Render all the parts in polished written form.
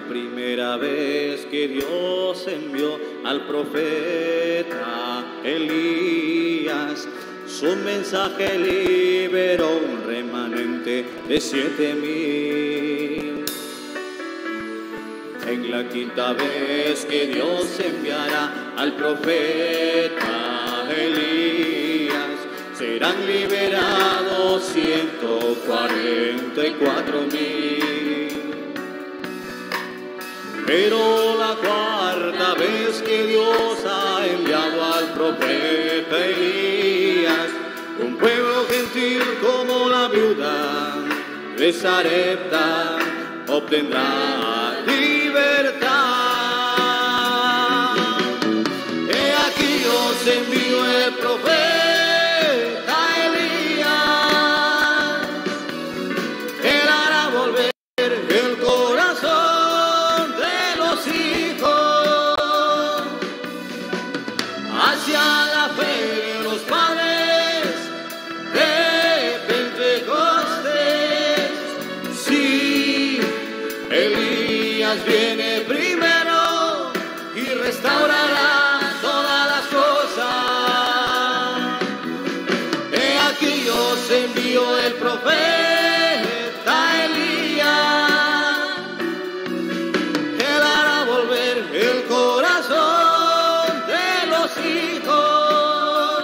primera vez que Dios envió al profeta Elías, su mensaje liberó un remanente de 7,000. En la quinta vez que Dios enviará al profeta Elías, serán liberados 144,000. Pero la cuarta vez que Dios ha enviado al profeta Elías, un pueblo gentil como la viuda de Sarepta obtendrá libertad. He aquí os envío el profeta Elías, él hará volver el corazón de los hijos hacia la fe de los padres de Pentecostés. Sí, Elías viene primero y restaurará todas las cosas. He aquí os envío el profeta Elías, él hará volver el corazón de los hijos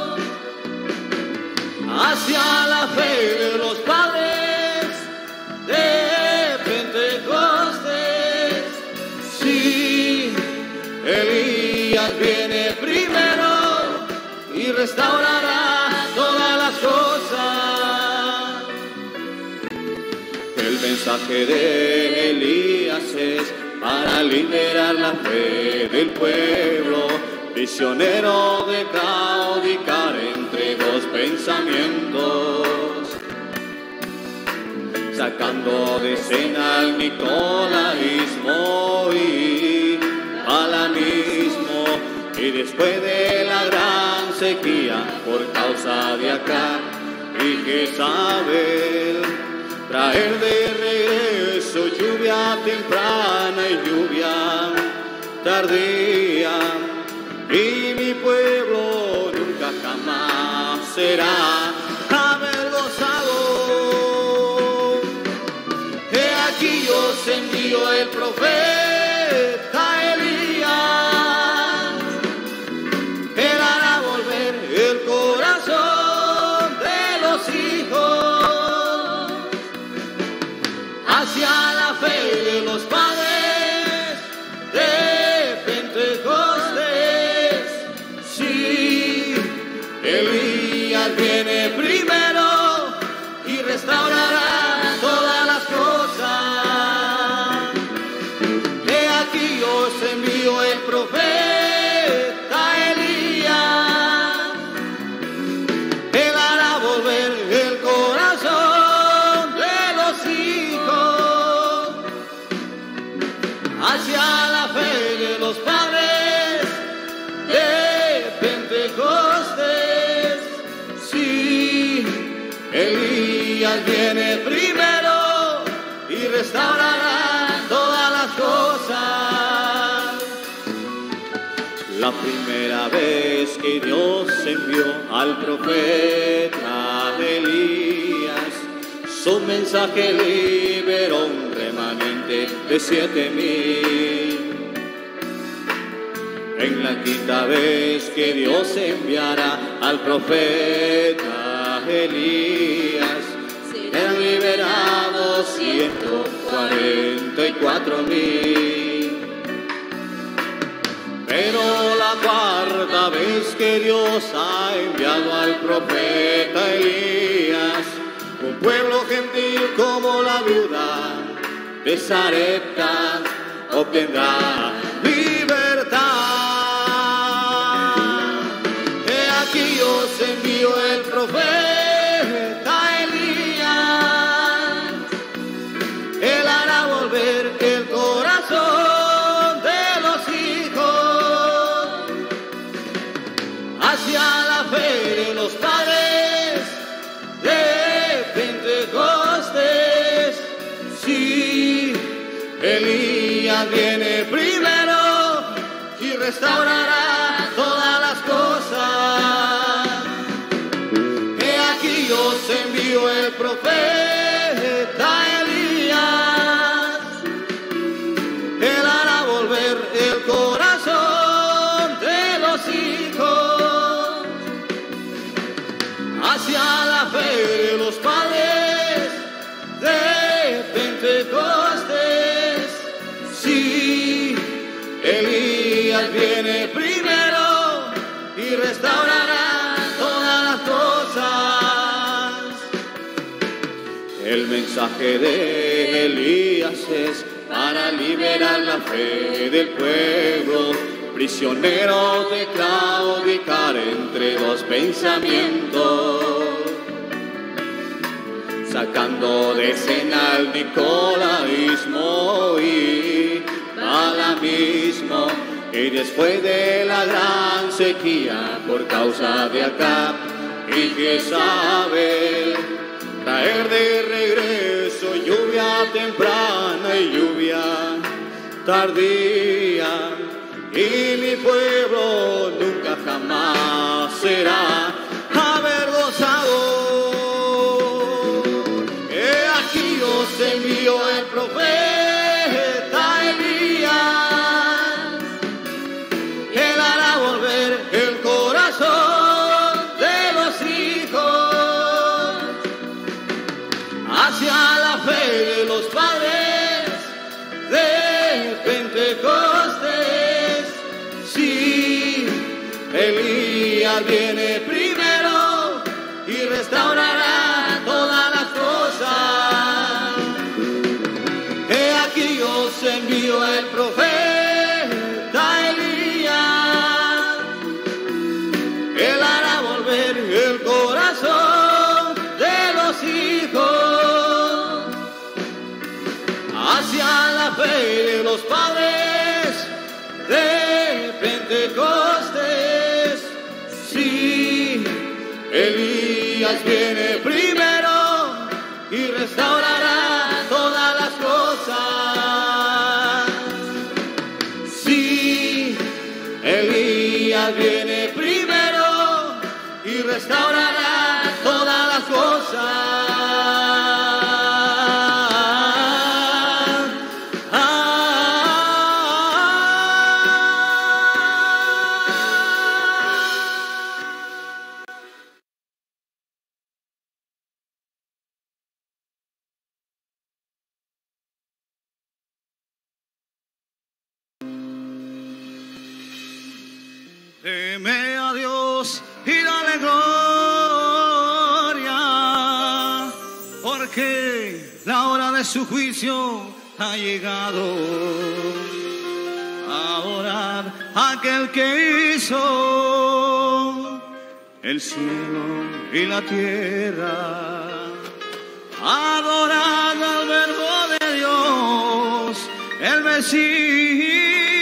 hacia la fe de los padres de Pentecostés. Sí, Elías viene primero y restaurará todas las cosas. El mensaje de Elías es para liberar la fe del pueblo, prisionero de claudicar entre dos pensamientos, sacando de escena el nicolaísmo y palanismo, y después de la gran sequía por causa de Acab y Jezabel, traer de regreso lluvia temprana y lluvia tardía, y mi pueblo nunca jamás será avergonzado. He aquí os envío el profeta Elías, él hará volver el corazón de los hijos hacia la fe de los padres de Pentecostés. Sí, Elías viene primero y restaurará todas las cosas. He aquí os envío el profeta Elías, él hará volver el corazón de los hijos hacia la fe de los padres de Pentecostés. Sí, Elías viene primero y restaurará todas las cosas. La primera vez que Dios envió al profeta Elías, su mensaje liberó un remanente de 7,000. En la quinta vez que Dios enviará al profeta Elías, serán liberados 144,000. Pero la cuarta vez que Dios ha enviado al profeta Elías, un pueblo gentil como la viuda de Sarepta obtendrá libertad. He aquí os envío el profeta Elías, él hará volver el corazón de los hijos hacia la fe de los padres de Pentecostés. Sí, Elías Elías viene primero y restaurará todas las cosas. He aquí os envío el profeta Elías. Él hará volver el corazón de los hijos hacia la fe de los padres de Pentecostés. Sí, Elías viene primero y restaurará todas las cosas. El mensaje de Elías es para liberar la fe del pueblo, prisionero de claudicar entre dos pensamientos, sacando de escena al nicolaísmo y balamismo, y después de la gran sequía por causa de Acab y Jezabel, traer de regreso lluvia temprana y lluvia tardía, y mi pueblo nunca jamás será avergonzado. He aquí os envío el profeta Elías. Él hará volver el corazón de los hijos hacia la fe de los padres de Pentecostés. Sí, Elías viene primero y restaurará todas las cosas. He aquí os envío el profeta Elías. Él hará volver el corazón de los hijos hacia la fe de los padres de Pentecostés. Sí, Elías viene primero y restaurará todas las cosas. Sí, Elías viene primero y restaurará todas las cosas. Teme a Dios y dale gloria, porque la hora de su juicio ha llegado. A orar a aquel que hizo el cielo y la tierra, adorar al Verbo de Dios, el Mesías.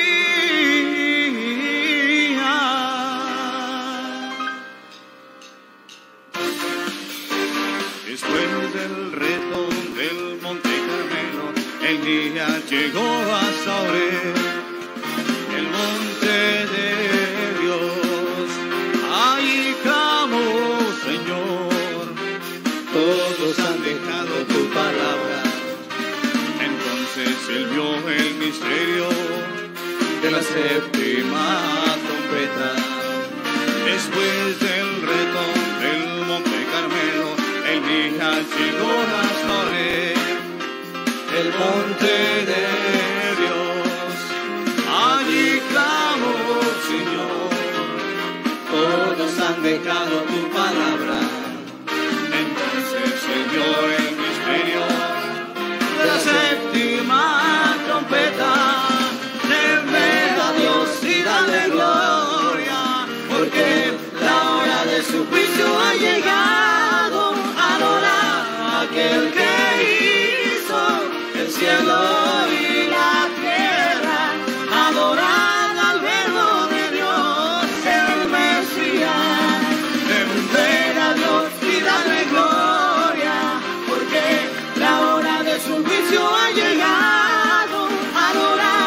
Después del reto del Monte Carmelo, Elías llegó hasta Oreb, el monte de Dios. Ahí clamó, Señor, todos han dejado tu palabra. Entonces él vio el misterio de la séptima trompeta. Después del reto del Monte Carmelo, Elías llegó hasta Oreb, el monte de Dios. Allí clamó, Señor, todos han dejado tu palabra. Entonces se dio el misterio de la séptima trompeta. Teme a Dios y dale gloria, porque la hora de su juicio ha llegado. Adorar a aquel que hizo el cielo y la tierra, adorar al Verbo de Dios, el Mesías. Teme a Dios y dale gloria, porque la hora de su juicio ha llegado. Adorar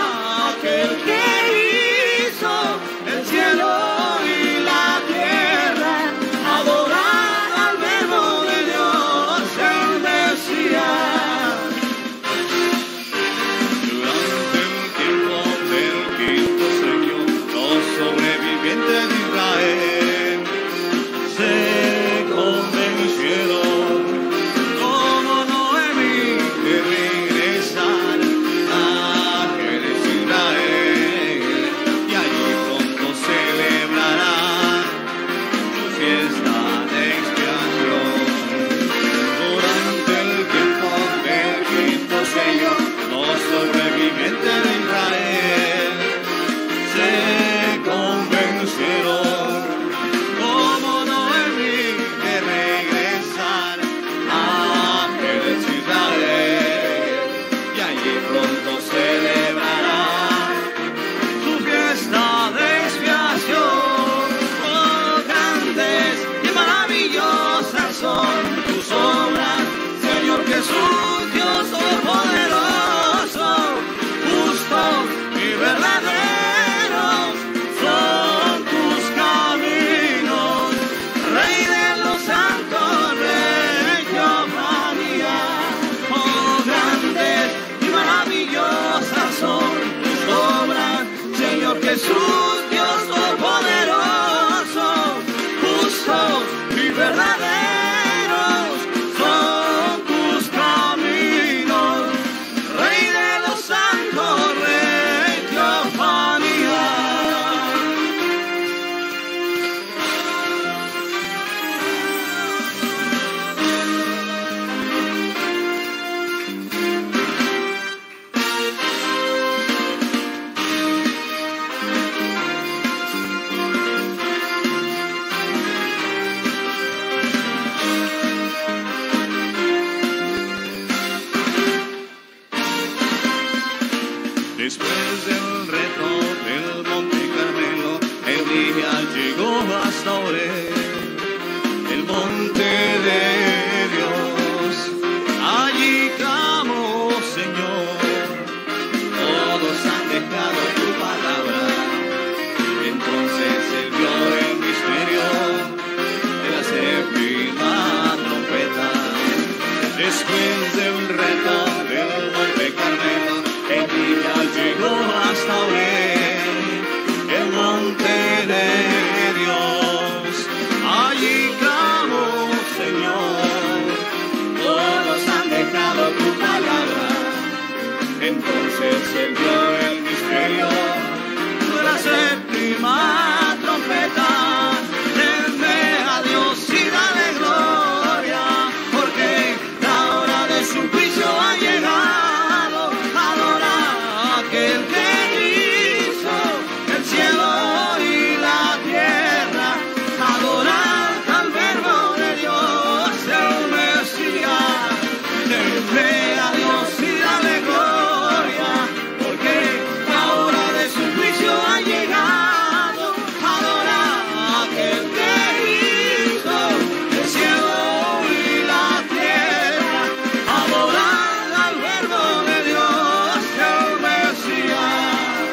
Después del reto del Monte Carmelo, Elías llegó hasta Oreb, el monte de Dios. Allí clamó, Señor, todos han dejado tu palabra. Entonces él vio el misterio de la séptima trompeta. Después del reto del Monte Carmelo, Elías llegó hasta Oreb, el monte de Dios. Allí clamó, Señor, todos han dejado tu palabra. Entonces él vio el misterio de la séptima trompeta. Denme a Dios y dale gloria, porque la hora de su juicio ha llegado. Adora a aquel que hizo el cielo y la tierra. Adorad al verbo de Dios, el Mesías. Denme a Dios y dale gloria, porque la hora de su juicio ha llegado. Adora a aquel que hizo el cielo y la tierra. Adorad al verbo de Dios, el Mesías.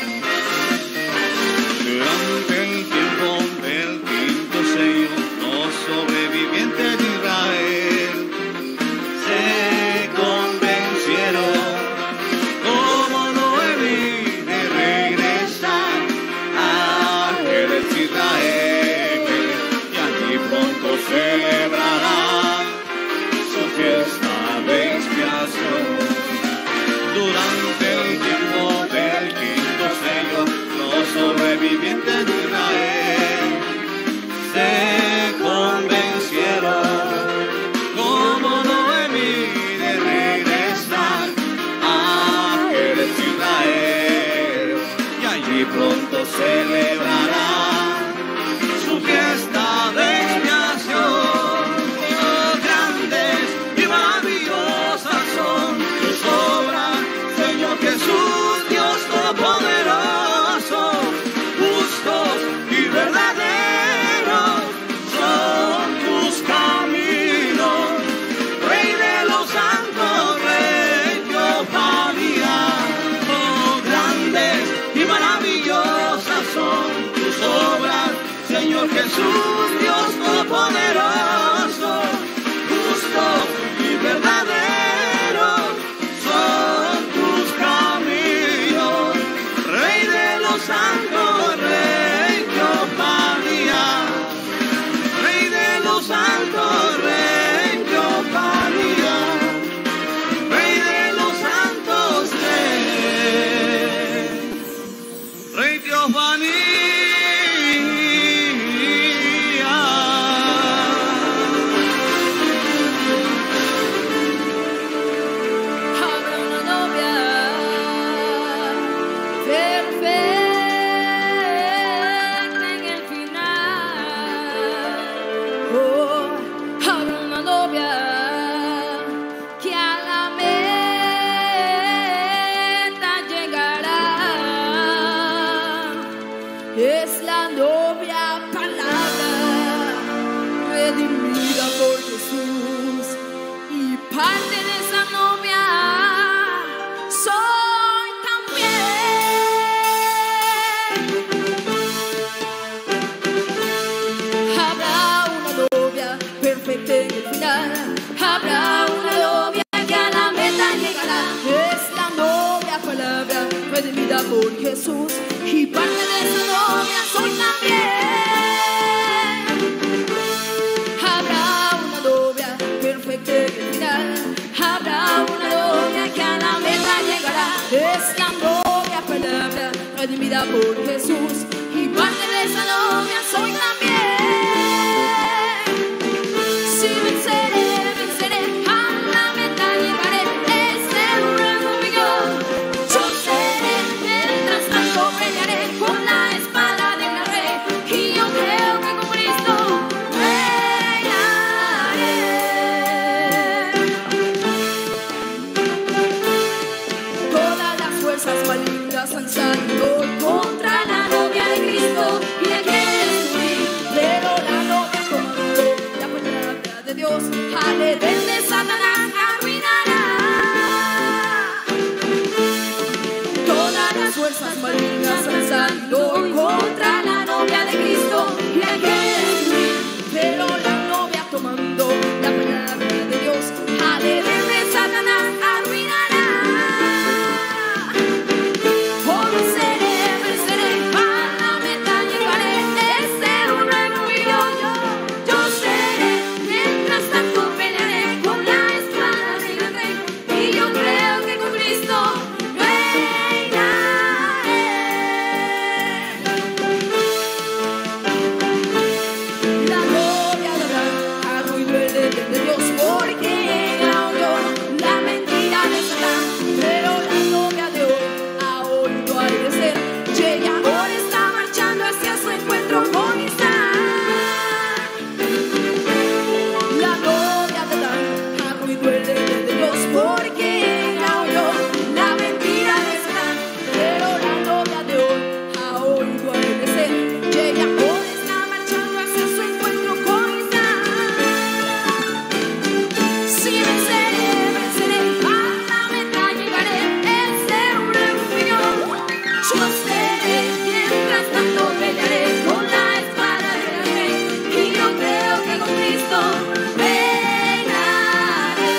Durante el tiempo del quinto sello, los sobrevivientes de Israel se convencieron, como Noemí, de regresar a Jerez Israel, y allí pronto celebrarán su fiesta de expiación. Durante el tiempo del quinto sello, los sobrevivientes de Israel se convencieron, como Noemí, de regresar a Jerez Israel, y allí pronto celebrarán su fiesta de expiación. Oh, grandes y maravillosas son tus obras, Señor Jesús, Dios Todopoderoso. Justos y verdaderos son tus caminos, Rey de los santos, Rey Jehová. Oh, grandes y maravillosas son tus obras, Señor Jesús, Dios Todopoderoso. Justos y verdaderos son tus caminos, Rey de los santos, Rey Jehová. Rey de los santos, Rey Jehová. Rey de los santos, Rey Jehová. Es la novia palabra, redimida por Jesús, y parte de esa novia soy también. Habrá una novia perfecta en el final, habrá una novia que a la meta llegará. Es la novia palabra, redimida por Jesús, y parte de esa novia soy también. Habrá una novia perfecta en el final, habrá una novia que a la meta llegará. Es la novia palabra, redimida por Jesús, y parte de esa novia soy también. Si venceré, venceré, a la meta llegaré. Este reino mío, yo seré, mientras tanto pelearé, con la espada declaré, y yo creo que con Cristo reinaré. Todas las fuerzas valen malignas han salido contra la novia de Cristo y la quieren destruir, pero la novia comandó la palabra de Dios. Al Edén de Satanás arruinará. Todas las fuerzas malignas han salido contra la novia de Cristo y la quieren destruir, pero la novia tomando la palabra de Dios. Al Edén de Satanás arruinará. Oh, venceré, venceré, a la meta llegaré. Ese un nuevo yo, yo seré. Mientras tanto pelearé con la espada del rey, y yo creo que con Cristo reinaré. La novia de Abraham arruinó el Edén de Dios porque ella oyó la mentira de Satán, pero la novia de hoy ha oído al crecer, y ella ahora está marchando hacia su encuentro con Isaac. La novia de Adán arruinó el Edén de Dios porque ella oyó la mentira de Satán, pero la novia de hoy ha oído al crecer, y ella ahora está marchando hacia su encuentro con Isaac. Sí, venceré, venceré, a la meta llegaré. Ese hombre humilló, yo seré. Mientras tanto pelearé con la espada del rey, y yo creo que con Cristo reinaré.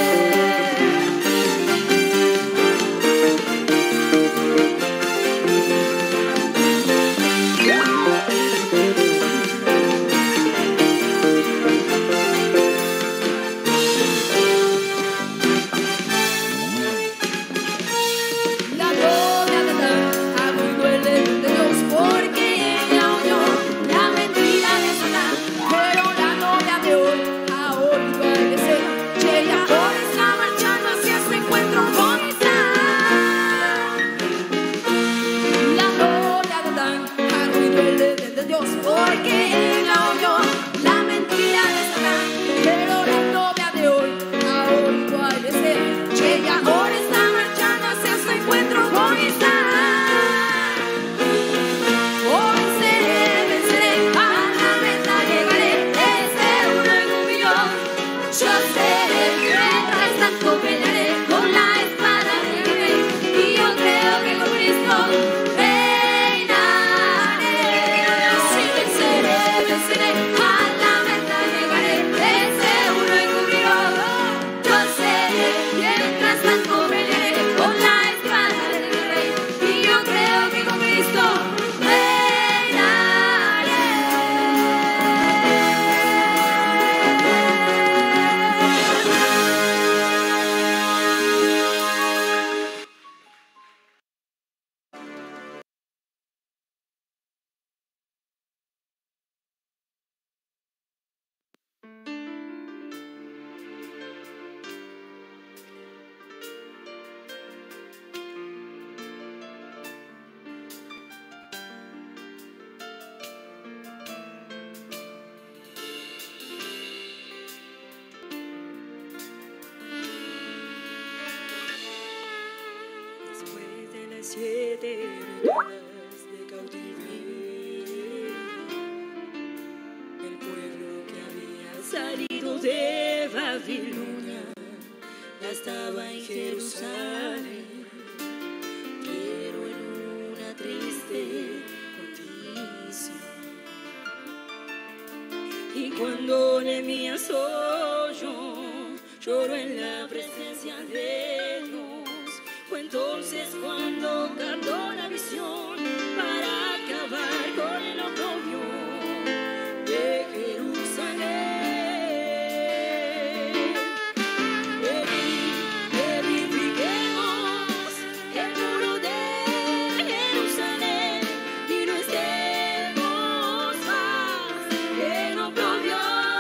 La novia de Adán arruinó el Edén de Dios porque ella oyó la mentira de Satán, pero la novia de hoy ha oído al crecer, y ella ahora está marchando hacia su encuentro con Isaac. La novia de Adán arruinó el Edén de Dios porque ella oyó la mentira de Satán, pero la novia de hoy ha oído al crecer, y ella ahora está marchando hacia su encuentro con Isaac. Oh, venceré, venceré, a la meta llegaré. Ese uno en un millón, yo seré. Mientras tanto pelearé con la espada del rey, y yo creo que con Cristo reinaré. Sí, venceré, venceré, a la meta llegaré. Ese uno en un millón, yo seré. Mientras tanto pelearé con la espada del rey, y yo creo que con Cristo Después de las 7 décadas de cautiverio, el pueblo que había salido de Babilonia ya estaba en Jerusalén, pero en una triste condición. Y cuando Nehemías oyó, lloró en la presencia de Dios. Fue entonces cuando captó la visión para acabar con el oprobio de Jerusalén. Edifiquemos el muro de Jerusalén y no estemos más en oprobio.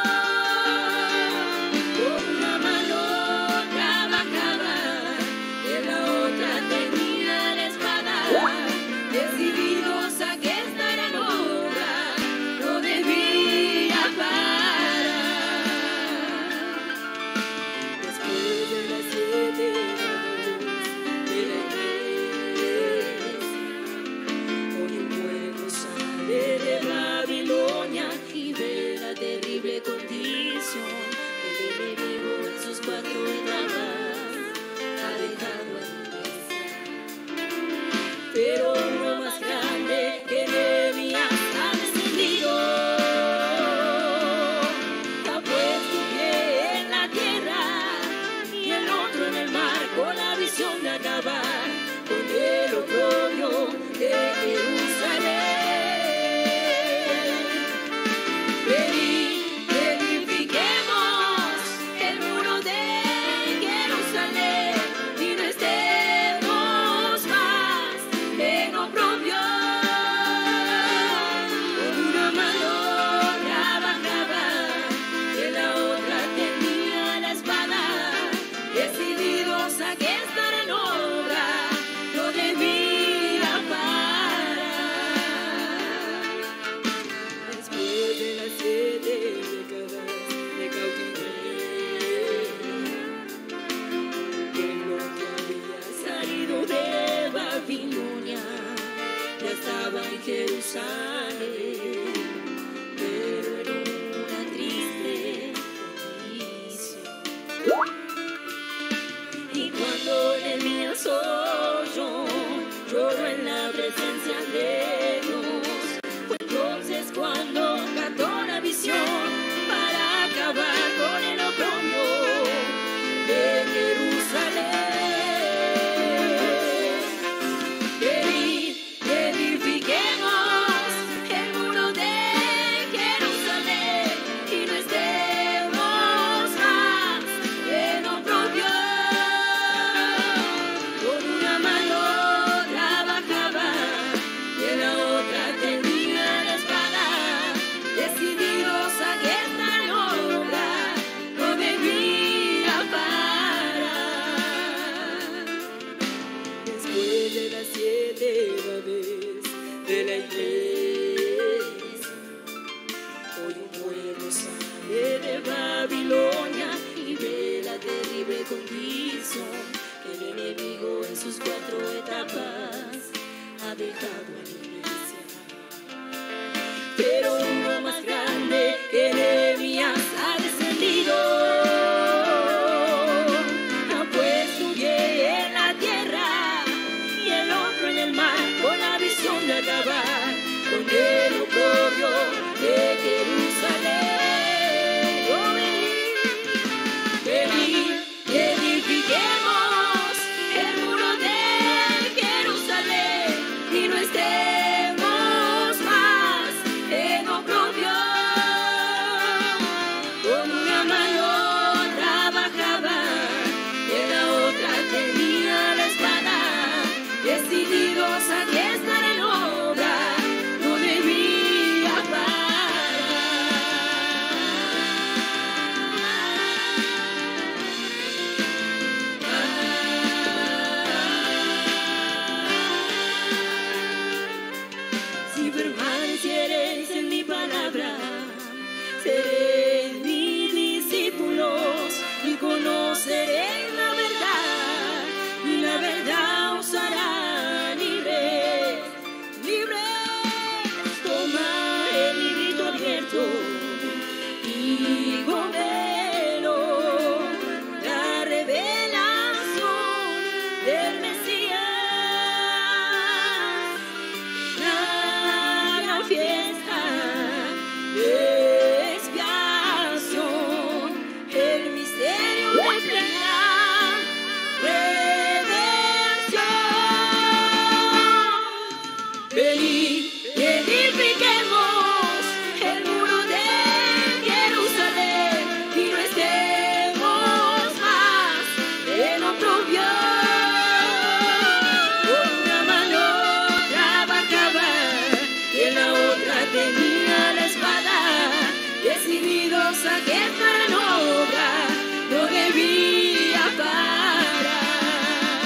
Con una mano trabajaba, en la otra tenía decididos a que estar en obra, no debía parar. Después de las 7 décadas de cautiverio, pueblo que había salido de Babilonia ya estaba en Jerusalén, pero en una triste condición. Y cuando Nehemías oyó, lloró en la presencia de Dios. Fue entonces cuando captó la visión para acabar con el oprobio de Jerusalén. Edifiquemos el muro de Jerusalén y no estemos más en oprobio. Con una mano trabajaba y en la otra tenía la espada, decididos a que esta obra no debía parar. Después de las 7 edades de la iglesia, hoy un pueblo sale de Babilonia y ve la terrible condición que el enemigo en sus 4 etapas ha dejado a la iglesia. Pero uno más grande que Nehemías ha descendido, ha puesto un pie en la tierra y el otro en el mar, con la visión de acabar con el oprobio de Jerusalén. Oh, venid, edifiquemos el muro de Jerusalén y no estemos más en oprobio. Con una mano trabajaba y en la otra tenía la espada, decididos a que estar en obra no debía parar. Si permaneciereis en mi palabra, seréis mis discípulos y conoceréis la verdad, y la verdad os hará libres, libres. Toma el librito abierto y cómelo, la revelación del Mesías, la gran fiesta de expiación, el misterio de plena redención. Venid, edifiquemos el muro de Jerusalén y no estemos más en oprobio. Con una mano trabajaba y en la otra tenía la espada, decididos a que esta obra no debía parar.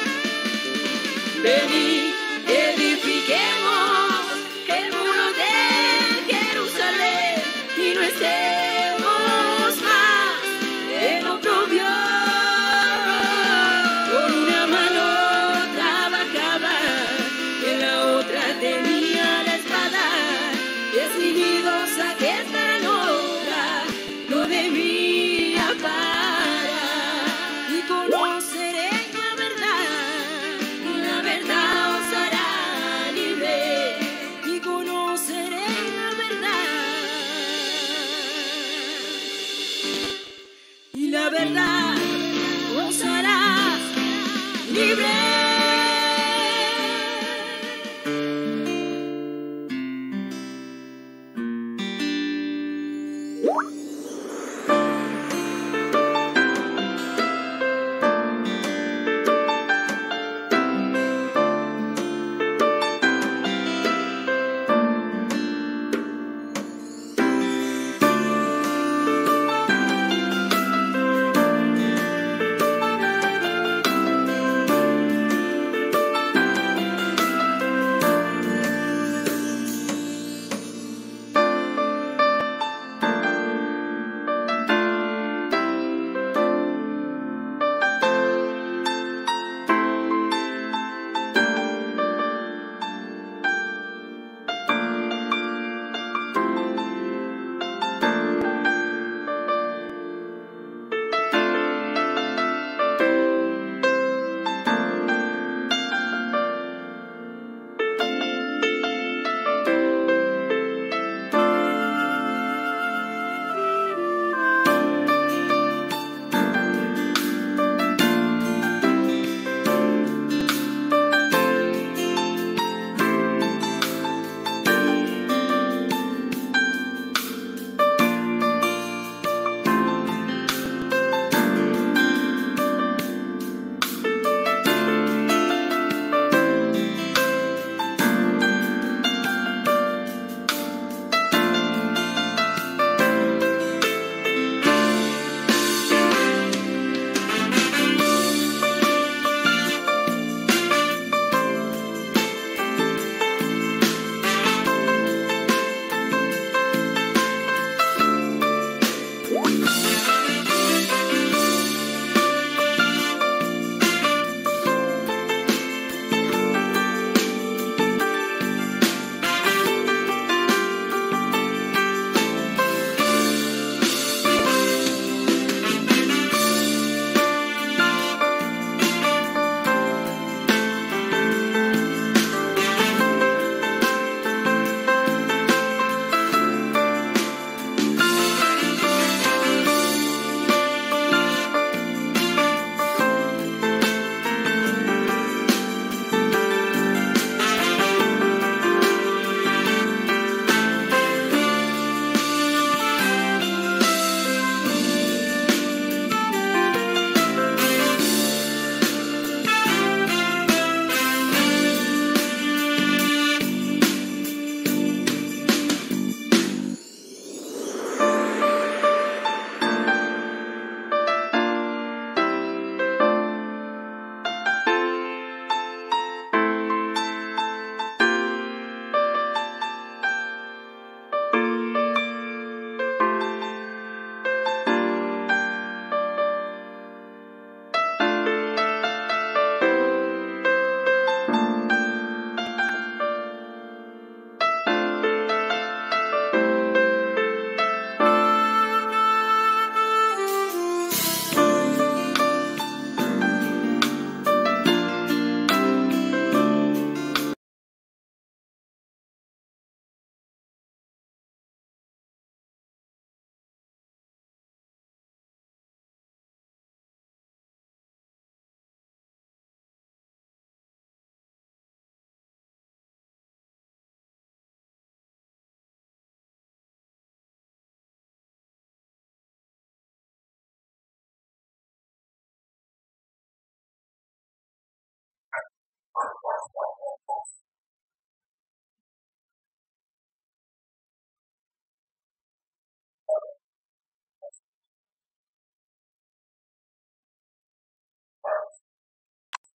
Venid, edifiquemos el muro de Jerusalén y no estemos más en oprobio. Con una mano trabajaba y en la otra tenía la espada, decididos a que esta obra no debía parar. Y conoceréis la verdad, y la verdad os hará libre. Y conoceréis la verdad, y la verdad os hará libre.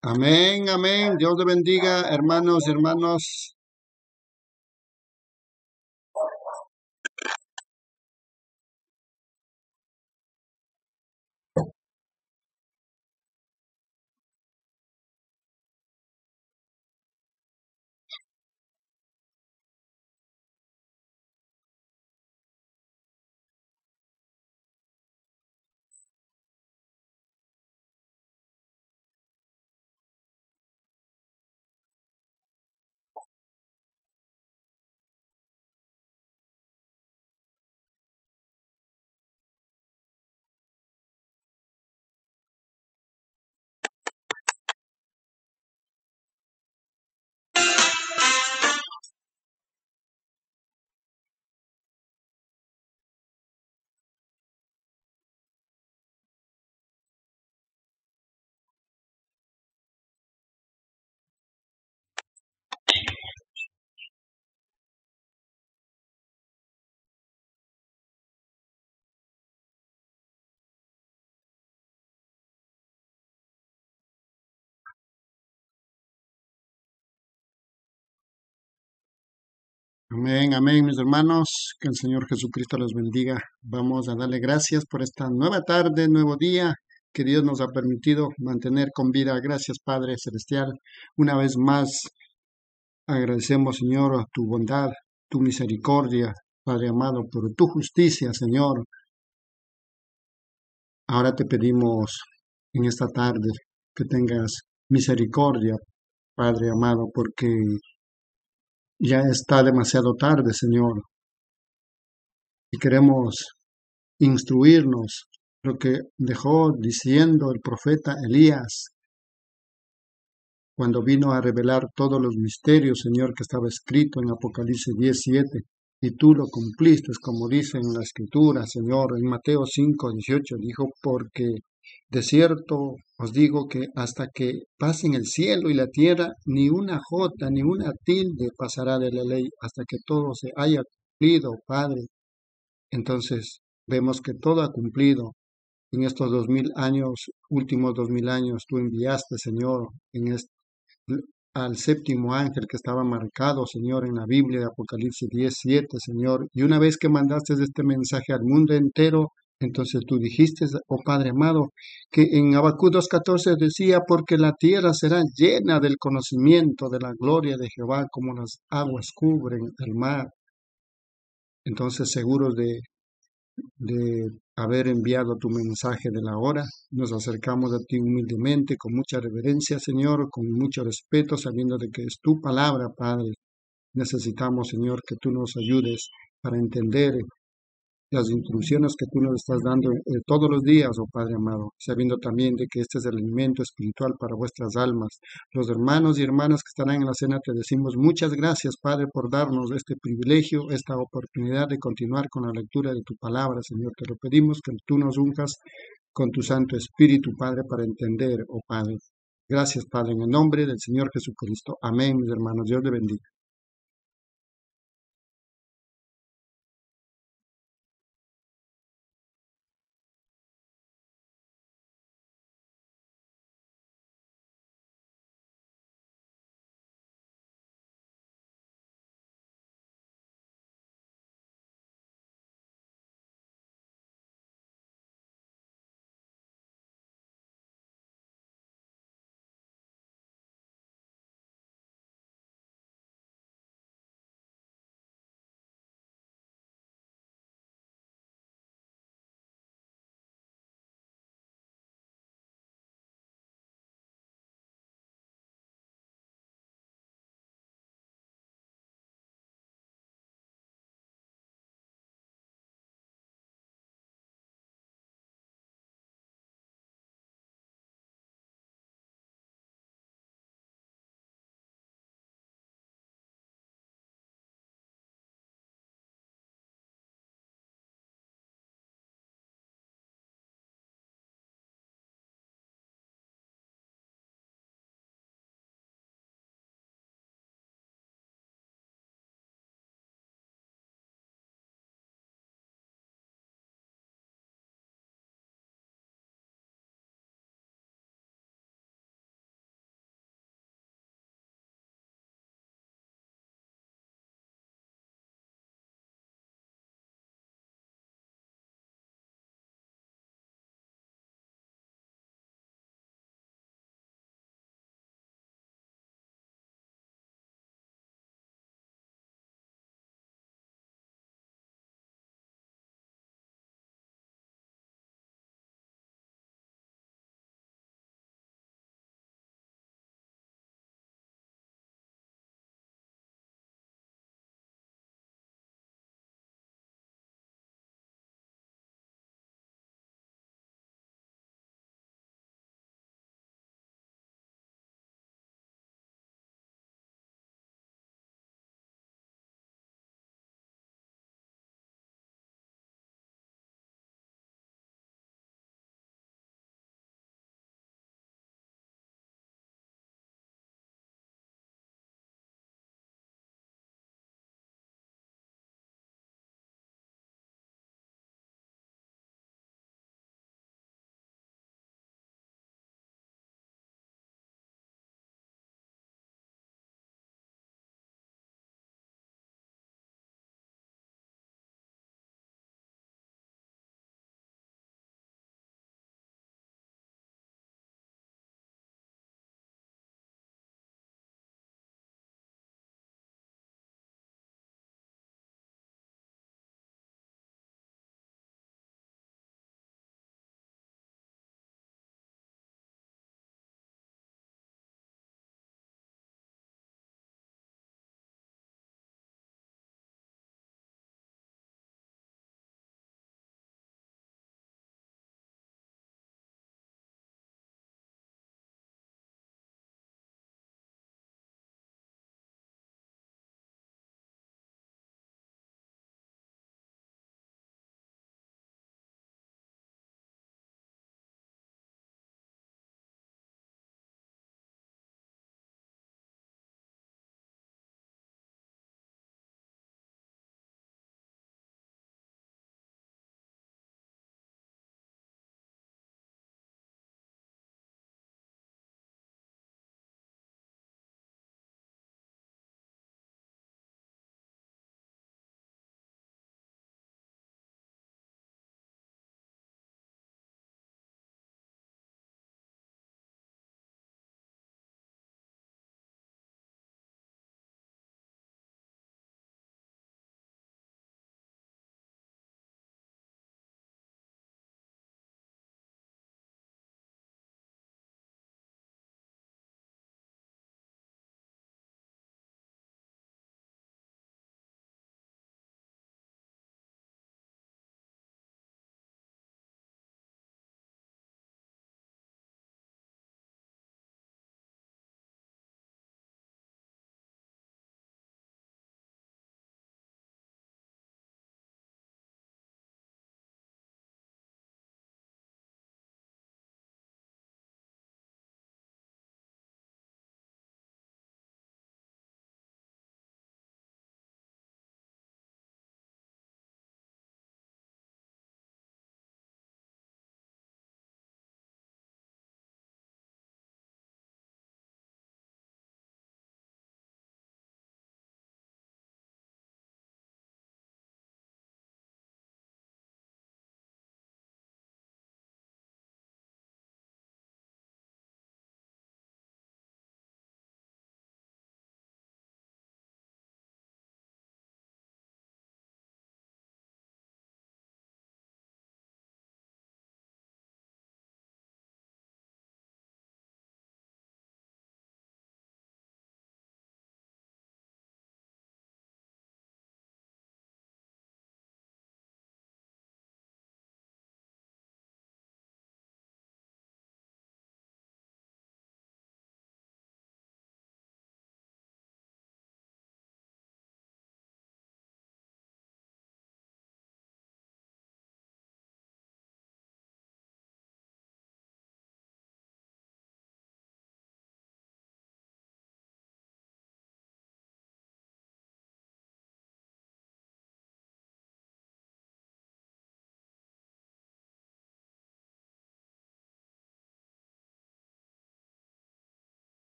Amén, amén. Dios te bendiga, hermanos y hermanos. Amén, amén, mis hermanos. Que el Señor Jesucristo los bendiga. Vamos a darle gracias por esta nueva tarde, nuevo día que Dios nos ha permitido mantener con vida. Gracias, Padre Celestial. Una vez más, agradecemos, Señor, tu bondad, tu misericordia, Padre amado, por tu justicia, Señor. Ahora te pedimos en esta tarde que tengas misericordia, Padre amado, porque ya está demasiado tarde, Señor, y queremos instruirnos lo que dejó diciendo el profeta Elías cuando vino a revelar todos los misterios, Señor, que estaba escrito en Apocalipsis 17. Y tú lo cumpliste, como dice en la Escritura, Señor. En Mateo 5:18 dijo, porque de cierto os digo que hasta que pasen el cielo y la tierra, ni una jota, ni una tilde pasará de la ley, hasta que todo se haya cumplido, Padre. Entonces vemos que todo ha cumplido. En estos 2000 años, últimos 2000 años, tú enviaste, Señor, al séptimo ángel que estaba marcado, Señor, en la Biblia de Apocalipsis 17, Señor. Y una vez que mandaste este mensaje al mundo entero, entonces tú dijiste, oh Padre amado, que en Habacuc 2:14 decía, porque la tierra será llena del conocimiento de la gloria de Jehová, como las aguas cubren el mar. Entonces, seguros de haber enviado tu mensaje de la hora. Nos acercamos a ti humildemente, con mucha reverencia, Señor, con mucho respeto, sabiendo de que es tu palabra, Padre. Necesitamos, Señor, que tú nos ayudes para entender las instrucciones que tú nos estás dando todos los días, oh Padre amado, sabiendo también de que este es el alimento espiritual para vuestras almas. Los hermanos y hermanas que estarán en la cena, te decimos muchas gracias, Padre, por darnos este privilegio, esta oportunidad de continuar con la lectura de tu palabra, Señor. Te lo pedimos que tú nos unjas con tu Santo Espíritu, Padre, para entender, oh Padre. Gracias, Padre, en el nombre del Señor Jesucristo. Amén, mis hermanos. Dios le bendiga.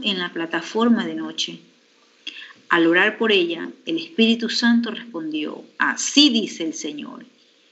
en la plataforma de noche. Al orar por ella, el Espíritu Santo respondió, así dice el Señor.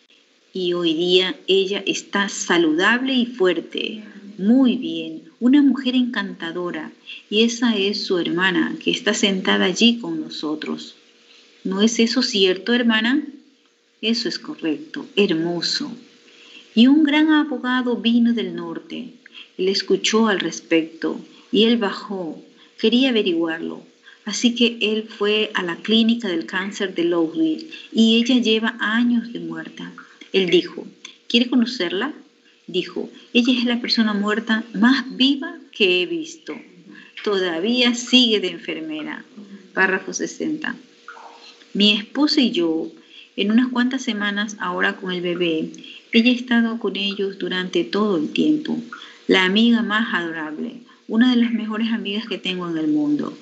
Y hoy día ella está saludable y fuerte, muy bien, una mujer encantadora, y esa es su hermana que está sentada allí con nosotros. ¿No es eso cierto, hermana? Eso es correcto, hermoso. Y un gran abogado vino del norte. Él escuchó al respecto y él bajó, quería averiguarlo. Así que él fue a la clínica del cáncer de Louisville y ella lleva años de muerta. Él dijo, ¿quiere conocerla? Dijo, ella es la persona muerta más viva que he visto. Todavía sigue de enfermera. Párrafo 60. Mi esposa y yo, en unas cuantas semanas ahora con el bebé, ella ha estado con ellos durante todo el tiempo. La amiga más adorable, una de las mejores amigas que tengo en el mundo.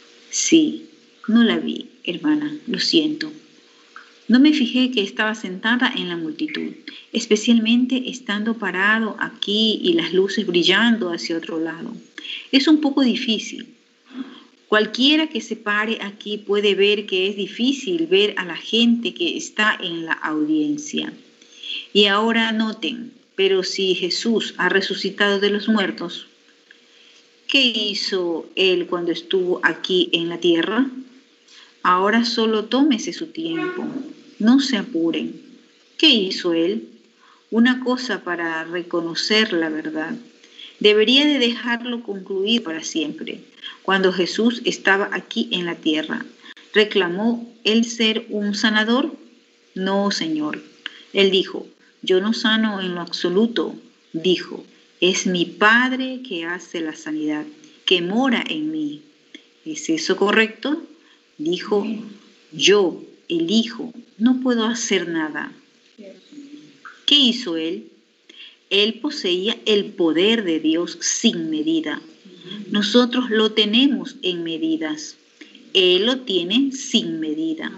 Sí, no la vi, hermana, lo siento. No me fijé que estaba sentada en la multitud, especialmente estando parado aquí y las luces brillando hacia otro lado. Es un poco difícil. Cualquiera que se pare aquí puede ver que es difícil ver a la gente que está en la audiencia. Y ahora noten, pero si Jesús ha resucitado de los muertos, ¿qué hizo Él cuando estuvo aquí en la tierra? Ahora solo tómese su tiempo, no se apuren. ¿Qué hizo Él? Una cosa para reconocer la verdad. Debería de dejarlo concluir para siempre. Cuando Jesús estaba aquí en la tierra, ¿reclamó Él ser un sanador? No, Señor. Él dijo, yo no sano en lo absoluto. Dijo, es mi Padre que hace la sanidad, que mora en mí. ¿Es eso correcto? Dijo, yo, el Hijo, no puedo hacer nada. ¿Qué hizo Él? Él poseía el poder de Dios sin medida. Nosotros lo tenemos en medidas. Él lo tiene sin medida.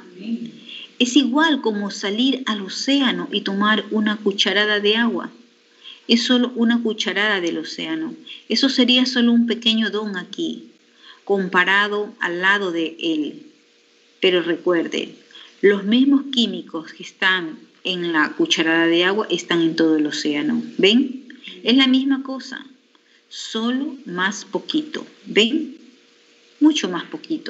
Es igual como salir al océano y tomar una cucharada de agua. Es solo una cucharada del océano. Eso sería solo un pequeño don aquí, comparado al lado de Él. Pero recuerde, los mismos químicos que están en la cucharada de agua están en todo el océano. ¿Ven? Es la misma cosa, solo más poquito. ¿Ven? Mucho más poquito.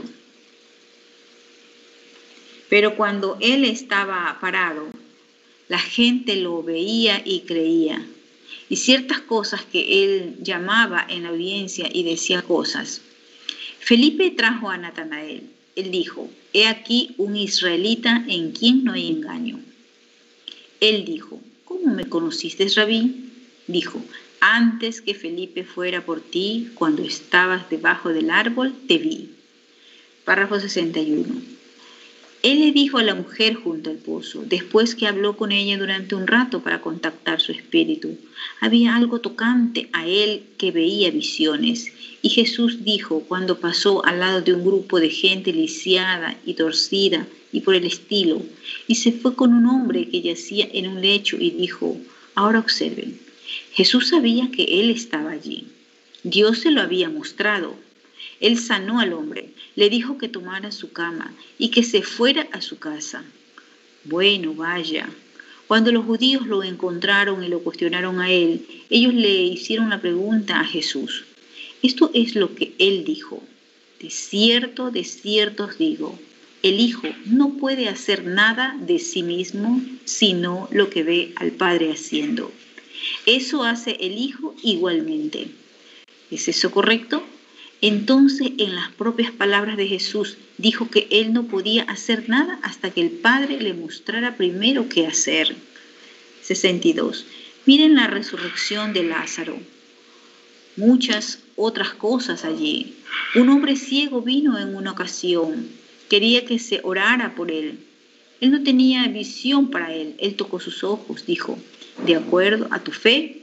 Pero cuando Él estaba parado, la gente lo veía y creía. Y ciertas cosas que Él llamaba en la audiencia y decía cosas. Felipe trajo a Natanael. Él dijo, he aquí un israelita en quien no hay engaño. Él dijo, ¿cómo me conociste, Rabí? Dijo, antes que Felipe fuera por ti, cuando estabas debajo del árbol, te vi. Párrafo 61. Él le dijo a la mujer junto al pozo, después que habló con ella durante un rato para contactar su espíritu. Había algo tocante a él que veía visiones. Y Jesús dijo cuando pasó al lado de un grupo de gente lisiada y torcida y por el estilo, y se fue con un hombre que yacía en un lecho y dijo, ahora observen, Jesús sabía que él estaba allí. Dios se lo había mostrado. Él sanó al hombre, le dijo que tomara su cama y que se fuera a su casa. Bueno, vaya. Cuando los judíos lo encontraron y lo cuestionaron a él, ellos le hicieron la pregunta a Jesús. Esto es lo que él dijo. De cierto os digo, el Hijo no puede hacer nada de sí mismo, sino lo que ve al Padre haciendo. Eso hace el Hijo igualmente. ¿Es eso correcto? Entonces, en las propias palabras de Jesús, dijo que él no podía hacer nada hasta que el Padre le mostrara primero qué hacer. 62. Miren la resurrección de Lázaro. Muchas otras cosas allí. Un hombre ciego vino en una ocasión. Quería que se orara por él. Él no tenía visión para él. Él tocó sus ojos. Dijo, de acuerdo a tu fe,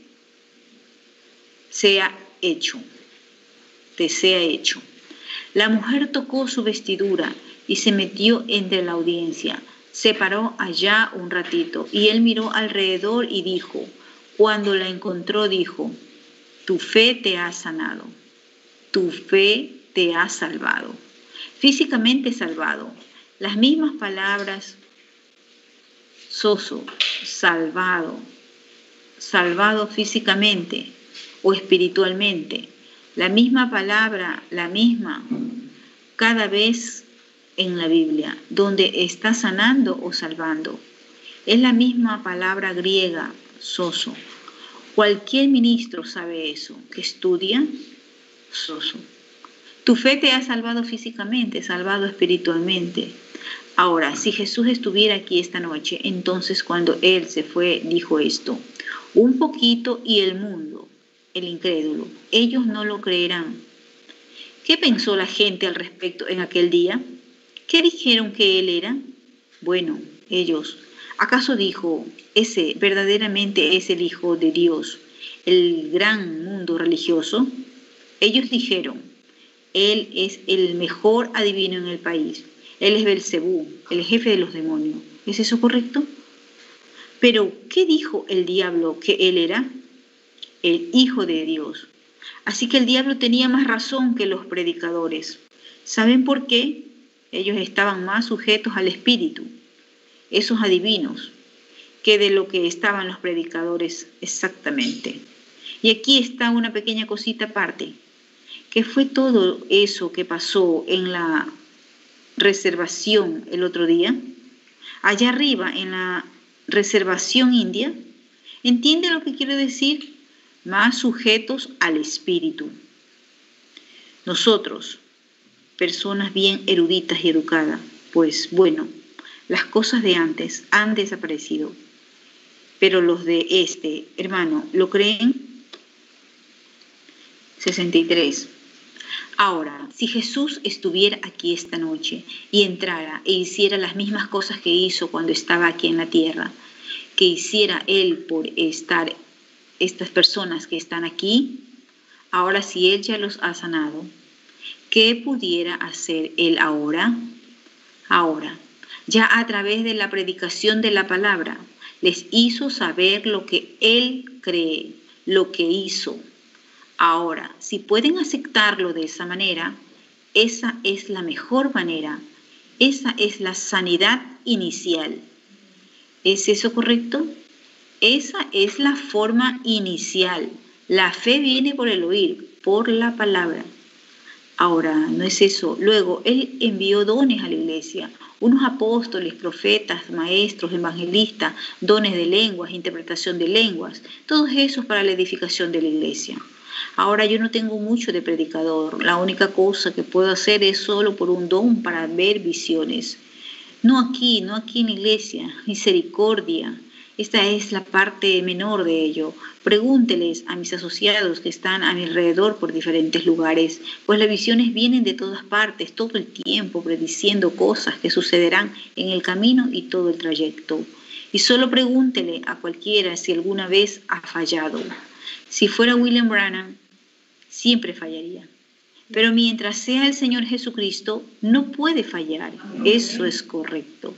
sea hecho. Te sea hecho. La mujer tocó su vestidura y se metió entre la audiencia. Se paró allá un ratito y él miró alrededor y dijo, cuando la encontró dijo, tu fe te ha sanado. Tu fe te ha salvado. Físicamente salvado. Las mismas palabras, Soso, salvado, salvado físicamente o espiritualmente. La misma palabra, la misma, cada vez en la Biblia, donde está sanando o salvando. Es la misma palabra griega, Soso. Cualquier ministro sabe eso, que estudia, Soso. Tu fe te ha salvado físicamente, salvado espiritualmente. Ahora, si Jesús estuviera aquí esta noche, entonces cuando Él se fue, dijo esto: un poquito y el mundo, el incrédulo, ellos no lo creerán. ¿Qué pensó la gente al respecto en aquel día? ¿Qué dijeron que Él era? Bueno, ellos, ¿acaso dijo, ese verdaderamente es el Hijo de Dios, el gran mundo religioso? Ellos dijeron, Él es el mejor adivino en el país. Él es Belcebú, el jefe de los demonios. ¿Es eso correcto? Pero, ¿qué dijo el diablo que Él era? El Hijo de Dios. Así que el diablo tenía más razón que los predicadores. ¿Saben por qué? Ellos estaban más sujetos al espíritu, esos adivinos, que de lo que estaban los predicadores exactamente. Y aquí está una pequeña cosita aparte, que fue todo eso que pasó en la reservación el otro día, allá arriba en la reservación india. ¿Entiende lo que quiero decir? Más sujetos al espíritu. Nosotros, personas bien eruditas y educadas, pues bueno, las cosas de antes han desaparecido, pero los de este, hermano, ¿lo creen? 63. Ahora, si Jesús estuviera aquí esta noche y entrara e hiciera las mismas cosas que hizo cuando estaba aquí en la tierra, que hiciera Él por estar estas personas que están aquí, ahora si Él ya los ha sanado, ¿qué pudiera hacer Él ahora? Ahora, ya a través de la predicación de la palabra, les hizo saber lo que Él cree, lo que hizo. Ahora, si pueden aceptarlo de esa manera, esa es la mejor manera. Esa es la sanidad inicial. ¿Es eso correcto? Esa es la forma inicial. La fe viene por el oír, por la palabra. Ahora, no es eso. Luego, Él envió dones a la iglesia. Unos apóstoles, profetas, maestros, evangelistas, dones de lenguas, interpretación de lenguas. Todos esos para la edificación de la iglesia. Ahora yo no tengo mucho de predicador. La única cosa que puedo hacer es solo por un don para ver visiones. No aquí en la iglesia. Misericordia. Esta es la parte menor de ello. Pregúnteles a mis asociados que están a mi alrededor por diferentes lugares, pues las visiones vienen de todas partes, todo el tiempo, prediciendo cosas que sucederán en el camino y todo el trayecto. Y solo pregúntele a cualquiera si alguna vez ha fallado. Si fuera William Branham, siempre fallaría. Pero mientras sea el Señor Jesucristo, no puede fallar. Eso es correcto.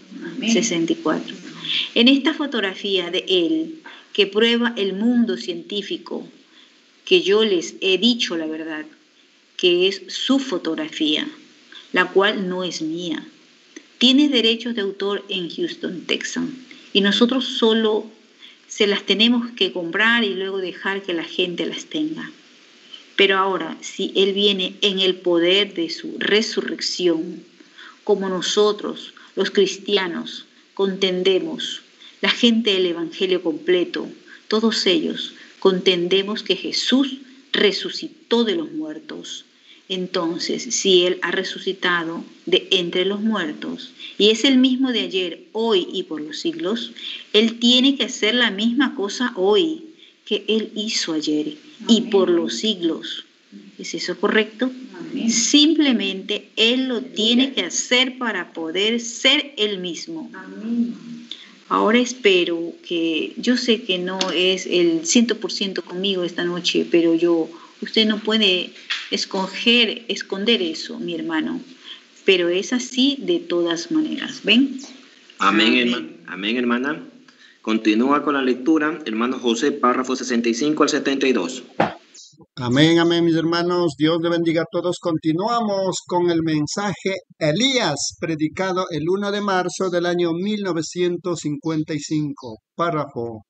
64. En esta fotografía de Él, que prueba el mundo científico, que yo les he dicho la verdad, que es su fotografía, la cual no es mía. Tiene derechos de autor en Houston, Texas, y nosotros solo se las tenemos que comprar y luego dejar que la gente las tenga. Pero ahora, si Él viene en el poder de su resurrección, como nosotros, los cristianos, contendemos, la gente del Evangelio completo, todos ellos, contendemos que Jesús resucitó de los muertos. Entonces, si Él ha resucitado de entre los muertos y es el mismo de ayer, hoy y por los siglos, Él tiene que hacer la misma cosa hoy que Él hizo ayer y por los siglos. ¿Es eso correcto? Amén. Simplemente Él lo tiene que hacer para poder ser Él mismo. Amén. Ahora espero que, yo sé que no es el 100% conmigo esta noche, pero usted no puede esconder eso, mi hermano. Pero es así de todas maneras. ¿Ven? Amén, Amén, hermana. Continúa con la lectura, hermano José, párrafo 65 al 72. Amén, amén, mis hermanos. Dios le bendiga a todos. Continuamos con el mensaje Elías, predicado el 1 de marzo del año 1955, párrafo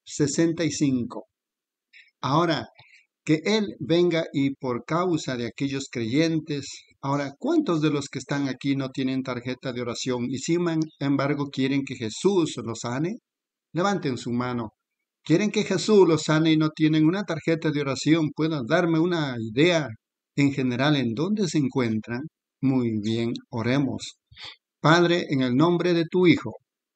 65. Ahora, que Él venga y por causa de aquellos creyentes. Ahora, ¿cuántos de los que están aquí no tienen tarjeta de oración y sin embargo quieren que Jesús los sane? Levanten su mano. ¿Quieren que Jesús los sane y no tienen una tarjeta de oración? ¿Pueden darme una idea en general en dónde se encuentran? Muy bien, oremos. Padre, en el nombre de tu Hijo,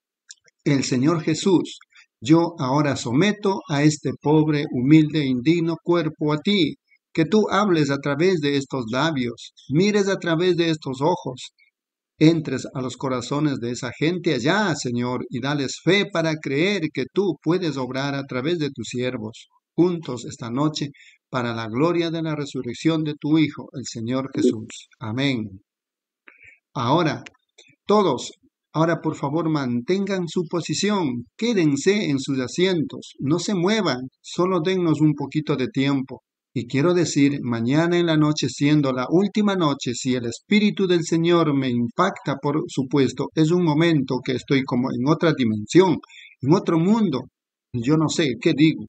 el Señor Jesús, yo ahora someto a este pobre, humilde, indigno cuerpo a ti, que tú hables a través de estos labios, mires a través de estos ojos, entres a los corazones de esa gente allá, Señor, y dales fe para creer que tú puedes obrar a través de tus siervos, juntos esta noche, para la gloria de la resurrección de tu Hijo, el Señor Jesús. Amén. Ahora, todos, ahora por favor mantengan su posición, quédense en sus asientos, no se muevan, solo dennos un poquito de tiempo. Y quiero decir, mañana en la noche, siendo la última noche, si el Espíritu del Señor me impacta, por supuesto, es un momento que estoy como en otra dimensión, en otro mundo. Yo no sé qué digo.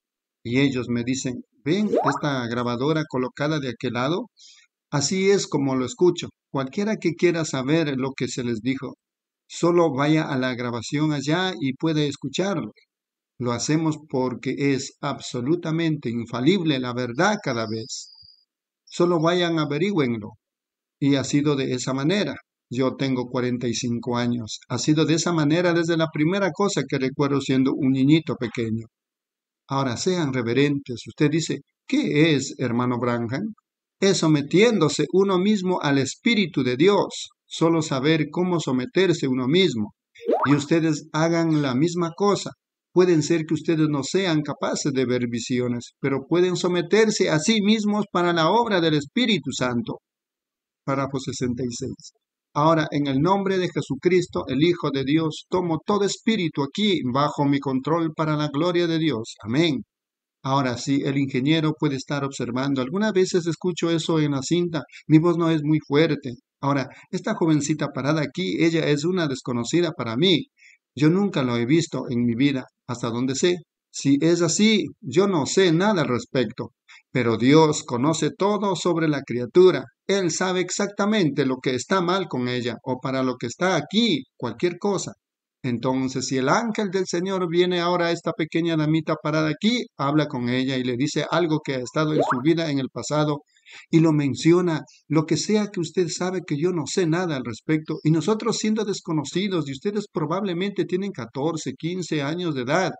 Y ellos me dicen, ¿ven esta grabadora colocada de aquel lado? Así es como lo escucho. Cualquiera que quiera saber lo que se les dijo, solo vaya a la grabación allá y puede escucharlo. Lo hacemos porque es absolutamente infalible la verdad cada vez. Solo vayan, averigüenlo. Y ha sido de esa manera. Yo tengo 45 años. Ha sido de esa manera desde la primera cosa que recuerdo siendo un niñito pequeño. Ahora sean reverentes. Usted dice, ¿qué es, hermano Branham? Es sometiéndose uno mismo al Espíritu de Dios. Solo saber cómo someterse uno mismo. Y ustedes hagan la misma cosa. Pueden ser que ustedes no sean capaces de ver visiones, pero pueden someterse a sí mismos para la obra del Espíritu Santo. Párrafo 66. Ahora, en el nombre de Jesucristo, el Hijo de Dios, tomo todo espíritu aquí bajo mi control para la gloria de Dios. Amén. Ahora sí, el ingeniero puede estar observando. Algunas veces escucho eso en la cinta. Mi voz no es muy fuerte. Ahora, esta jovencita parada aquí, ella es una desconocida para mí. Yo nunca lo he visto en mi vida, hasta donde sé. Si es así, yo no sé nada al respecto. Pero Dios conoce todo sobre la criatura. Él sabe exactamente lo que está mal con ella o para lo que está aquí, cualquier cosa. Entonces, si el ángel del Señor viene ahora a esta pequeña damita parada aquí, habla con ella y le dice algo que ha estado en su vida en el pasado y lo menciona, lo que sea que usted sabe que yo no sé nada al respecto, y nosotros siendo desconocidos y ustedes probablemente tienen 14, 15 años de edad,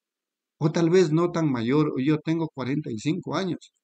o tal vez no tan mayor, yo tengo 45 años.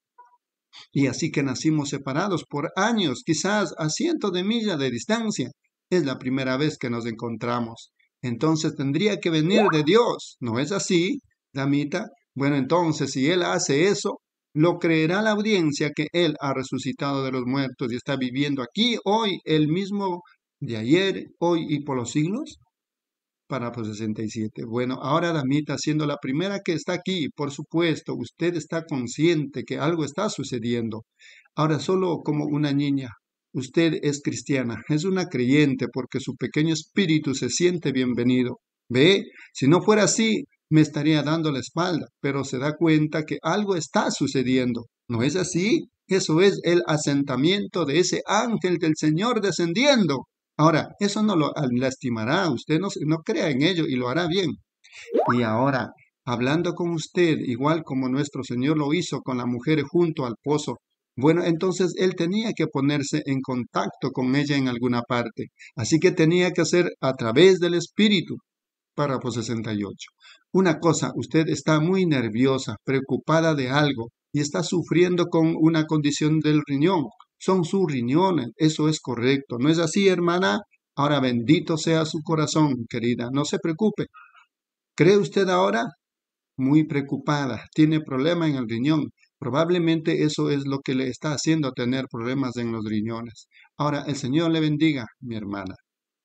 Y así que nacimos separados por años, quizás a cientos de millas de distancia. Es la primera vez que nos encontramos. Entonces tendría que venir de Dios. ¿No es así, damita? Bueno, entonces si Él hace eso, ¿lo creerá la audiencia que Él ha resucitado de los muertos y está viviendo aquí hoy, el mismo de ayer, hoy y por los siglos? Párrafo 67. Bueno, ahora damita, siendo la primera que está aquí, por supuesto, usted está consciente que algo está sucediendo. Ahora solo como una niña. Usted es cristiana, es una creyente porque su pequeño espíritu se siente bienvenido. Ve, si no fuera así, me estaría dando la espalda, pero se da cuenta que algo está sucediendo. ¿No es así? Eso es el asentamiento de ese ángel del Señor descendiendo. Ahora, eso no lo lastimará, usted no crea en ello y lo hará bien. Y ahora, hablando con usted, igual como nuestro Señor lo hizo con la mujer junto al pozo, bueno, entonces él tenía que ponerse en contacto con ella en alguna parte. Así que tenía que hacer a través del Espíritu. Párrafo 68. Una cosa, usted está muy nerviosa, preocupada de algo y está sufriendo con una condición del riñón. Son sus riñones, eso es correcto. ¿No es así, hermana? Ahora bendito sea su corazón, querida. No se preocupe. ¿Cree usted ahora? Muy preocupada, tiene problema en el riñón. Probablemente eso es lo que le está haciendo tener problemas en los riñones. Ahora, el Señor le bendiga, mi hermana.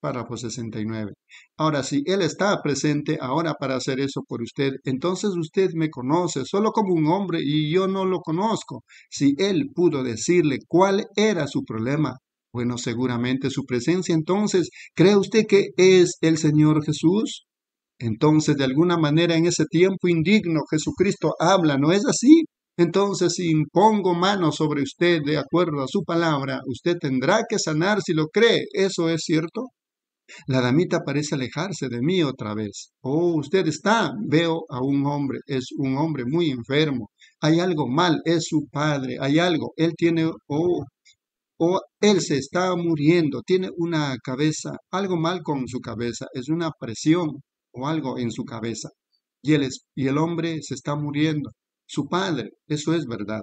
Párrafo 69. Ahora, si Él está presente ahora para hacer eso por usted, entonces usted me conoce solo como un hombre y yo no lo conozco. Si Él pudo decirle cuál era su problema, bueno, seguramente su presencia, entonces, ¿cree usted que es el Señor Jesús? Entonces, de alguna manera, en ese tiempo indigno, Jesucristo habla, ¿no es así? Entonces, si impongo manos sobre usted de acuerdo a su palabra, usted tendrá que sanar si lo cree. ¿Eso es cierto? La damita parece alejarse de mí otra vez. Oh, usted está. Veo a un hombre. Es un hombre muy enfermo. Hay algo mal. Es su padre. Hay algo. Él tiene... él se está muriendo. Tiene una cabeza. Algo mal con su cabeza. Es una presión o algo en su cabeza. Y el hombre se está muriendo. Su padre. Eso es verdad.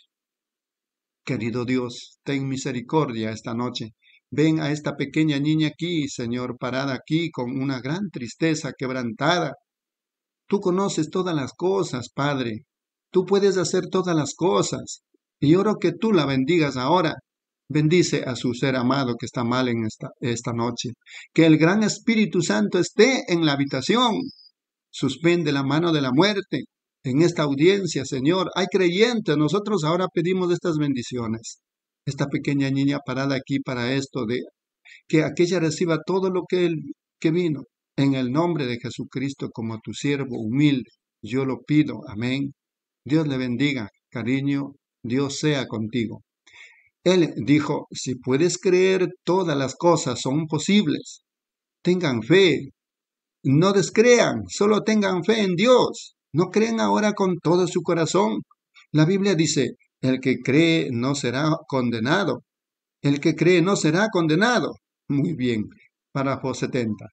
Querido Dios, ten misericordia esta noche. Ven a esta pequeña niña aquí, Señor, parada aquí con una gran tristeza quebrantada. Tú conoces todas las cosas, Padre. Tú puedes hacer todas las cosas. Y oro que tú la bendigas ahora. Bendice a su ser amado que está mal en esta noche. Que el gran Espíritu Santo esté en la habitación. Suspende la mano de la muerte. En esta audiencia, Señor, hay creyentes. Nosotros ahora pedimos estas bendiciones. Esta pequeña niña parada aquí para esto, de que aquella reciba todo lo que vino. En el nombre de Jesucristo, como tu siervo humilde, yo lo pido. Amén. Dios le bendiga, cariño. Dios sea contigo. Él dijo, si puedes creer, todas las cosas son posibles. Tengan fe. No descrean, solo tengan fe en Dios. No creen ahora con todo su corazón. La Biblia dice, el que cree no será condenado. El que cree no será condenado. Muy bien. Párrafo 70.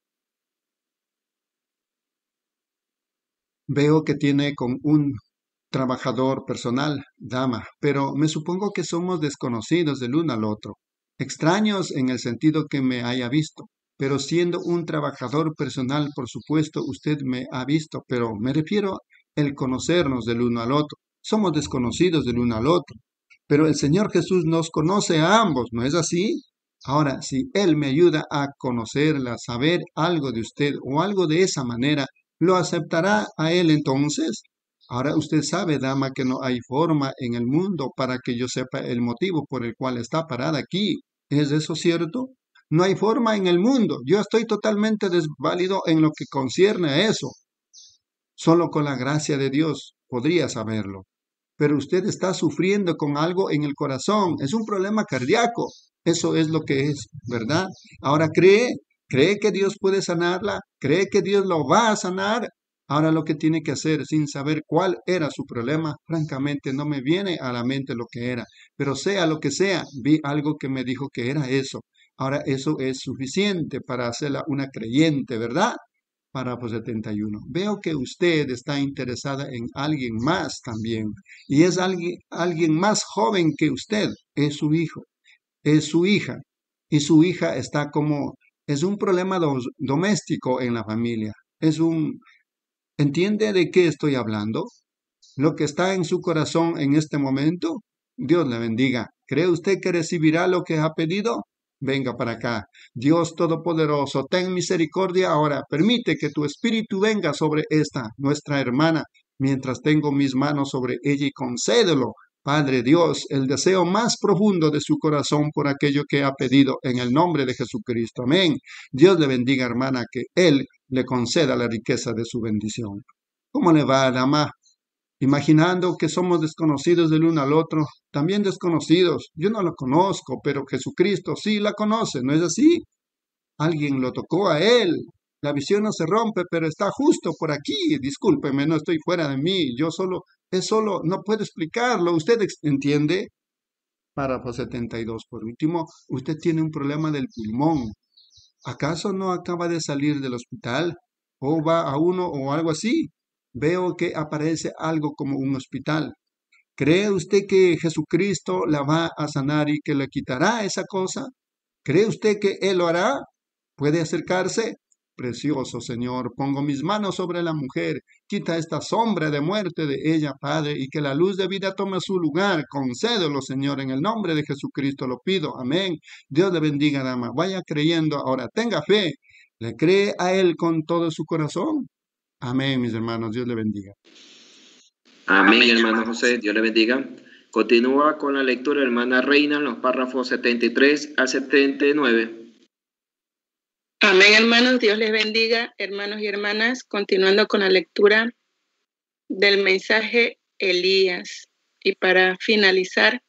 Veo que tiene con un trabajador personal, dama, pero me supongo que somos desconocidos del uno al otro. Extraños en el sentido que me haya visto. Pero siendo un trabajador personal, por supuesto, usted me ha visto, pero me refiero el conocernos del uno al otro. Somos desconocidos del uno al otro, pero el Señor Jesús nos conoce a ambos, ¿no es así? Ahora, si Él me ayuda a conocerla, saber algo de usted o algo de esa manera, ¿lo aceptará a Él entonces? Ahora usted sabe, dama, que no hay forma en el mundo para que yo sepa el motivo por el cual está parada aquí. ¿Es eso cierto? No hay forma en el mundo. Yo estoy totalmente desválido en lo que concierne a eso. Solo con la gracia de Dios podría saberlo. Pero usted está sufriendo con algo en el corazón. Es un problema cardíaco. Eso es lo que es, ¿verdad? Ahora cree que Dios puede sanarla, cree que Dios lo va a sanar. Ahora lo que tiene que hacer, sin saber cuál era su problema, francamente no me viene a la mente lo que era. Pero sea lo que sea, vi algo que me dijo que era eso. Ahora eso es suficiente para hacerla una creyente, ¿verdad? Párrafo 71. Veo que usted está interesada en alguien más también. Y es alguien más joven que usted. Es su hijo. Es su hija. Y su hija está es un problema doméstico en la familia. ¿Entiende de qué estoy hablando? Lo que está en su corazón en este momento. Dios le bendiga. ¿Cree usted que recibirá lo que ha pedido? Venga para acá. Dios Todopoderoso, ten misericordia ahora. Permite que tu espíritu venga sobre nuestra hermana, mientras tengo mis manos sobre ella y concédelo, Padre Dios, el deseo más profundo de su corazón por aquello que ha pedido en el nombre de Jesucristo. Amén. Dios le bendiga, hermana, que Él le conceda la riqueza de su bendición. ¿Cómo le va, dama? Imaginando que somos desconocidos del uno al otro, también desconocidos. Yo no lo conozco, pero Jesucristo sí la conoce, ¿no es así? Alguien lo tocó a Él. La visión no se rompe, pero está justo por aquí. Discúlpeme, no estoy fuera de mí. No puedo explicarlo. ¿Usted entiende? Párrafo 72. Por último, usted tiene un problema del pulmón. ¿Acaso no acaba de salir del hospital? ¿O va a uno o algo así? Veo que aparece algo como un hospital. ¿Cree usted que Jesucristo la va a sanar y que le quitará esa cosa? ¿Cree usted que Él lo hará? ¿Puede acercarse? precioso, Señor. Pongo mis manos sobre la mujer. Quita esta sombra de muerte de ella, Padre, y que la luz de vida tome su lugar. Concédelo, Señor, en el nombre de Jesucristo lo pido. Amén. Dios le bendiga, dama. Vaya creyendo ahora. Tenga fe. Le cree a Él con todo su corazón. Amén, mis hermanos. Dios le bendiga. Amén, hermano José. Dios le bendiga. Continúa con la lectura, hermana Reina, en los párrafos 73 al 79. Amén, hermanos. Dios les bendiga, hermanos y hermanas. Continuando con la lectura del mensaje Elías. Y para finalizar,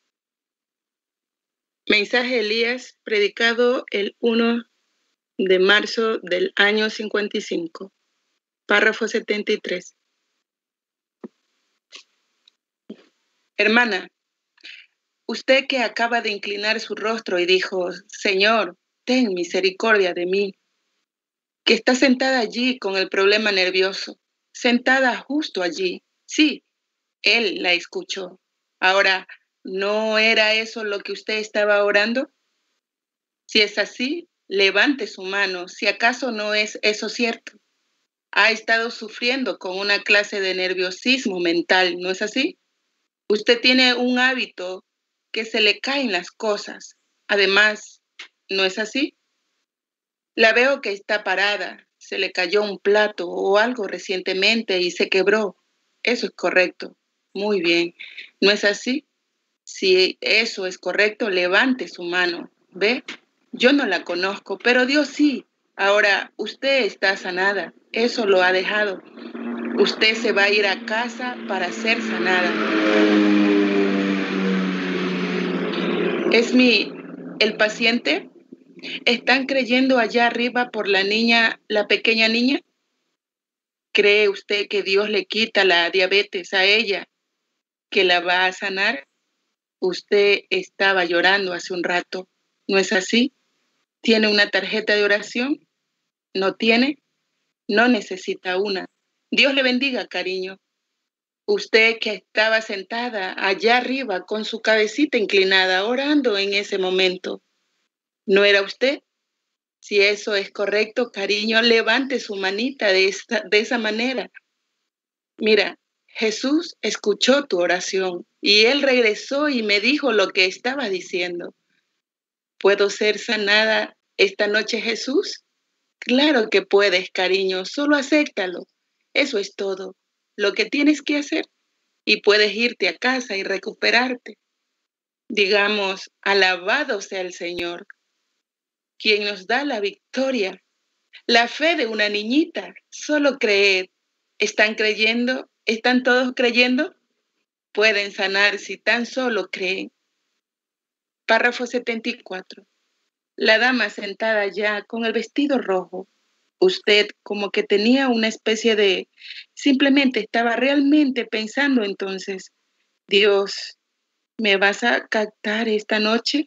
mensaje Elías predicado el 1 de marzo del año 55. Párrafo 73. Hermana, usted que acaba de inclinar su rostro y dijo, Señor, ten misericordia de mí, que está sentada allí con el problema nervioso, sentada justo allí. Sí, él la escuchó. Ahora, ¿no era eso lo que usted estaba orando? Si es así, levante su mano, si acaso no es eso cierto. Ha estado sufriendo con una clase de nerviosismo mental, ¿no es así? Usted tiene un hábito que se le caen las cosas. Además, ¿no es así? La veo que está parada, se le cayó un plato o algo recientemente y se quebró. Eso es correcto. Muy bien. ¿No es así? Si eso es correcto, levante su mano. ¿Ve? Yo no la conozco, pero Dios sí. Ahora, usted está sanada. Eso lo ha dejado. Usted se va a ir a casa para ser sanada. ¿Es el paciente? ¿Están creyendo allá arriba por la niña, la pequeña niña? ¿Cree usted que Dios le quita la diabetes a ella, que la va a sanar? Usted estaba llorando hace un rato, ¿no es así? ¿Tiene una tarjeta de oración? ¿No tiene? No necesita una. Dios le bendiga, cariño. Usted que estaba sentada allá arriba con su cabecita inclinada, orando en ese momento, ¿no era usted? Si eso es correcto, cariño, levante su manita de esa manera. Mira, Jesús escuchó tu oración y Él regresó y me dijo lo que estaba diciendo. ¿Puedo ser sanada esta noche, Jesús? Claro que puedes, cariño, solo acéptalo. Eso es todo lo que tienes que hacer y puedes irte a casa y recuperarte. Digamos, alabado sea el Señor, quien nos da la victoria. La fe de una niñita, solo creed. ¿Están creyendo? ¿Están todos creyendo? Pueden sanar si tan solo creen. Párrafo 74. La dama sentada ya con el vestido rojo. Usted como que tenía una especie de... Simplemente estaba realmente pensando entonces, Dios, ¿me vas a captar esta noche?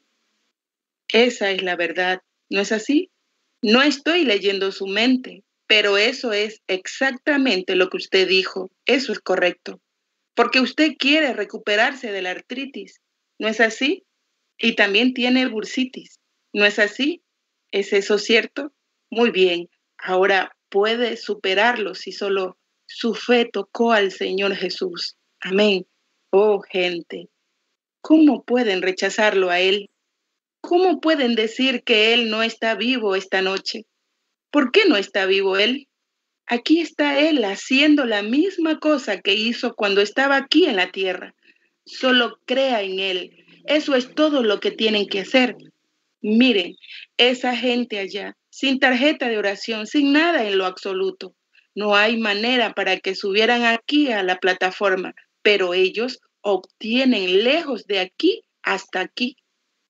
Esa es la verdad, ¿no es así? No estoy leyendo su mente, pero eso es exactamente lo que usted dijo. Eso es correcto. Porque usted quiere recuperarse de la artritis, ¿no es así? Y también tiene bursitis, ¿no es así? ¿Es eso cierto? Muy bien. Ahora puede superarlo si solo su fe tocó al Señor Jesús. Amén. Oh, gente, ¿cómo pueden rechazarlo a Él? ¿Cómo pueden decir que Él no está vivo esta noche? ¿Por qué no está vivo Él? Aquí está Él haciendo la misma cosa que hizo cuando estaba aquí en la tierra. Solo crea en Él. Eso es todo lo que tienen que hacer. Miren, esa gente allá, sin tarjeta de oración, sin nada en lo absoluto. No hay manera para que subieran aquí a la plataforma, pero ellos obtienen lejos de aquí hasta aquí.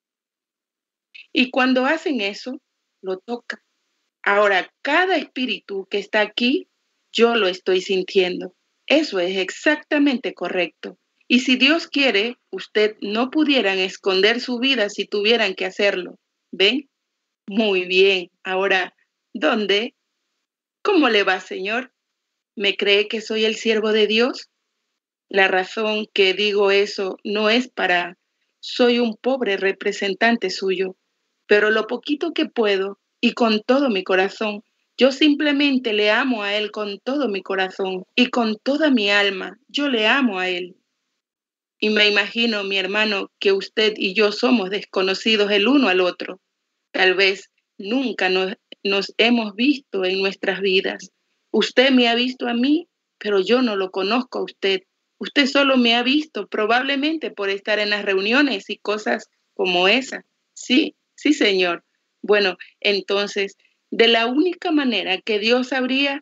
Y cuando hacen eso, lo tocan. Ahora, cada espíritu que está aquí, yo lo estoy sintiendo. Eso es exactamente correcto. Y si Dios quiere, usted no pudieran esconder su vida si tuvieran que hacerlo. ¿Ven? Muy bien. Ahora, ¿dónde? ¿Cómo le va, Señor? ¿Me cree que soy el siervo de Dios? La razón que digo eso no es soy un pobre representante suyo, pero lo poquito que puedo y con todo mi corazón, Yo simplemente le amo a Él con todo mi corazón y con toda mi alma. Yo le amo a Él. Y me imagino, mi hermano, que usted y yo somos desconocidos el uno al otro. Tal vez nunca nos hemos visto en nuestras vidas. Usted me ha visto a mí, pero yo no lo conozco a usted. Usted solo me ha visto probablemente por estar en las reuniones y cosas como esa. Sí, sí, Señor. Bueno, entonces, de la única manera que yo sabría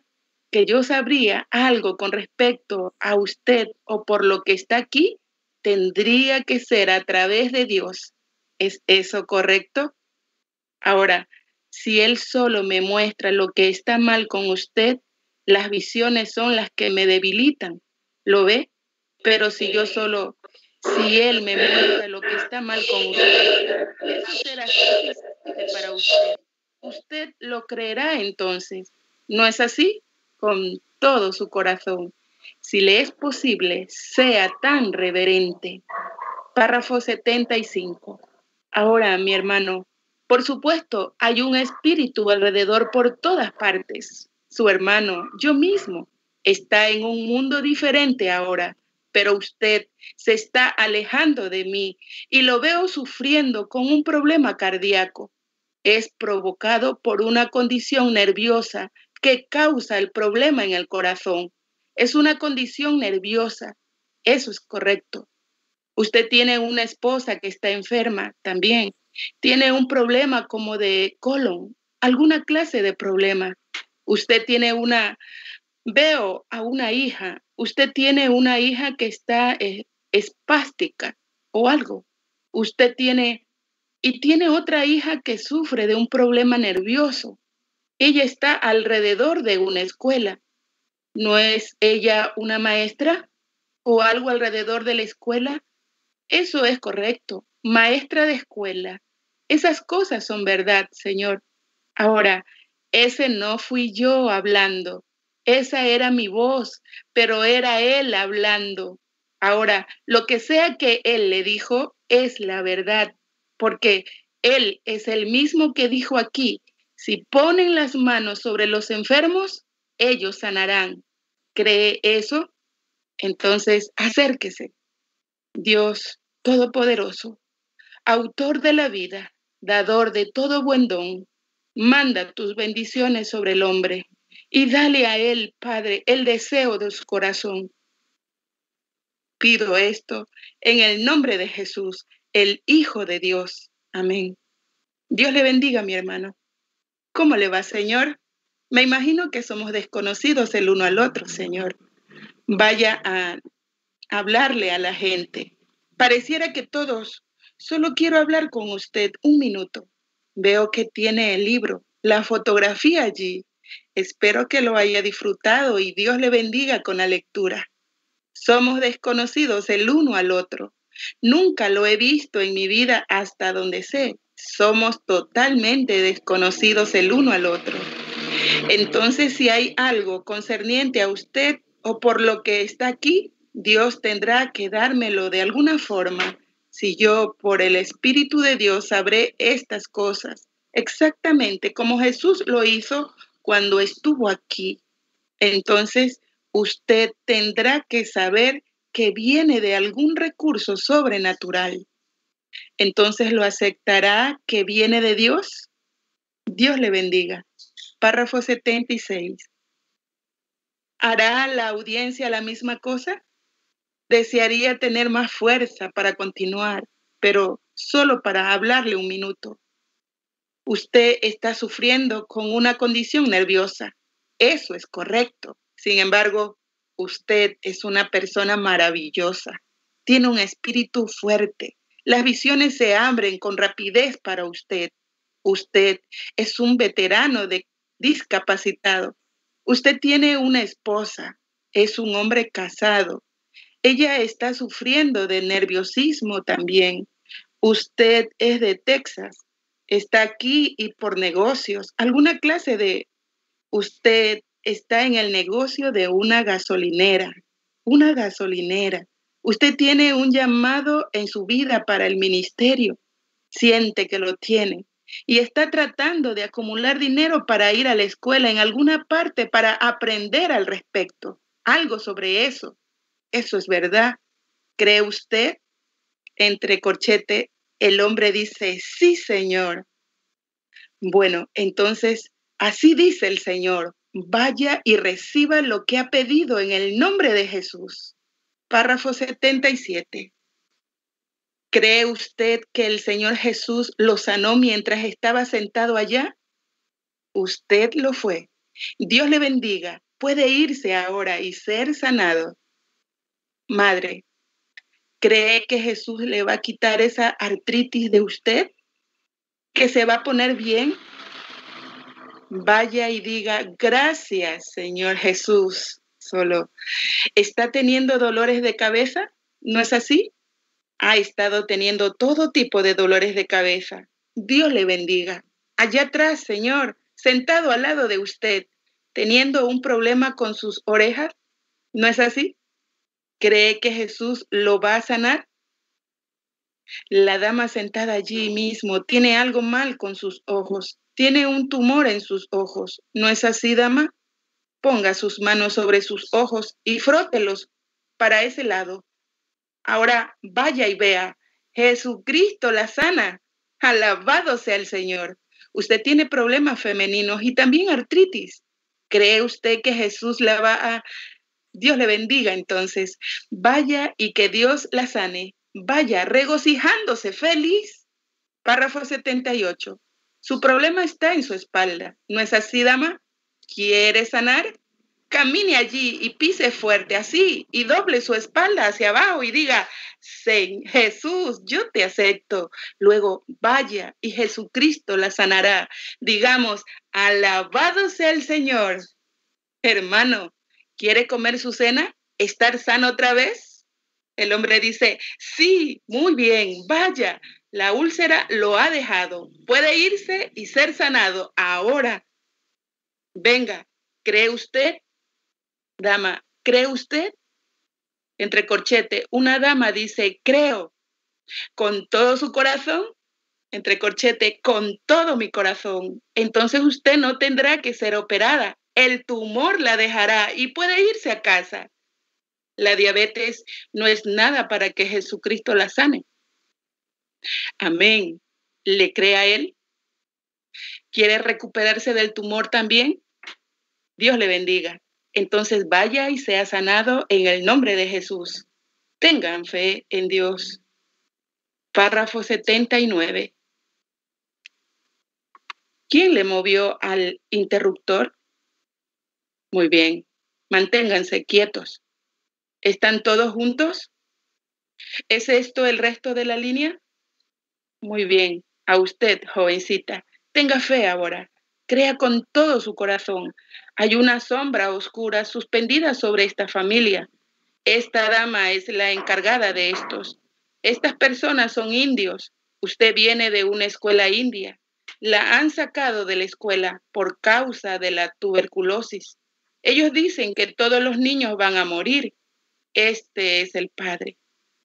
algo con respecto a usted o por lo que está aquí, tendría que ser a través de Dios. ¿Es eso correcto? Ahora, si Él solo me muestra lo que está mal con usted, las visiones son las que me debilitan. ¿Lo ve? Pero si Él me muestra lo que está mal con usted, eso será suficiente para usted. Usted lo creerá entonces. ¿No es así? Con todo su corazón. Si le es posible, sea tan reverente. Párrafo 75. Ahora, mi hermano, por supuesto, hay un espíritu alrededor por todas partes. Su hermano, yo mismo, está en un mundo diferente ahora, pero usted se está alejando de mí y lo veo sufriendo con un problema cardíaco. Es provocado por una condición nerviosa que causa el problema en el corazón. Es una condición nerviosa. Eso es correcto. Usted tiene una esposa que está enferma también. Tiene un problema como de colon, alguna clase de problema. Usted tiene veo a una hija. Usted tiene una hija que está espástica o algo. Usted tiene otra hija que sufre de un problema nervioso. Ella está alrededor de una escuela. ¿No es ella una maestra o algo alrededor de la escuela? Eso es correcto. Maestra de escuela. Esas cosas son verdad, Señor. Ahora, ese no fui yo hablando. Esa era mi voz, pero era Él hablando. Ahora, lo que sea que Él le dijo es la verdad, porque Él es el mismo que dijo aquí, si ponen las manos sobre los enfermos, ellos sanarán. ¿Cree eso? Entonces, acérquese. Dios Todopoderoso, autor de la vida, dador de todo buen don, manda tus bendiciones sobre el hombre y dale a él, Padre, el deseo de su corazón. Pido esto en el nombre de Jesús, el Hijo de Dios. Amén. Dios le bendiga, mi hermano. ¿Cómo le va, Señor? Me imagino que somos desconocidos el uno al otro, Señor. Vaya a hablarle a la gente. Pareciera que todos, solo quiero hablar con usted un minuto. Veo que tiene el libro, la fotografía allí. Espero que lo haya disfrutado y Dios le bendiga con la lectura. Somos desconocidos el uno al otro. Nunca lo he visto en mi vida hasta donde sé. Somos totalmente desconocidos el uno al otro. Entonces, si hay algo concerniente a usted o por lo que está aquí, Dios tendrá que dármelo de alguna forma. Si yo, por el Espíritu de Dios, sabré estas cosas, exactamente como Jesús lo hizo cuando estuvo aquí. Entonces, usted tendrá que saber que viene de algún recurso sobrenatural. Entonces, ¿lo aceptará que viene de Dios? Dios le bendiga. Párrafo 76. ¿Hará la audiencia la misma cosa? Desearía tener más fuerza para continuar, pero solo para hablarle un minuto. Usted está sufriendo con una condición nerviosa. Eso es correcto. Sin embargo, usted es una persona maravillosa. Tiene un espíritu fuerte. Las visiones se abren con rapidez para usted. Usted es un veterano discapacitado. Usted tiene una esposa. Es un hombre casado. Ella está sufriendo de nerviosismo también. Usted es de Texas. Está aquí y por negocios. ¿Alguna clase de... Usted está en el negocio de una gasolinera. Una gasolinera. Usted tiene un llamado en su vida para el ministerio. Siente que lo tiene. y está tratando de acumular dinero para ir a la escuela en alguna parte para aprender al respecto, algo sobre eso. ¿Eso es verdad? ¿Cree usted? Entre corchete, el hombre dice, sí, Señor. Bueno, entonces, así dice el Señor, vaya y reciba lo que ha pedido en el nombre de Jesús. Párrafo 77. ¿Cree usted que el Señor Jesús lo sanó mientras estaba sentado allá? Usted lo fue. Dios le bendiga. Puede irse ahora y ser sanado. Madre, ¿cree que Jesús le va a quitar esa artritis de usted? ¿Que se va a poner bien? Vaya y diga, gracias, Señor Jesús. Solo, ¿está teniendo dolores de cabeza? ¿No es así? Ha estado teniendo todo tipo de dolores de cabeza. Dios le bendiga. Allá atrás, Señor, sentado al lado de usted, teniendo un problema con sus orejas. ¿No es así? ¿Cree que Jesús lo va a sanar? La dama sentada allí mismo tiene algo mal con sus ojos. Tiene un tumor en sus ojos. ¿No es así, dama? Ponga sus manos sobre sus ojos y frótelos para ese lado. Ahora vaya y vea. Jesucristo la sana. Alabado sea el Señor. Usted tiene problemas femeninos y también artritis. ¿Cree usted que Jesús la va a... Dios le bendiga entonces. Vaya y que Dios la sane. Vaya regocijándose, feliz. Párrafo 78. Su problema está en su espalda. ¿No es así, dama? ¿Quiere sanar? Camine allí y pise fuerte así y doble su espalda hacia abajo y diga, Jesús, yo te acepto. Luego vaya y Jesucristo la sanará. Digamos, alabado sea el Señor. Hermano, ¿quiere comer su cena? ¿Estar sano otra vez? El hombre dice, sí, muy bien, vaya. La úlcera lo ha dejado. Puede irse y ser sanado ahora. Venga, ¿cree usted? Dama, ¿cree usted? Entre corchete, una dama dice, creo. ¿Con todo su corazón? Entre corchete, con todo mi corazón. Entonces usted no tendrá que ser operada. El tumor la dejará y puede irse a casa. La diabetes no es nada para que Jesucristo la sane. Amén. ¿Le cree a él? ¿Quiere recuperarse del tumor también? Dios le bendiga. Entonces vaya y sea sanado en el nombre de Jesús. Tengan fe en Dios. Párrafo 79. ¿Quién le movió al interruptor? Muy bien. Manténganse quietos. ¿Están todos juntos? ¿Es esto el resto de la línea? Muy bien. A usted, jovencita. Tenga fe ahora. Crea con todo su corazón. Hay una sombra oscura suspendida sobre esta familia. Esta dama es la encargada de estos. Estas personas son indios. Usted viene de una escuela india. La han sacado de la escuela por causa de la tuberculosis. Ellos dicen que todos los niños van a morir. Este es el padre.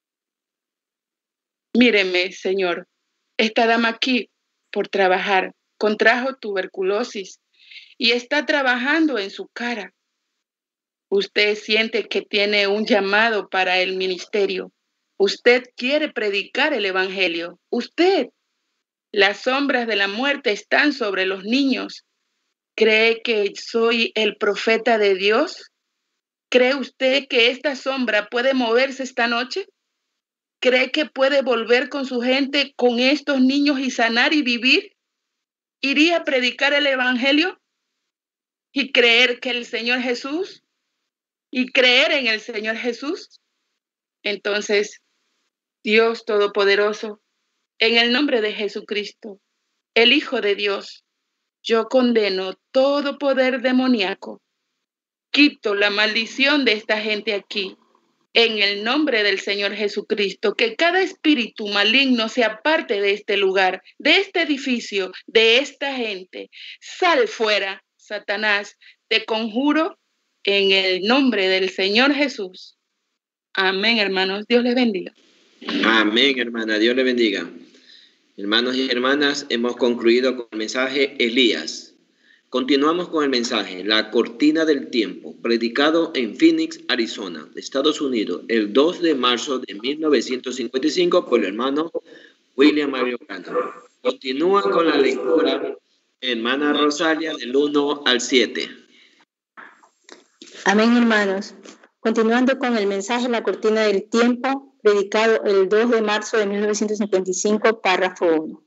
Míreme, señor. Esta dama aquí, por trabajar, contrajo tuberculosis y está trabajando en su cara. Usted siente que tiene un llamado para el ministerio. Usted quiere predicar el evangelio. Usted. Las sombras de la muerte están sobre los niños. ¿Cree que soy el profeta de Dios? ¿Cree usted que esta sombra puede moverse esta noche? ¿Cree que puede volver con su gente, con estos niños y sanar y vivir? ¿Iría a predicar el evangelio? ¿Y creer que el Señor Jesús? ¿Y creer en el Señor Jesús? Entonces, Dios Todopoderoso, en el nombre de Jesucristo, el Hijo de Dios, yo condeno todo poder demoníaco. Quito la maldición de esta gente aquí. En el nombre del Señor Jesucristo, que cada espíritu maligno se aparte de este lugar, de este edificio, de esta gente. Sal fuera, Satanás. Te conjuro en el nombre del Señor Jesús. Amén, hermanos. Dios les bendiga. Amén, hermana. Dios le bendiga. Hermanos y hermanas, hemos concluido con el mensaje Elías. Continuamos con el mensaje La cortina del tiempo, predicado en Phoenix, Arizona, Estados Unidos, el 2 de marzo de 1955 por el hermano William Mario Branham. Continúa con la lectura, hermana Rosalia, del 1 al 7. Amén, hermanos. Continuando con el mensaje La cortina del tiempo, predicado el 2 de marzo de 1955, párrafo 1.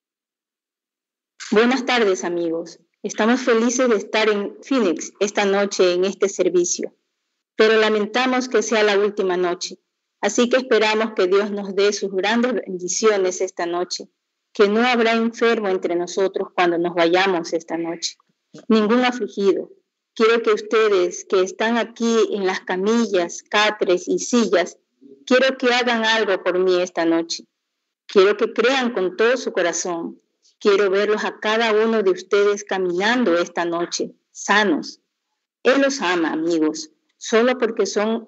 Buenas tardes, amigos. Estamos felices de estar en Phoenix esta noche en este servicio, pero lamentamos que sea la última noche. Así que esperamos que Dios nos dé sus grandes bendiciones esta noche, que no habrá enfermo entre nosotros cuando nos vayamos esta noche, ningún afligido. Quiero que ustedes que están aquí en las camillas, catres y sillas, quiero que hagan algo por mí esta noche. Quiero que crean con todo su corazón. Quiero verlos a cada uno de ustedes caminando esta noche, sanos. Él los ama, amigos, solo porque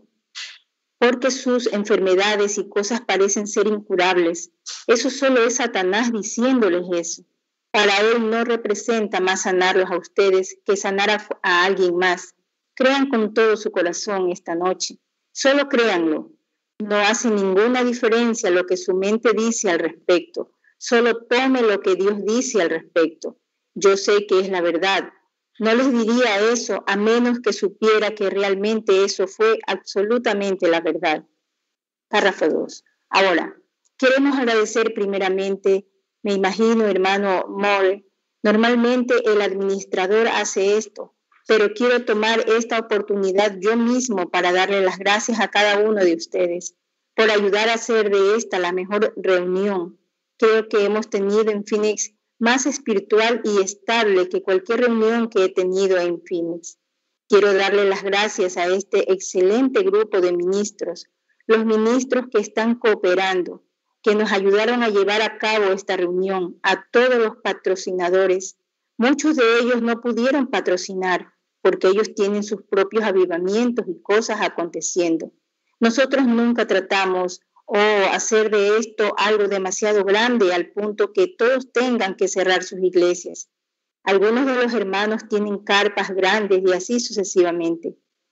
sus enfermedades y cosas parecen ser incurables. Eso solo es Satanás diciéndoles eso. Para él no representa más sanarlos a ustedes que sanar a alguien más. Crean con todo su corazón esta noche. Solo créanlo. No hace ninguna diferencia lo que su mente dice al respecto. Solo tome lo que Dios dice al respecto. Yo sé que es la verdad. No les diría eso a menos que supiera que realmente eso fue absolutamente la verdad. Párrafo 2. Ahora, queremos agradecer primeramente, me imagino, hermano Moore, normalmente el administrador hace esto, pero quiero tomar esta oportunidad yo mismo para darle las gracias a cada uno de ustedes por ayudar a hacer de esta la mejor reunión. Creo que hemos tenido en Phoenix más espiritual y estable que cualquier reunión que he tenido en Phoenix. Quiero darle las gracias a este excelente grupo de ministros, los ministros que están cooperando, que nos ayudaron a llevar a cabo esta reunión, a todos los patrocinadores. Muchos de ellos no pudieron patrocinar porque ellos tienen sus propios avivamientos y cosas aconteciendo. Nosotros nunca tratamos hacer de esto algo demasiado grande al punto que todos tengan que cerrar sus iglesias. Algunos de los hermanos tienen carpas grandes y así sucesivamente.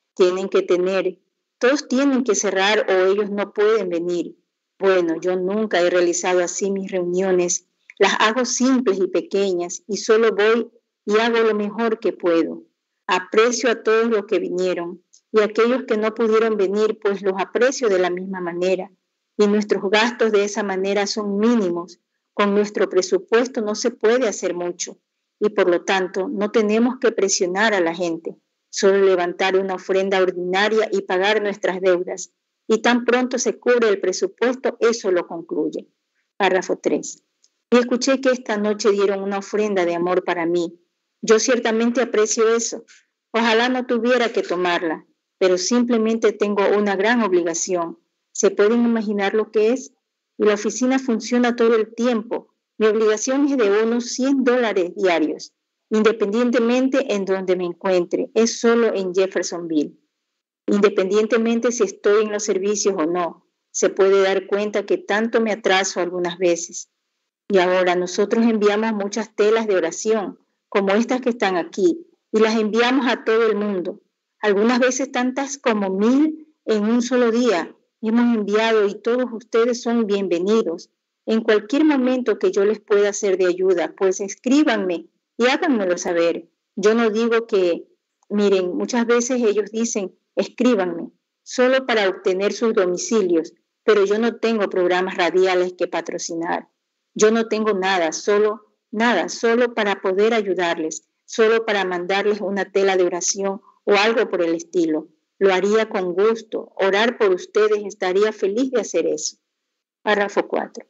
Todos tienen que cerrar o ellos no pueden venir. Bueno, yo nunca he realizado así mis reuniones. Las hago simples y pequeñas y solo voy y hago lo mejor que puedo. Aprecio a todos los que vinieron y a aquellos que no pudieron venir, pues los aprecio de la misma manera. Y nuestros gastos de esa manera son mínimos. Con nuestro presupuesto no se puede hacer mucho y por lo tanto no tenemos que presionar a la gente, solo levantar una ofrenda ordinaria y pagar nuestras deudas. Y tan pronto se cubre el presupuesto, eso lo concluye. Párrafo 3. Y escuché que esta noche dieron una ofrenda de amor para mí. Yo ciertamente aprecio eso. Ojalá no tuviera que tomarla, pero simplemente tengo una gran obligación. ¿Se pueden imaginar lo que es? Y la oficina funciona todo el tiempo. Mi obligación es de unos $100 diarios, independientemente en donde me encuentre. Es solo en Jeffersonville. Independientemente si estoy en los servicios o no, se puede dar cuenta que tanto me atraso algunas veces. Y ahora nosotros enviamos muchas telas de oración, como estas que están aquí, y las enviamos a todo el mundo. Algunas veces tantas como 1000 en un solo día hemos enviado y todos ustedes son bienvenidos. En cualquier momento que yo les pueda ser de ayuda, pues escríbanme y háganmelo saber. Yo no digo que, miren, muchas veces ellos dicen, escríbanme, solo para obtener sus domicilios, pero yo no tengo programas radiales que patrocinar. Yo no tengo nada, solo para poder ayudarles, solo para mandarles una tela de oración o algo por el estilo. Lo haría con gusto, orar por ustedes, estaría feliz de hacer eso. Párrafo 4.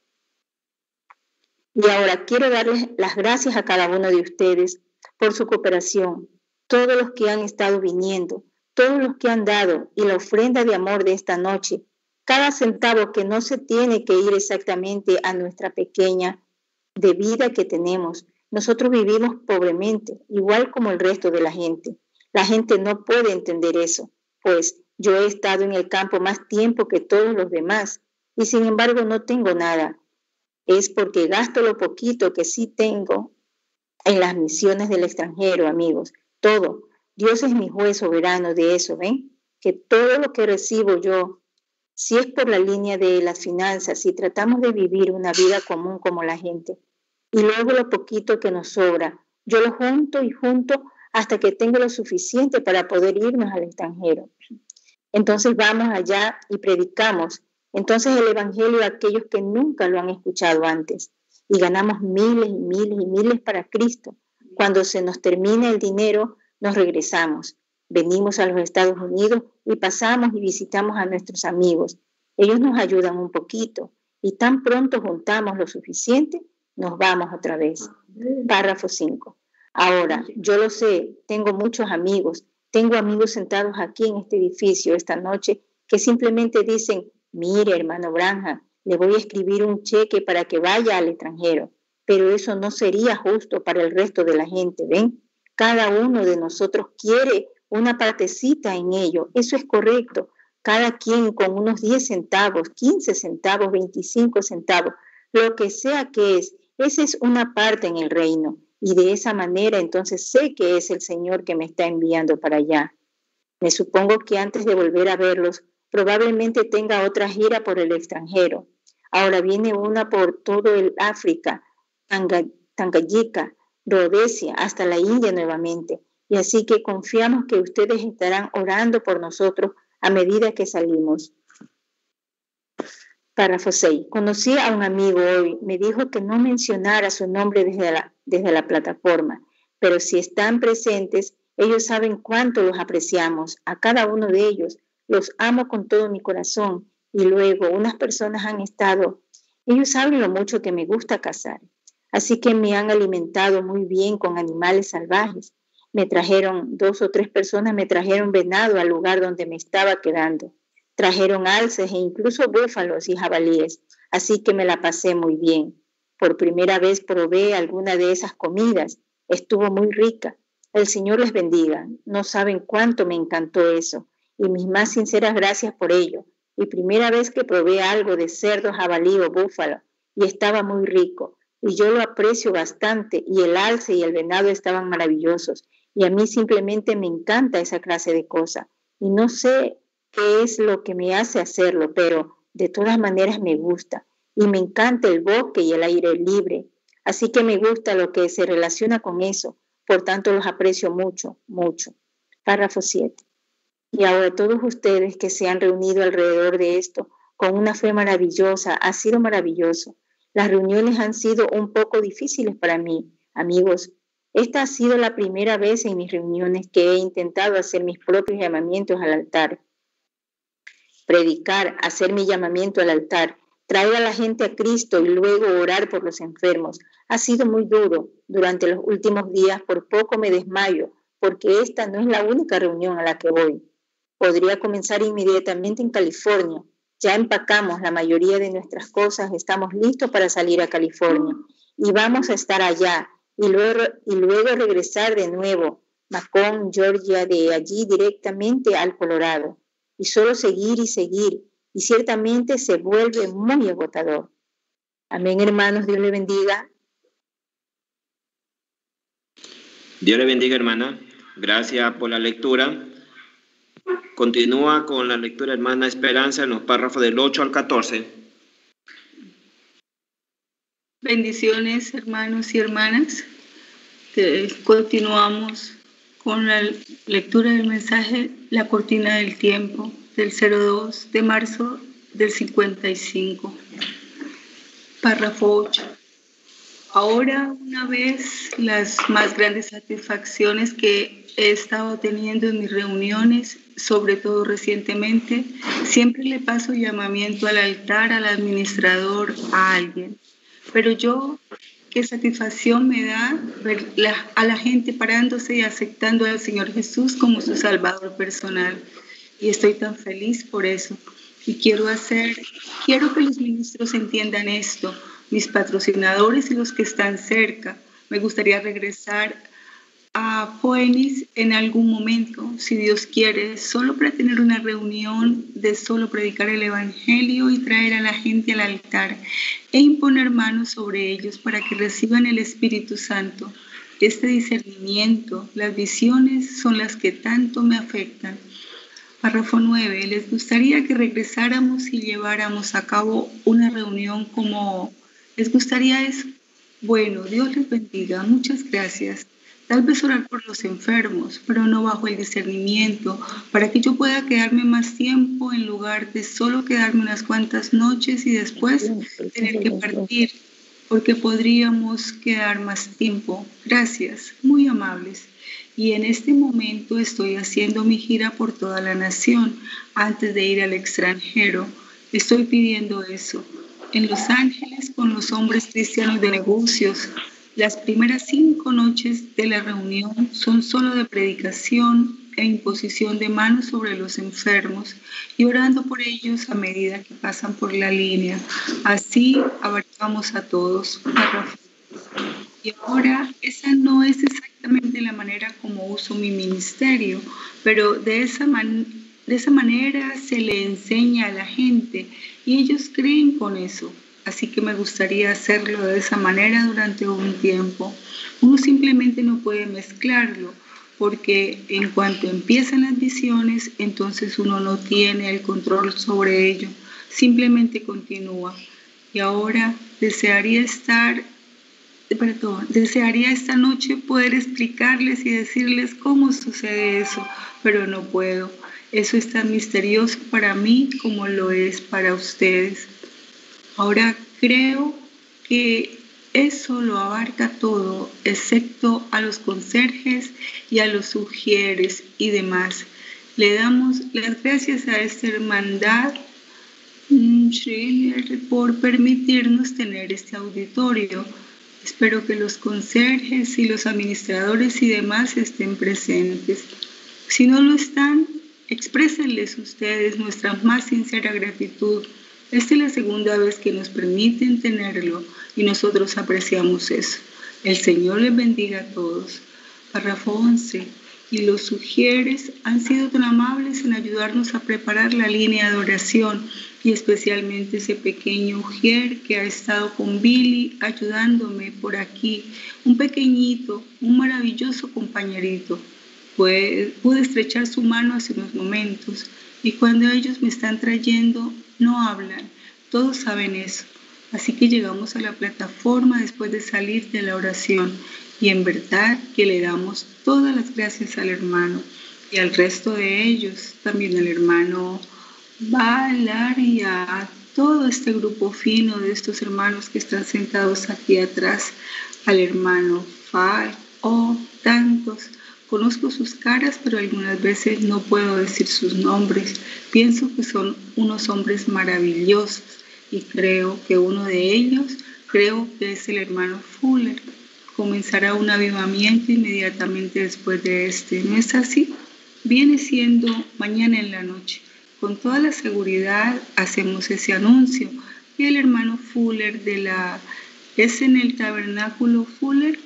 Y ahora quiero darles las gracias a cada uno de ustedes por su cooperación, todos los que han estado viniendo, todos los que han dado y la ofrenda de amor de esta noche, cada centavo que no se tiene que ir exactamente a nuestra pequeña de vida que tenemos. Nosotros vivimos pobremente, igual como el resto de la gente. La gente no puede entender eso, pues yo he estado en el campo más tiempo que todos los demás y sin embargo no tengo nada. es porque gasto lo poquito que sí tengo en las misiones del extranjero, amigos. Todo. Dios es mi juez soberano de eso, ¿ven? Que todo lo que recibo yo, si es por la línea de las finanzas, si tratamos de vivir una vida común como la gente, y luego lo poquito que nos sobra, yo lo junto y junto hasta que tengo lo suficiente para poder irnos al extranjero. Entonces vamos allá y predicamos. Entonces el evangelio a aquellos que nunca lo han escuchado antes. Y ganamos miles y miles y miles para Cristo. Cuando se nos termina el dinero, nos regresamos. Venimos a los Estados Unidos y pasamos y visitamos a nuestros amigos. Ellos nos ayudan un poquito y tan pronto juntamos lo suficiente, nos vamos otra vez. Párrafo 5. Ahora, yo lo sé, tengo muchos amigos. Tengo amigos sentados aquí en este edificio esta noche que simplemente dicen, mire, hermano Branham, le voy a escribir un cheque para que vaya al extranjero. Pero eso no sería justo para el resto de la gente, ¿ven? Cada uno de nosotros quiere una partecita en ello. Eso es correcto. Cada quien con unos 10 centavos, 15 centavos, 25 centavos, lo que sea que es, esa es una parte en el reino. Y de esa manera entonces sé que es el Señor que me está enviando para allá. Me supongo que antes de volver a verlos, probablemente tenga otra gira por el extranjero. Ahora viene una por todo el África, Tanganyika, Rhodesia, hasta la India nuevamente. Y así que confiamos que ustedes estarán orando por nosotros a medida que salimos. Párrafo 6. Conocí a un amigo hoy. Me dijo que no mencionara su nombre desde la plataforma, pero si están presentes, ellos saben cuánto los apreciamos. A cada uno de ellos los amo con todo mi corazón. Y luego unas personas han estado, ellos saben lo mucho que me gusta cazar. Así que me han alimentado muy bien con animales salvajes. Me trajeron 2 o 3 personas, me trajeron venado al lugar donde me estaba quedando. Trajeron alces e incluso búfalos y jabalíes, así que me la pasé muy bien. Por primera vez probé alguna de esas comidas. Estuvo muy rica. El Señor les bendiga. No saben cuánto me encantó eso. Y mis más sinceras gracias por ello. Y primera vez que probé algo de cerdo, jabalí o búfalo. Y estaba muy rico. Y yo lo aprecio bastante. Y el alce y el venado estaban maravillosos. Y a mí simplemente me encanta esa clase de cosas. Y no sé qué es lo que me hace hacerlo, pero de todas maneras me gusta. Y me encanta el bosque y el aire libre. Así que me gusta lo que se relaciona con eso. Por tanto, los aprecio mucho, mucho. Párrafo 7. Y ahora todos ustedes que se han reunido alrededor de esto, con una fe maravillosa, ha sido maravilloso. Las reuniones han sido un poco difíciles para mí, amigos. Esta ha sido la primera vez en mis reuniones que he intentado hacer mis propios llamamientos al altar. Predicar, hacer mi llamamiento al altar, traer a la gente a Cristo y luego orar por los enfermos. Ha sido muy duro. Durante los últimos días por poco me desmayo, porque esta no es la única reunión a la que voy. Podría comenzar inmediatamente en California. Ya empacamos la mayoría de nuestras cosas, estamos listos para salir a California. Y vamos a estar allá, y luego regresar de nuevo, Macon, Georgia, de allí directamente al Colorado. Y solo seguir y seguir, y ciertamente se vuelve muy agotador. Amén, hermanos, Dios le bendiga. Dios le bendiga, hermana. Gracias por la lectura. Continúa con la lectura, hermana Esperanza, en los párrafos del 8 al 14. Bendiciones, hermanos y hermanas. Continuamos con la lectura del mensaje La cortina del tiempo, del 02 de marzo del 55. Párrafo 8. Ahora, una vez, las más grandes satisfacciones que he estado teniendo en mis reuniones, sobre todo recientemente, siempre le paso llamamiento al altar, al administrador, a alguien. Pero yo, qué satisfacción me da ver a la gente parándose y aceptando al Señor Jesús como su Salvador personal. Y estoy tan feliz por eso. Y quiero que los ministros entiendan esto, mis patrocinadores y los que están cerca. Me gustaría regresar a Phoenix en algún momento, si Dios quiere, solo para tener una reunión de solo predicar el Evangelio y traer a la gente al altar e imponer manos sobre ellos para que reciban el Espíritu Santo. Este discernimiento, las visiones son las que tanto me afectan. Párrafo 9. ¿Les gustaría que regresáramos y lleváramos a cabo una reunión como les gustaría eso? Bueno, Dios les bendiga. Muchas gracias. Tal vez orar por los enfermos, pero no bajo el discernimiento, para que yo pueda quedarme más tiempo en lugar de solo quedarme unas cuantas noches y después tener que partir, porque podríamos quedar más tiempo. Gracias, muy amables. Y en este momento estoy haciendo mi gira por toda la nación antes de ir al extranjero. Estoy pidiendo eso. En Los Ángeles con los hombres cristianos de negocios. Las primeras 5 noches de la reunión son solo de predicación e imposición de manos sobre los enfermos y orando por ellos a medida que pasan por la línea. Así abarcamos a todos. Y ahora esa no es exactamente la manera como uso mi ministerio, pero de esa manera se le enseña a la gente y ellos creen con eso. Así que me gustaría hacerlo de esa manera durante un tiempo. Uno simplemente no puede mezclarlo, porque en cuanto empiezan las visiones, entonces uno no tiene el control sobre ello. Simplemente continúa. Y ahora desearía esta noche poder explicarles y decirles cómo sucede eso, pero no puedo. Eso es tan misterioso para mí como lo es para ustedes. Ahora creo que eso lo abarca todo, excepto a los conserjes y a los sugieres y demás. Le damos las gracias a esta hermandad por permitirnos tener este auditorio. Espero que los conserjes y los administradores y demás estén presentes. Si no lo están, exprésenles ustedes nuestra más sincera gratitud. Esta es la segunda vez que nos permiten tenerlo y nosotros apreciamos eso. El Señor les bendiga a todos. Párrafo 11. Y los sugieres han sido tan amables en ayudarnos a preparar la línea de oración y especialmente ese pequeño ujier que ha estado con Billy ayudándome por aquí. Un pequeñito, un maravilloso compañerito. Pude estrechar su mano hace unos momentos y cuando ellos me están trayendo no hablan, todos saben eso. Así que llegamos a la plataforma después de salir de la oración y en verdad que le damos todas las gracias al hermano y al resto de ellos, también al hermano Valar y a todo este grupo fino de estos hermanos que están sentados aquí atrás, al hermano Fal, tantos. Conozco sus caras, pero algunas veces no puedo decir sus nombres. Pienso que son unos hombres maravillosos y creo que uno de ellos, es el hermano Fuller. Comenzará un avivamiento inmediatamente después de este. ¿No es así? Viene siendo mañana en la noche. Con toda la seguridad hacemos ese anuncio. Y el hermano Fuller es en el tabernáculo Fuller,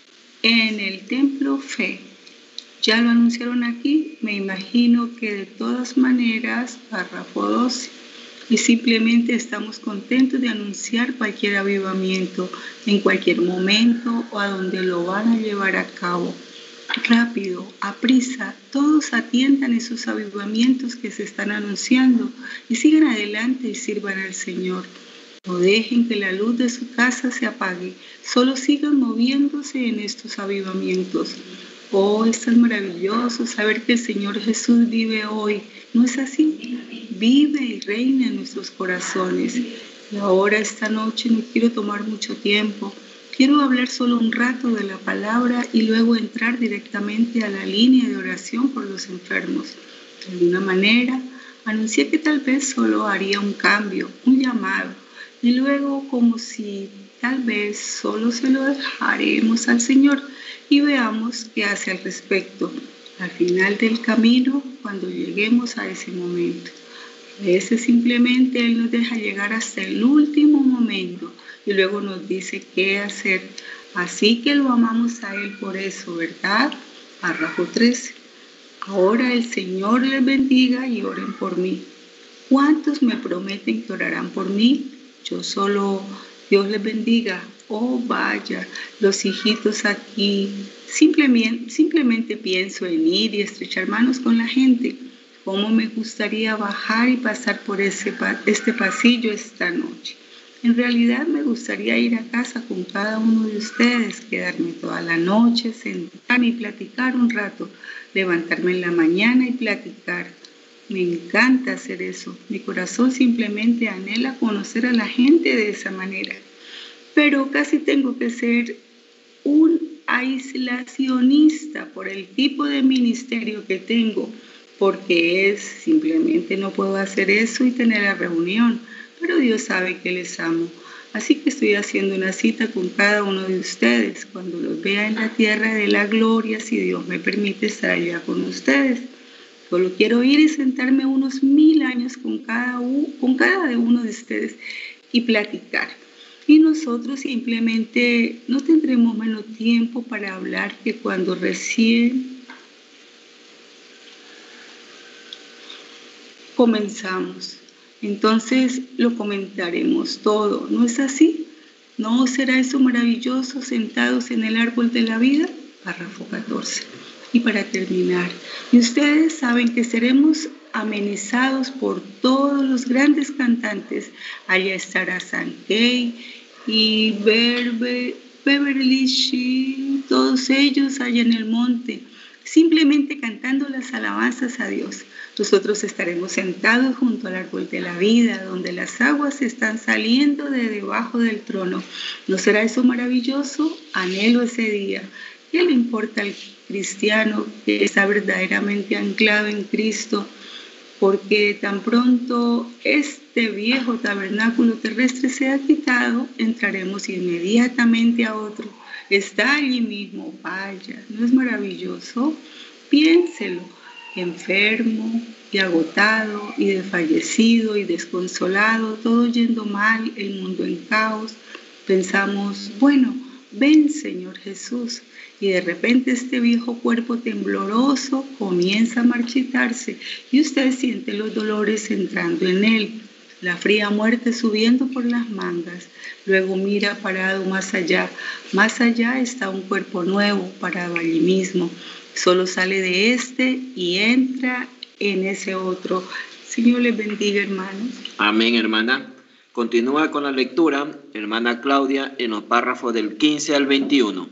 en el templo Fe. Ya lo anunciaron aquí, me imagino que de todas maneras, párrafo 12, y simplemente estamos contentos de anunciar cualquier avivamiento en cualquier momento o a donde lo van a llevar a cabo. Rápido, aprisa, todos atiendan esos avivamientos que se están anunciando y sigan adelante y sirvan al Señor. No dejen que la luz de su casa se apague, solo sigan moviéndose en estos avivamientos. Es tan maravilloso saber que el Señor Jesús vive hoy. ¿No es así? Vive y reina en nuestros corazones. Y ahora esta noche no quiero tomar mucho tiempo. Quiero hablar solo un rato de la palabra y luego entrar directamente a la línea de oración por los enfermos. De alguna manera, anuncié que tal vez solo haría un cambio, un llamado. Y luego, como si tal vez solo se lo dejaremos al Señor y veamos qué hace al respecto al final del camino cuando lleguemos a ese momento. A veces simplemente Él nos deja llegar hasta el último momento y luego nos dice qué hacer. Así que lo amamos a Él por eso, ¿verdad? Párrafo 13. Ahora el Señor les bendiga y oren por mí. ¿Cuántos me prometen que orarán por mí? Yo solo, Dios les bendiga. Oh, vaya, los hijitos aquí. Simplemente pienso en ir y estrechar manos con la gente. ¿Cómo me gustaría bajar y pasar por este pasillo esta noche? En realidad me gustaría ir a casa con cada uno de ustedes, quedarme toda la noche, sentarme y platicar un rato, levantarme en la mañana y platicar. Me encanta hacer eso. Mi corazón simplemente anhela conocer a la gente de esa manera. Pero casi tengo que ser un aislacionista por el tipo de ministerio que tengo, porque simplemente no puedo hacer eso y tener la reunión, pero Dios sabe que les amo. Así que estoy haciendo una cita con cada uno de ustedes cuando los vea en la tierra de la gloria, si Dios me permite estar allá con ustedes. Solo quiero ir y sentarme unos 1000 años con cada uno de ustedes y platicar. Y nosotros simplemente no tendremos menos tiempo para hablar que cuando recién comenzamos. Entonces lo comentaremos todo, ¿no es así? ¿No será eso maravilloso sentados en el árbol de la vida? Párrafo 14. Y para terminar, y ustedes saben que seremos amenizados por todos los grandes cantantes. Allá estará Sankey y Beverly Shee, todos ellos allá en el monte, simplemente cantando las alabanzas a Dios. Nosotros estaremos sentados junto al árbol de la vida, donde las aguas están saliendo de debajo del trono. ¿No será eso maravilloso? Anhelo ese día. ¿Qué le importa al cristiano que está verdaderamente anclado en Cristo? Porque tan pronto este viejo tabernáculo terrestre sea quitado, entraremos inmediatamente a otro. Está allí mismo, vaya, ¿no es maravilloso? Piénselo, enfermo y agotado y desfallecido y desconsolado, todo yendo mal, el mundo en caos. Pensamos, bueno, ven Señor Jesús. Y de repente este viejo cuerpo tembloroso comienza a marchitarse y usted siente los dolores entrando en él, la fría muerte subiendo por las mangas. Luego mira parado más allá está un cuerpo nuevo parado allí mismo. Solo sale de este y entra en ese otro. Señor les bendiga, hermanos. Amén, hermana. Continúa con la lectura, hermana Claudia, en los párrafos del 15 al 21.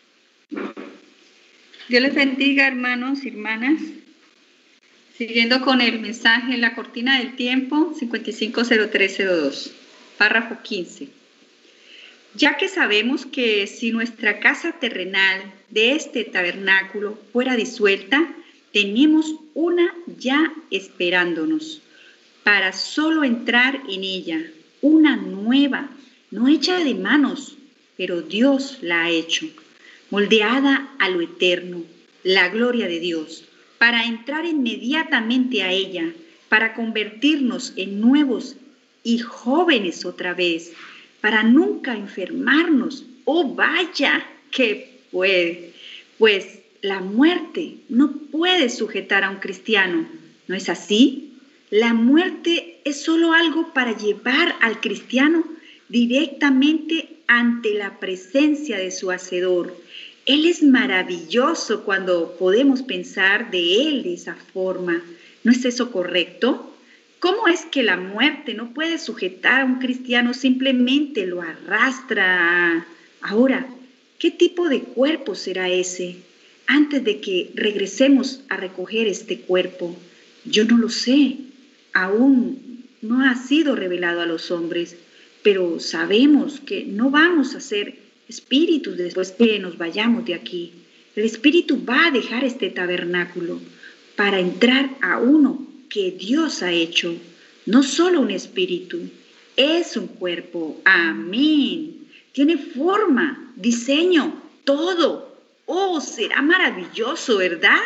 Dios les bendiga, hermanos y hermanas. Siguiendo con el mensaje en la cortina del tiempo, 550302, párrafo 15. Ya que sabemos que si nuestra casa terrenal de este tabernáculo fuera disuelta, tenemos una ya esperándonos, para solo entrar en ella, una nueva, no hecha de manos, pero Dios la ha hecho, moldeada a lo eterno, la gloria de Dios, para entrar inmediatamente a ella, para convertirnos en nuevos y jóvenes otra vez, para nunca enfermarnos. ¡Oh, vaya! Que puede, pues la muerte no puede sujetar a un cristiano, ¿no es así? La muerte es solo algo para llevar al cristiano directamente ante la presencia de su Hacedor. Él es maravilloso cuando podemos pensar de Él de esa forma. ¿No es eso correcto? ¿Cómo es que la muerte no puede sujetar a un cristiano, simplemente lo arrastra? Ahora, ¿qué tipo de cuerpo será ese? Antes de que regresemos a recoger este cuerpo, yo no lo sé. Aún no ha sido revelado a los hombres, pero sabemos que no vamos a ser espíritus después que nos vayamos de aquí. El espíritu va a dejar este tabernáculo para entrar a uno que Dios ha hecho. No solo un espíritu, es un cuerpo. Amén. Tiene forma, diseño, todo. Oh, será maravilloso, ¿verdad?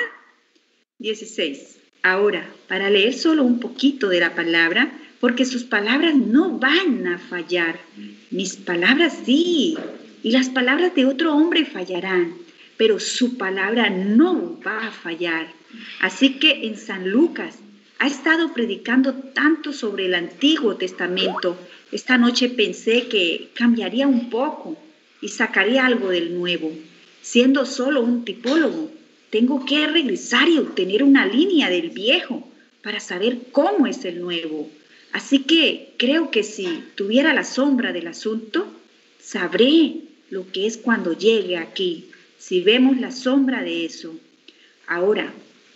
16. Ahora, para leer solo un poquito de la palabra, porque sus palabras no van a fallar. Mis palabras sí, y las palabras de otro hombre fallarán, pero su palabra no va a fallar. Así que en San Lucas ha estado predicando tanto sobre el Antiguo Testamento. Esta noche pensé que cambiaría un poco y sacaría algo del Nuevo. Siendo solo un tipólogo, tengo que regresar y obtener una línea del Viejo para saber cómo es el Nuevo. Así que creo que si tuviera la sombra del asunto, sabré lo que es cuando llegue aquí, si vemos la sombra de eso. Ahora,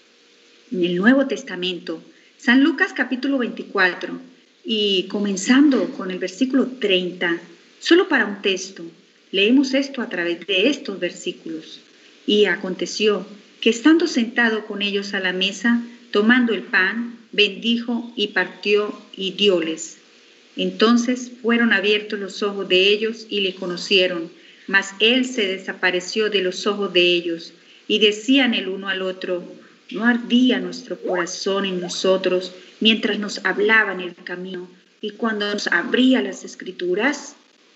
en el Nuevo Testamento, San Lucas capítulo 24, y comenzando con el versículo 30, solo para un texto, leemos esto a través de estos versículos. Y aconteció que estando sentado con ellos a la mesa, tomando el pan, bendijo y partió y dióles. Entonces fueron abiertos los ojos de ellos y le conocieron, mas él se desapareció de los ojos de ellos. Y decían el uno al otro: ¿no ardía nuestro corazón en nosotros mientras nos hablaba en el camino y cuando nos abría las Escrituras?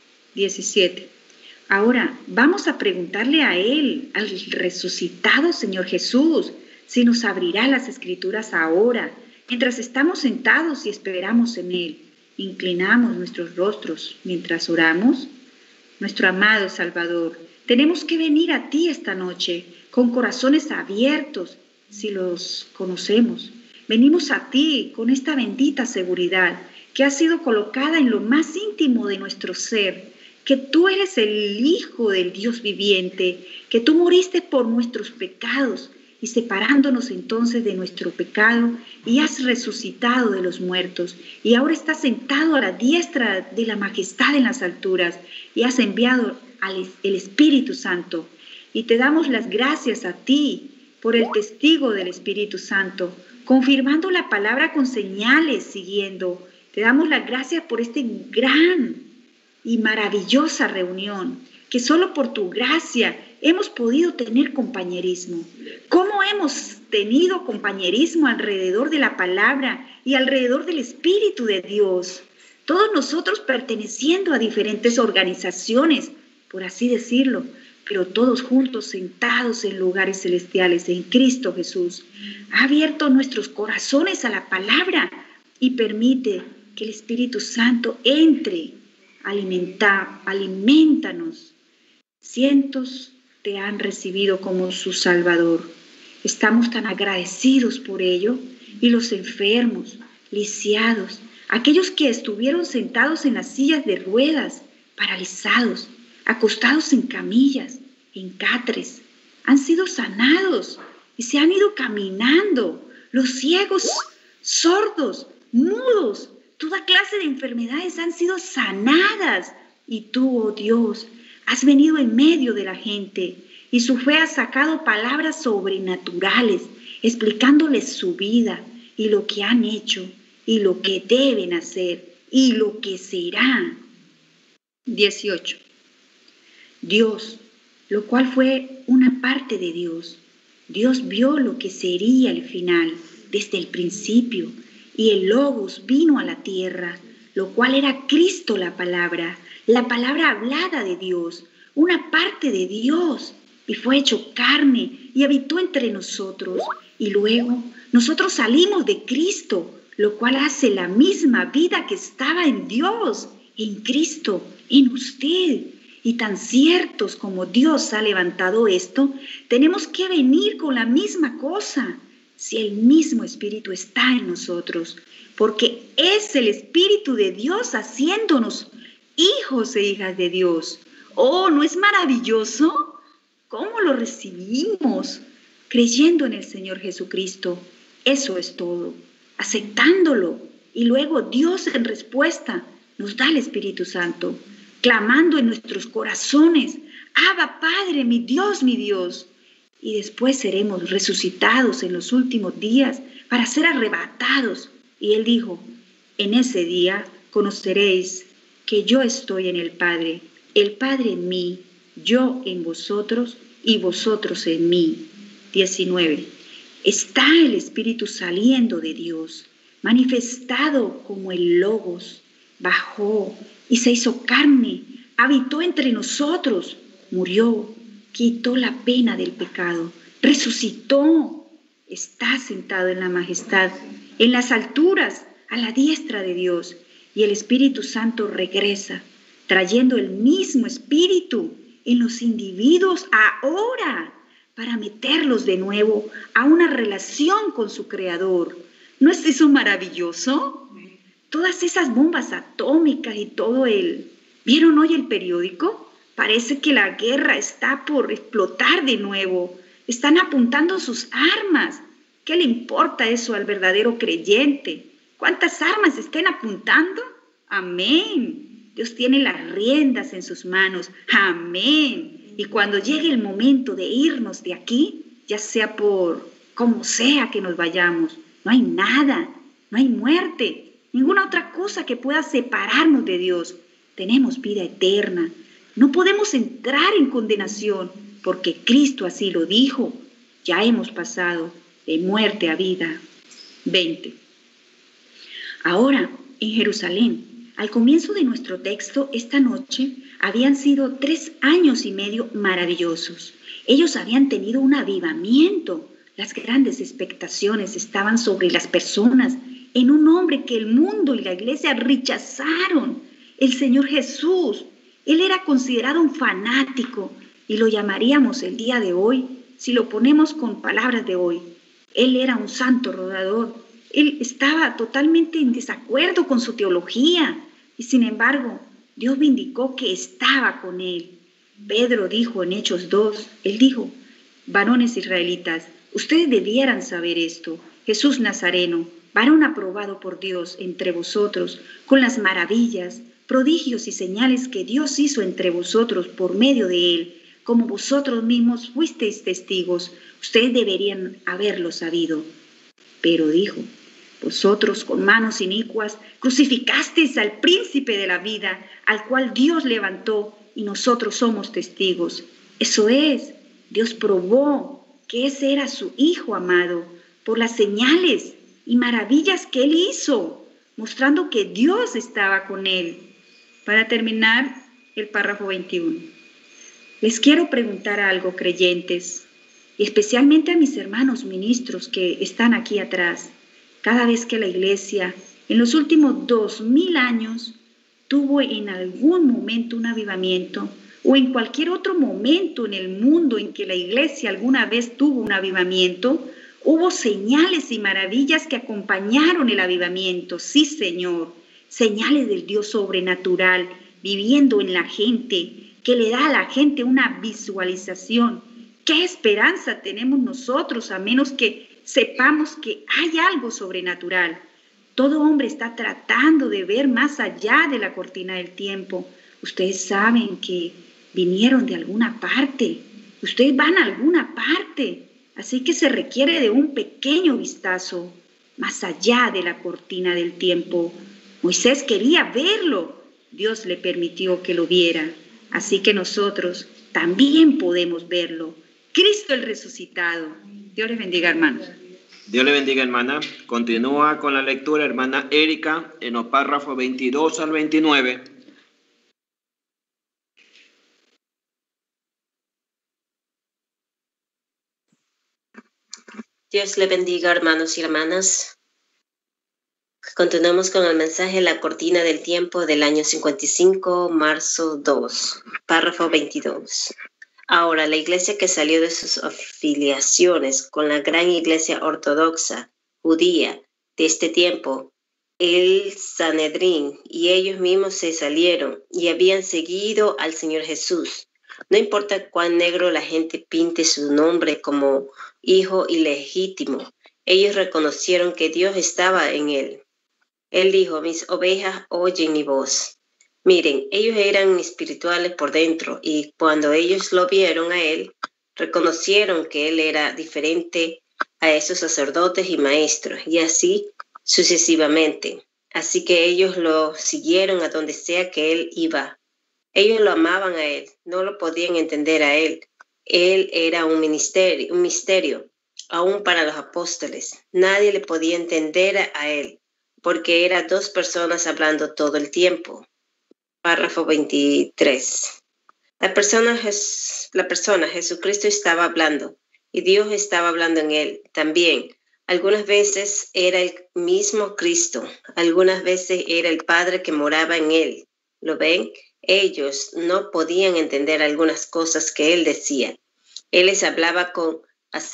17. Ahora vamos a preguntarle a él, al resucitado Señor Jesús, si nos abrirá las Escrituras ahora, mientras estamos sentados y esperamos en él. Inclinamos nuestros rostros mientras oramos. Nuestro amado Salvador, tenemos que venir a ti esta noche con corazones abiertos, si los conocemos. Venimos a ti con esta bendita seguridad que ha sido colocada en lo más íntimo de nuestro ser, que tú eres el Hijo del Dios viviente, que tú moriste por nuestros pecados y separándonos entonces de nuestro pecado, y has resucitado de los muertos, y ahora estás sentado a la diestra de la majestad en las alturas, y has enviado el Espíritu Santo. Y te damos las gracias a ti por el testigo del Espíritu Santo, confirmando la palabra con señales, siguiendo. Te damos las gracias por esta gran y maravillosa reunión, que solo por tu gracia hemos podido tener compañerismo. ¿Cómo hemos tenido compañerismo alrededor de la palabra y alrededor del Espíritu de Dios? Todos nosotros perteneciendo a diferentes organizaciones, por así decirlo, pero todos juntos sentados en lugares celestiales en Cristo Jesús. Ha abierto nuestros corazones a la palabra y permite que el Espíritu Santo entre. Alimentanos. Cientos te han recibido como su Salvador. Estamos tan agradecidos por ello, y los enfermos, lisiados, aquellos que estuvieron sentados en las sillas de ruedas, paralizados, acostados en camillas, en catres, han sido sanados y se han ido caminando. Los ciegos, sordos, mudos, toda clase de enfermedades han sido sanadas. Y tú, oh Dios, has venido en medio de la gente y su fe ha sacado palabras sobrenaturales, explicándoles su vida y lo que han hecho y lo que deben hacer y lo que será. 18. Dios, lo cual fue una parte de Dios. Dios vio lo que sería el final desde el principio, y el Logos vino a la tierra, lo cual era Cristo la palabra hablada de Dios, una parte de Dios, y fue hecho carne y habitó entre nosotros. Y luego nosotros salimos de Cristo, lo cual hace la misma vida que estaba en Dios, en Cristo, en usted. Y tan ciertos como Dios ha levantado esto, tenemos que venir con la misma cosa, si el mismo Espíritu está en nosotros, porque es el Espíritu de Dios haciéndonos hijos e hijas de Dios. Oh, ¿no es maravilloso? ¿Cómo lo recibimos? Creyendo en el Señor Jesucristo. Eso es todo. Aceptándolo. Y luego Dios en respuesta nos da el Espíritu Santo, clamando en nuestros corazones: Abba, Padre, mi Dios, mi Dios. Y después seremos resucitados en los últimos días para ser arrebatados. Y Él dijo: en ese día conoceréis que yo estoy en el Padre en mí, yo en vosotros y vosotros en mí. 19. Está el Espíritu saliendo de Dios, manifestado como el Logos, bajó y se hizo carne, habitó entre nosotros, murió, quitó la pena del pecado, resucitó, está sentado en la majestad, en las alturas, a la diestra de Dios, y el Espíritu Santo regresa, trayendo el mismo Espíritu en los individuos ahora, para meterlos de nuevo a una relación con su Creador. ¿No es eso maravilloso? Todas esas bombas atómicas y todo ¿Vieron hoy el periódico? Parece que la guerra está por explotar de nuevo. Están apuntando sus armas. ¿Qué le importa eso al verdadero creyente? ¿Cuántas armas estén apuntando? Amén. Dios tiene las riendas en sus manos. Amén. Y cuando llegue el momento de irnos de aquí, ya sea por como sea que nos vayamos, no hay nada, no hay muerte, ninguna otra cosa que pueda separarnos de Dios. Tenemos vida eterna. No podemos entrar en condenación porque Cristo así lo dijo. Ya hemos pasado de muerte a vida. 20. Ahora, en Jerusalén, al comienzo de nuestro texto, esta noche, habían sido 3 años y medio maravillosos. Ellos habían tenido un avivamiento. Las grandes expectaciones estaban sobre las personas en un hombre que el mundo y la iglesia rechazaron, el Señor Jesús. Él era considerado un fanático y lo llamaríamos el día de hoy, si lo ponemos con palabras de hoy. Él era un santo rodador. Él estaba totalmente en desacuerdo con su teología y sin embargo Dios vindicó que estaba con él. Pedro dijo en Hechos 2, él dijo: varones israelitas, ustedes debieran saber esto. Jesús Nazareno, varón aprobado por Dios entre vosotros, con las maravillas, prodigios y señales que Dios hizo entre vosotros por medio de él, como vosotros mismos fuisteis testigos, ustedes deberían haberlo sabido. Pero dijo: vosotros con manos inicuas crucificasteis al príncipe de la vida, al cual Dios levantó, y nosotros somos testigos. Eso es, Dios probó que ese era su Hijo amado por las señales y maravillas que él hizo, mostrando que Dios estaba con él. Para terminar, el párrafo 21. Les quiero preguntar algo, creyentes, y especialmente a mis hermanos ministros que están aquí atrás. Cada vez que la iglesia, en los últimos 2000 años, tuvo en algún momento un avivamiento, o en cualquier otro momento en el mundo en que la iglesia alguna vez tuvo un avivamiento, hubo señales y maravillas que acompañaron el avivamiento. Sí, Señor, señales del Dios sobrenatural viviendo en la gente, que le da a la gente una visualización. ¿Qué esperanza tenemos nosotros a menos que sepamos que hay algo sobrenatural? Todo hombre está tratando de ver más allá de la cortina del tiempo. Ustedes saben que vinieron de alguna parte. Ustedes van a alguna parte. Así que se requiere de un pequeño vistazo más allá de la cortina del tiempo. Moisés quería verlo. Dios le permitió que lo viera. Así que nosotros también podemos verlo. Cristo el resucitado. Dios les bendiga, hermanos. Dios le bendiga, hermana. Continúa con la lectura, hermana Erika, en los párrafos 22 al 29. Dios le bendiga, hermanos y hermanas. Continuamos con el mensaje La cortina del tiempo del año 55, marzo 2, párrafo 22. Ahora, la iglesia que salió de sus afiliaciones con la gran iglesia ortodoxa judía de este tiempo, el Sanedrín y ellos mismos se salieron y habían seguido al Señor Jesús. No importa cuán negro la gente pinte su nombre como hijo ilegítimo, ellos reconocieron que Dios estaba en él. Él dijo: mis ovejas oyen mi voz. Miren, ellos eran espirituales por dentro y cuando ellos lo vieron a él, reconocieron que él era diferente a esos sacerdotes y maestros y así sucesivamente. Así que ellos lo siguieron a donde sea que él iba. Ellos lo amaban a él, no lo podían entender a él. Él era un misterio, aún para los apóstoles. Nadie le podía entender a él, porque eran 2 personas hablando todo el tiempo. Párrafo 23. La persona Jesucristo estaba hablando y Dios estaba hablando en él también. Algunas veces era el mismo Cristo, algunas veces era el Padre que moraba en él. ¿Lo ven? Ellos no podían entender algunas cosas que él decía. Él les hablaba con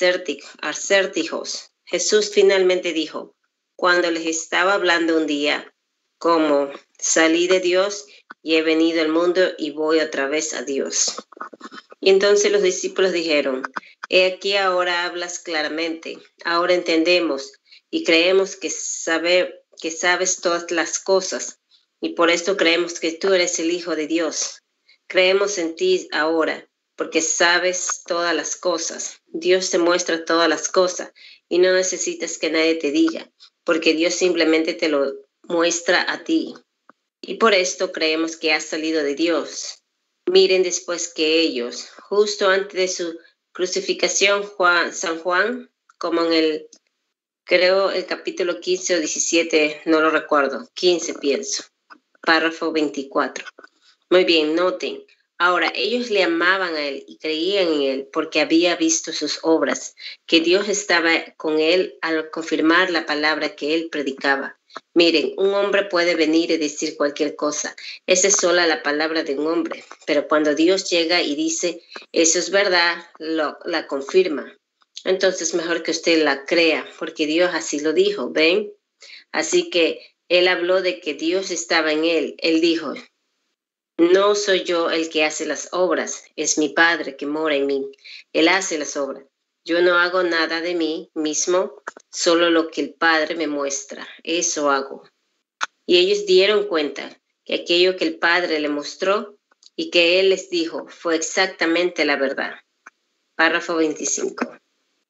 acertijos. Jesús finalmente dijo, cuando les estaba hablando un día, como salí de Dios y he venido al mundo y voy otra vez a Dios. Y entonces los discípulos dijeron, he aquí ahora hablas claramente, ahora entendemos y creemos que sabes todas las cosas y por esto creemos que tú eres el Hijo de Dios. Creemos en ti ahora porque sabes todas las cosas. Dios te muestra todas las cosas y no necesitas que nadie te diga, porque Dios simplemente te lo muestra a ti. Y por esto creemos que has salido de Dios. Miren después que ellos, justo antes de su crucificación, San Juan, como en el capítulo 15 o 17, no lo recuerdo, 15 pienso, párrafo 24. Muy bien, noten. Ahora, ellos le amaban a él y creían en él porque había visto sus obras, que Dios estaba con él al confirmar la palabra que él predicaba. Miren, un hombre puede venir y decir cualquier cosa. Esa es sola la palabra de un hombre. Pero cuando Dios llega y dice, eso es verdad, la confirma. Entonces mejor que usted la crea, porque Dios así lo dijo, ¿ven? Así que él habló de que Dios estaba en él. Él dijo, no soy yo el que hace las obras, es mi Padre que mora en mí. Él hace las obras. Yo no hago nada de mí mismo, solo lo que el Padre me muestra, eso hago. Y ellos dieron cuenta que aquello que el Padre le mostró y que Él les dijo fue exactamente la verdad. Párrafo 25.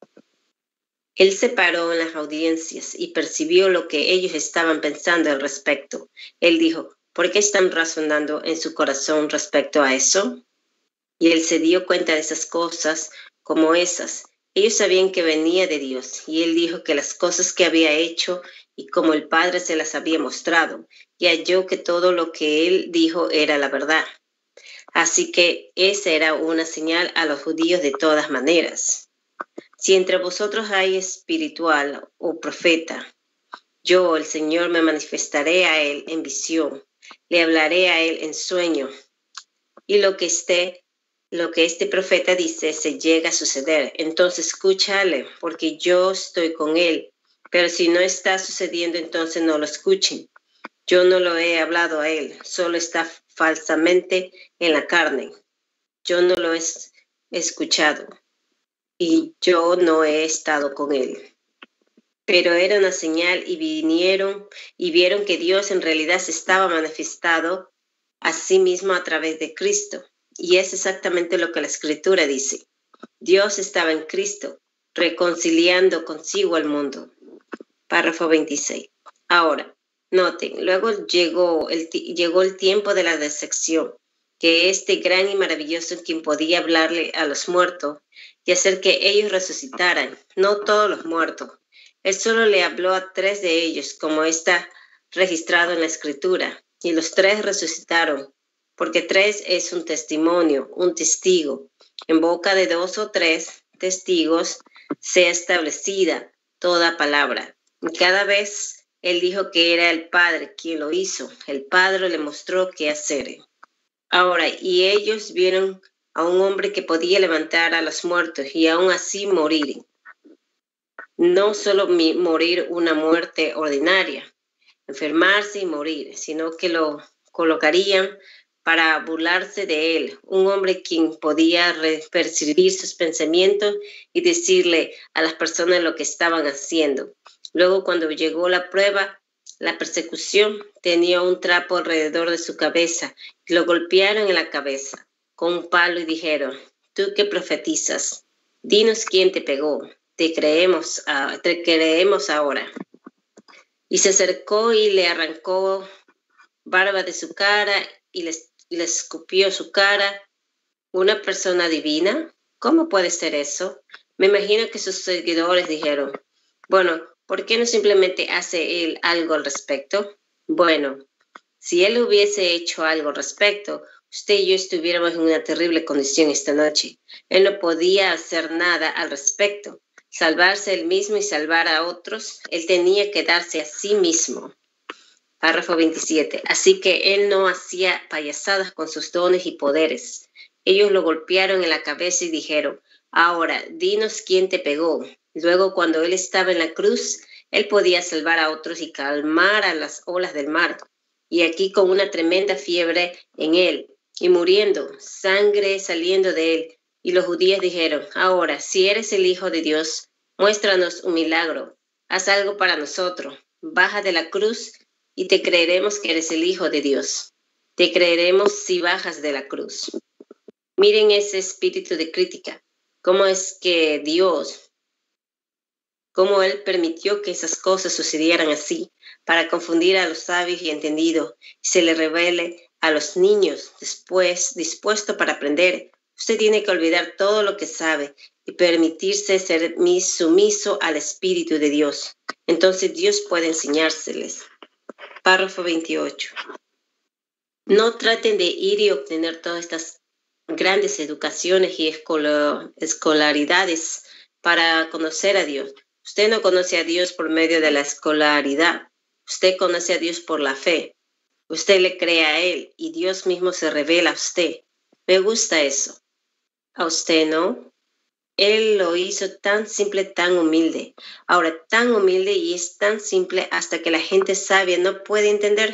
Él se paró en las audiencias y percibió lo que ellos estaban pensando al respecto. Él dijo, ¿por qué están razonando en su corazón respecto a eso? Y Él se dio cuenta de esas cosas como esas. Ellos sabían que venía de Dios y él dijo que las cosas que había hecho y como el Padre se las había mostrado y halló que todo lo que él dijo era la verdad. Así que esa era una señal a los judíos de todas maneras. Si entre vosotros hay espiritual o profeta, yo, el Señor, me manifestaré a él en visión, le hablaré a él en sueño y lo que este profeta dice se llega a suceder. Entonces escúchale, porque yo estoy con él. Pero si no está sucediendo, entonces no lo escuchen. Yo no lo he hablado a él, solo está falsamente en la carne. Yo no lo he escuchado y yo no he estado con él. Pero era una señal y vinieron y vieron que Dios en realidad se estaba manifestado a sí mismo a través de Cristo. Y es exactamente lo que la Escritura dice. Dios estaba en Cristo, reconciliando consigo al mundo. Párrafo 26. Ahora, noten, luego llegó el tiempo de la decepción, que este gran y maravilloso quien podía hablarle a los muertos y hacer que ellos resucitaran, no todos los muertos. Él solo le habló a 3 de ellos, como está registrado en la Escritura, y los 3 resucitaron. Porque 3 es un testimonio, un testigo. En boca de 2 o 3 testigos sea establecida toda palabra. Y cada vez él dijo que era el Padre quien lo hizo. El Padre le mostró qué hacer. Ahora, y ellos vieron a un hombre que podía levantar a los muertos y aún así morir. No solo morir una muerte ordinaria, enfermarse y morir, sino que lo colocarían para burlarse de él, un hombre quien podía percibir sus pensamientos y decirle a las personas lo que estaban haciendo. Luego, cuando llegó la prueba, la persecución, tenía un trapo alrededor de su cabeza y lo golpearon en la cabeza con un palo y dijeron, tú que profetizas, dinos quién te pegó, te creemos ahora. Y se acercó y le arrancó barba de su cara y le escupió su cara. ¿Una persona divina? ¿Cómo puede ser eso? Me imagino que sus seguidores dijeron, bueno, ¿por qué no simplemente hace él algo al respecto? Bueno, si él hubiese hecho algo al respecto, usted y yo estuviéramos en una terrible condición esta noche. Él no podía hacer nada al respecto. Salvarse él mismo y salvar a otros, él tenía que darse a sí mismo. Párrafo 27. Así que él no hacía payasadas con sus dones y poderes. Ellos lo golpearon en la cabeza y dijeron, ahora, dinos quién te pegó. Luego, cuando él estaba en la cruz, él podía salvar a otros y calmar a las olas del mar. Y aquí con una tremenda fiebre en él, y muriendo, sangre saliendo de él. Y los judíos dijeron, ahora, si eres el Hijo de Dios, muéstranos un milagro. Haz algo para nosotros. Baja de la cruz y te creeremos que eres el Hijo de Dios. Te creeremos si bajas de la cruz. Miren ese espíritu de crítica. ¿Cómo es que Dios, cómo Él permitió que esas cosas sucedieran así, para confundir a los sabios y entendidos, y se le revele a los niños después dispuesto para aprender? Usted tiene que olvidar todo lo que sabe y permitirse ser sumiso al Espíritu de Dios. Entonces Dios puede enseñárseles. Párrafo 28. No traten de ir y obtener todas estas grandes educaciones y escolaridades para conocer a Dios. Usted no conoce a Dios por medio de la escolaridad. Usted conoce a Dios por la fe. Usted le cree a Él y Dios mismo se revela a usted. Me gusta eso. ¿A usted no? Él lo hizo tan simple, tan humilde. Ahora, tan humilde y es tan simple hasta que la gente sabia no puede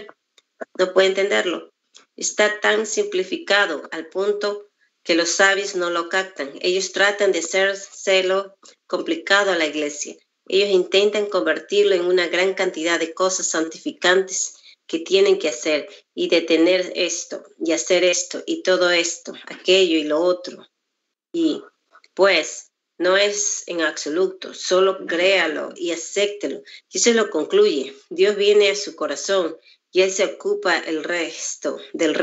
entenderlo. Está tan simplificado al punto que los sabios no lo captan. Ellos tratan de hacérselo complicado a la iglesia. Ellos intentan convertirlo en una gran cantidad de cosas santificantes que tienen que hacer y detener esto y hacer esto y todo esto, aquello y lo otro. Y pues no es en absoluto, solo créalo y acéptelo. Y se lo concluye. Dios viene a su corazón y Él se ocupa del resto.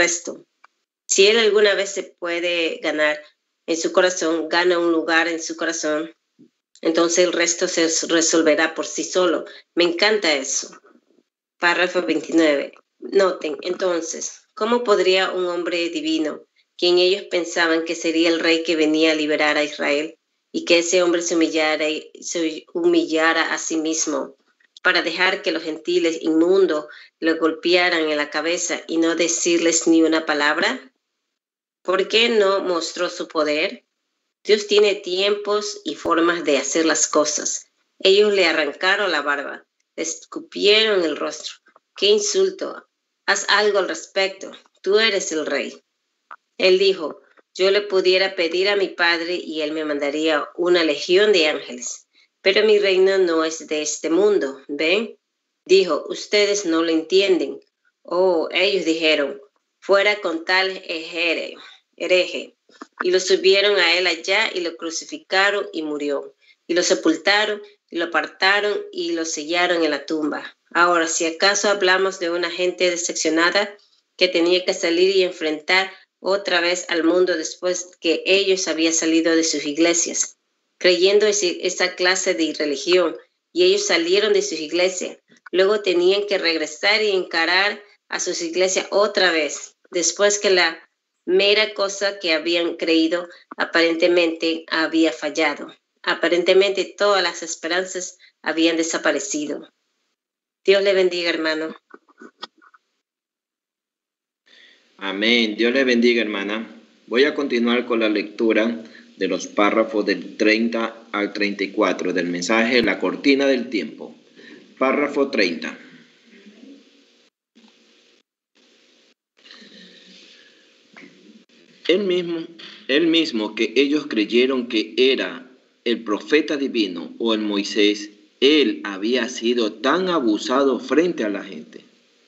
Si Él alguna vez se puede ganar en su corazón, gana un lugar en su corazón, entonces el resto se resolverá por sí solo. Me encanta eso. Párrafo 29. Noten, entonces, ¿cómo podría un hombre divino, quien ellos pensaban que sería el rey que venía a liberar a Israel, y que ese hombre se humillara a sí mismo para dejar que los gentiles inmundos lo golpearan en la cabeza y no decirles ni una palabra? ¿Por qué no mostró su poder? Dios tiene tiempos y formas de hacer las cosas. Ellos le arrancaron la barba, le escupieron el rostro. ¡Qué insulto! Haz algo al respecto. Tú eres el rey. Él dijo, yo le pudiera pedir a mi Padre y Él me mandaría una legión de ángeles. Pero mi reino no es de este mundo, ¿ven? Dijo, ustedes no lo entienden. Oh, ellos dijeron, fuera con tal hereje. Y lo subieron a él allá y lo crucificaron y murió. Y lo sepultaron y lo apartaron y lo sellaron en la tumba. Ahora, si acaso hablamos de una gente decepcionada que tenía que salir y enfrentar otra vez al mundo después que ellos habían salido de sus iglesias, creyendo esa clase de religión, y ellos salieron de sus iglesias. Luego tenían que regresar y encarar a sus iglesias otra vez, después que la mera cosa que habían creído aparentemente había fallado. Aparentemente todas las esperanzas habían desaparecido. Dios le bendiga, hermano. Amén. Dios le bendiga, hermana. Voy a continuar con la lectura de los párrafos del 30 al 34 del mensaje La cortina del tiempo. Párrafo 30. Él mismo que ellos creyeron que era el profeta divino o el Moisés, él había sido tan abusado frente a la gente,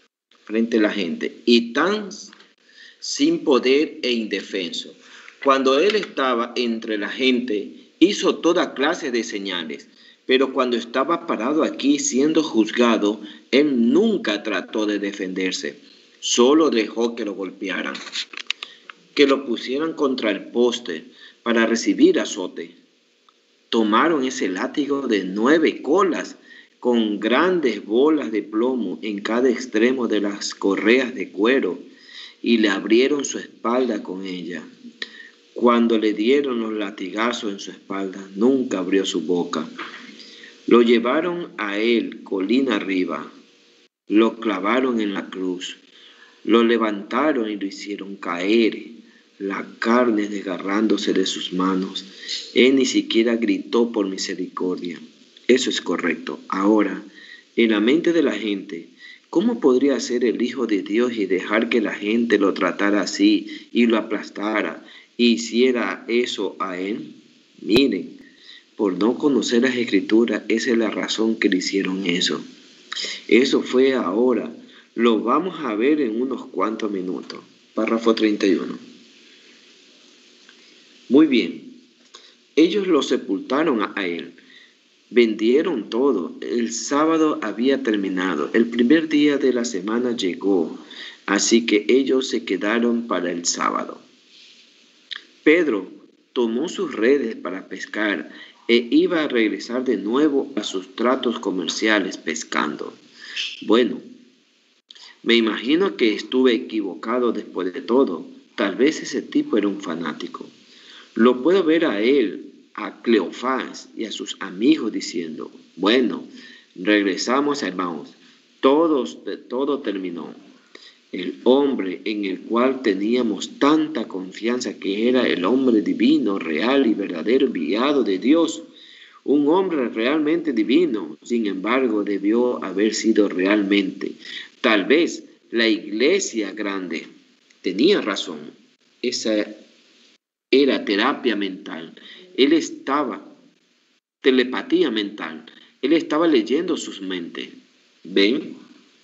y tan sin poder e indefenso. Cuando él estaba entre la gente, hizo toda clase de señales, pero cuando estaba parado aquí siendo juzgado, él nunca trató de defenderse, solo dejó que lo golpearan, que lo pusieran contra el poste para recibir azote. Tomaron ese látigo de 9 colas con grandes bolas de plomo en cada extremo de las correas de cuero y le abrieron su espalda con ella. Cuando le dieron los latigazos en su espalda, nunca abrió su boca. Lo llevaron a él colina arriba, lo clavaron en la cruz, lo levantaron y lo hicieron caer, la carne desgarrándose de sus manos. Él ni siquiera gritó por misericordia. Eso es correcto. Ahora, en la mente de la gente, ¿cómo podría ser el Hijo de Dios y dejar que la gente lo tratara así y lo aplastara e hiciera eso a él? Miren, por no conocer las Escrituras, esa es la razón que le hicieron eso. Eso fue ahora. Lo vamos a ver en unos cuantos minutos. Párrafo 31. Muy bien. Ellos lo sepultaron a él. Vendieron todo. El sábado había terminado. El primer día de la semana llegó. Así que ellos se quedaron para el sábado. Pedro tomó sus redes para pescar e iba a regresar de nuevo a sus tratos comerciales pescando. Bueno, me imagino que estuve equivocado después de todo. Tal vez ese tipo era un fanático. Lo puedo ver a él, a Cleofás y a sus amigos diciendo, bueno, regresamos a Emmaus. Todo terminó. El hombre en el cual teníamos tanta confianza que era el hombre divino, real y verdadero enviado de Dios, un hombre realmente divino, sin embargo, debió haber sido realmente. Tal vez la iglesia grande tenía razón. Esa era terapia mental. Él estaba, telepatía mental. Él estaba leyendo sus mentes. ¿Ven?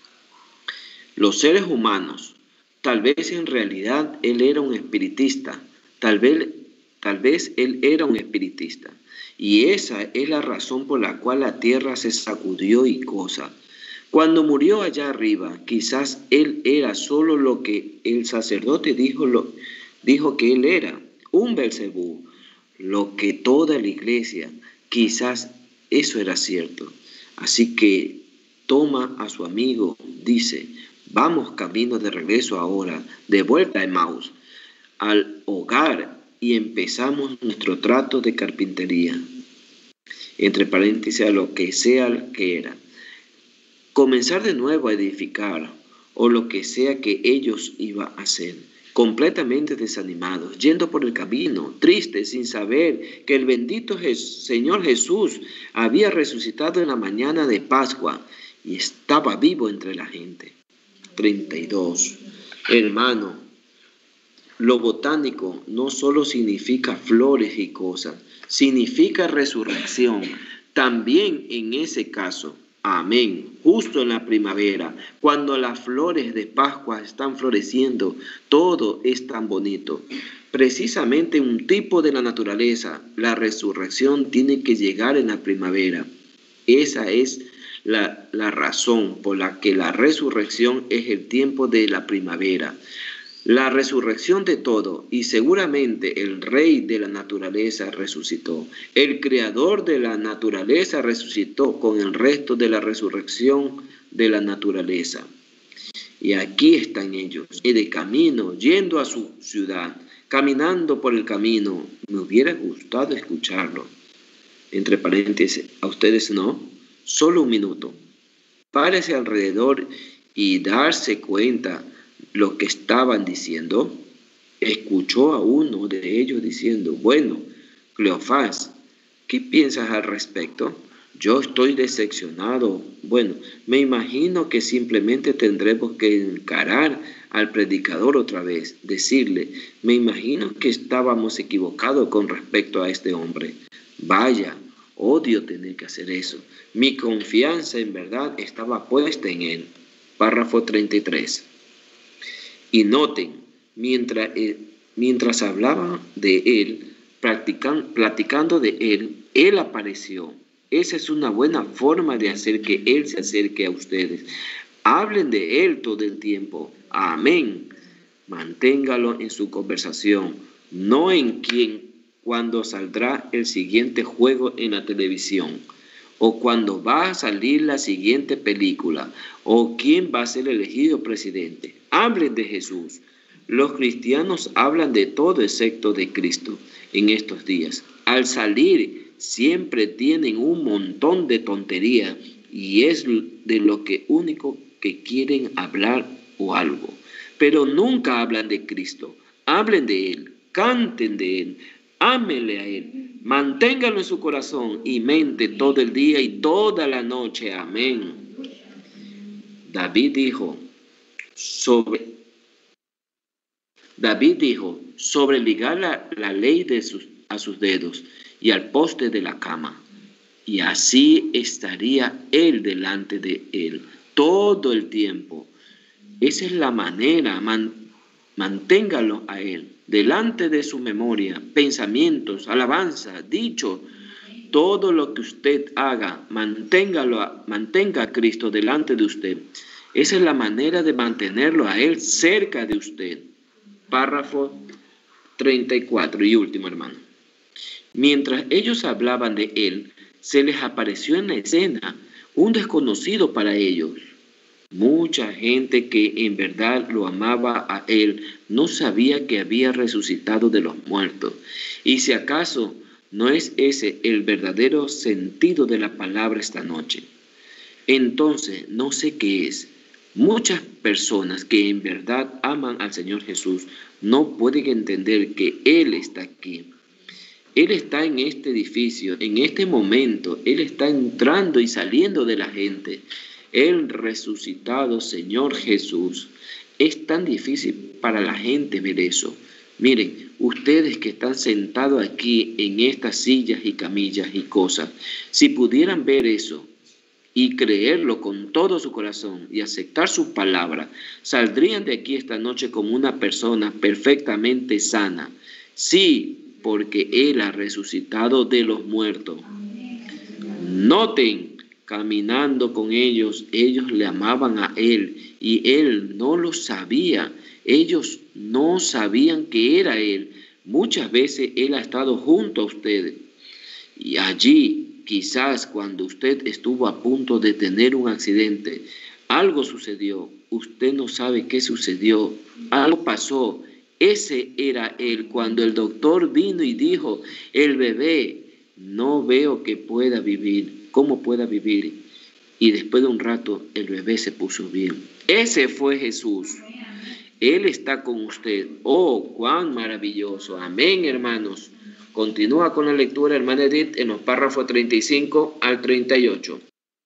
Los seres humanos, tal vez en realidad él era un espiritista. Tal vez él era un espiritista. Y esa es la razón por la cual la tierra se sacudió y cosa. Cuando murió allá arriba, quizás él era solo lo que el sacerdote dijo que él era, un Belcebú, lo que toda la iglesia, quizás eso era cierto. Así que toma a su amigo, dice, vamos camino de regreso ahora, de vuelta a Emmaus, al hogar, y empezamos nuestro trato de carpintería. Entre paréntesis, a lo que sea que era. Comenzar de nuevo a edificar, o lo que sea que ellos iban a hacer. Completamente desanimados, yendo por el camino, tristes, sin saber que el bendito Señor Jesús había resucitado en la mañana de Pascua y estaba vivo entre la gente. 32. Hermano, lo botánico no solo significa flores y cosas, significa resurrección. También en ese caso, amén, justo en la primavera, cuando las flores de Pascua están floreciendo, todo es tan bonito. Precisamente un tipo de la naturaleza, la resurrección tiene que llegar en la primavera. Esa es la razón por la que la resurrección es el tiempo de la primavera. La resurrección de todo, y seguramente el rey de la naturaleza resucitó. El creador de la naturaleza resucitó con el resto de la resurrección de la naturaleza. Y aquí están ellos, y de camino, yendo a su ciudad, caminando por el camino. Me hubiera gustado escucharlo. Entre paréntesis, ¿a ustedes no? Solo un minuto. Párese alrededor y darse cuenta lo que estaban diciendo. Escuchó a uno de ellos diciendo, bueno, Cleofás, ¿qué piensas al respecto? Yo estoy decepcionado. Bueno, me imagino que simplemente tendremos que encarar al predicador otra vez, decirle, me imagino que estábamos equivocados con respecto a este hombre. Vaya, odio tener que hacer eso. Mi confianza en verdad estaba puesta en él. Párrafo 33. Y noten, mientras hablaban de él, platicando de él, él apareció. Esa es una buena forma de hacer que él se acerque a ustedes. Hablen de él todo el tiempo. Amén. Manténgalo en su conversación, no en cuando saldrá el siguiente juego en la televisión, o cuando va a salir la siguiente película, o quién va a ser elegido presidente. Hablen de Jesús. Los cristianos hablan de todo excepto de Cristo en estos días. Al salir siempre tienen un montón de tontería y es de lo que único que quieren hablar o algo. Pero nunca hablan de Cristo. Hablen de Él, canten de Él, ámenle a Él, manténganlo en su corazón y mente todo el día y toda la noche. Amén. David dijo, sobre ligar la ley a sus dedos y al poste de la cama, y así estaría él delante de él todo el tiempo. Esa es la manera, manténgalo a él, delante de su memoria, pensamientos, alabanza, dicho, todo lo que usted haga, mantenga a Cristo delante de usted. Esa es la manera de mantenerlo a él cerca de usted. Párrafo 34 y último, hermano. Mientras ellos hablaban de él, se les apareció en la escena un desconocido para ellos. Mucha gente que en verdad lo amaba a él no sabía que había resucitado de los muertos. Y si acaso no es ese el verdadero sentido de la palabra esta noche, entonces no sé qué es. Muchas personas que en verdad aman al Señor Jesús no pueden entender que Él está aquí. Él está en este edificio, en este momento. Él está entrando y saliendo de la gente. El resucitado Señor Jesús. Es tan difícil para la gente ver eso. Miren, ustedes que están sentados aquí en estas sillas y camillas y cosas, si pudieran ver eso y creerlo con todo su corazón y aceptar su palabra, saldrían de aquí esta noche como una persona perfectamente sana. Sí, porque Él ha resucitado de los muertos. Noten, caminando con ellos le amaban a Él y Él no lo sabía. Ellos no sabían que era Él. Muchas veces Él ha estado junto a ustedes. Y allí, quizás cuando usted estuvo a punto de tener un accidente, algo sucedió. Usted no sabe qué sucedió. Algo pasó. Ese era Él. Cuando el doctor vino y dijo, el bebé, no veo que pueda vivir. ¿Cómo pueda vivir? Y después de un rato, el bebé se puso bien. Ese fue Jesús. Él está con usted. Oh, cuán maravilloso. Amén, hermanos. Continúa con la lectura, hermana Edith, en los párrafos 35 al 38.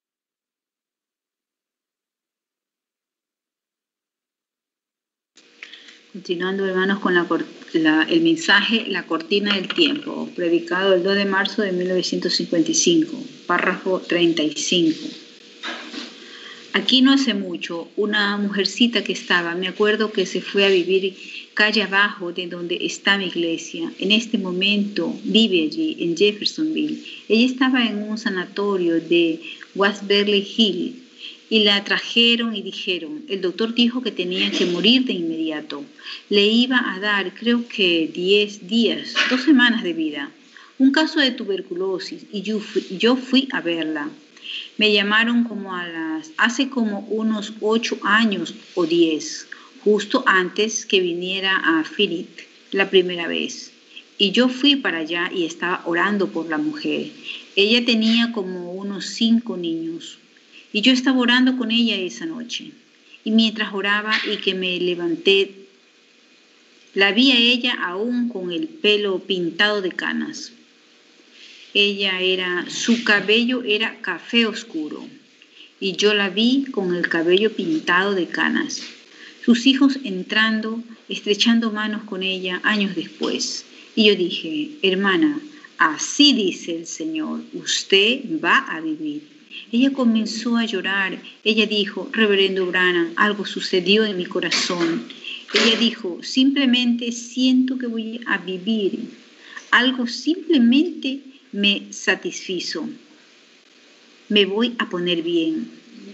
Continuando, hermanos, con el mensaje La cortina del tiempo, predicado el 2 de marzo de 1955, párrafo 35. Aquí no hace mucho, una mujercita que estaba, me acuerdo que se fue a vivir calle abajo de donde está mi iglesia. En este momento vive allí, en Jeffersonville. Ella estaba en un sanatorio de West Beverly Hills y la trajeron y dijeron, el doctor dijo que tenía que morir de inmediato. Le iba a dar, creo que 10 días, 2 semanas de vida. Un caso de tuberculosis y yo fui a verla. Me llamaron hace como unos 8 años o 10, justo antes que viniera a Phoenix la primera vez. Y yo fui para allá y estaba orando por la mujer. Ella tenía como unos 5 niños. Y yo estaba orando con ella esa noche. Y mientras oraba y que me levanté, la vi a ella aún con el pelo pintado de canas. Su cabello era café oscuro y yo la vi con el cabello pintado de canas. Sus hijos entrando, estrechando manos con ella años después. Y yo dije, hermana, así dice el Señor, usted va a vivir. Ella comenzó a llorar. Ella dijo, reverendo Branham, algo sucedió en mi corazón. Ella dijo, simplemente siento que voy a vivir. Algo simplemente me satisfizo. Me voy a poner bien.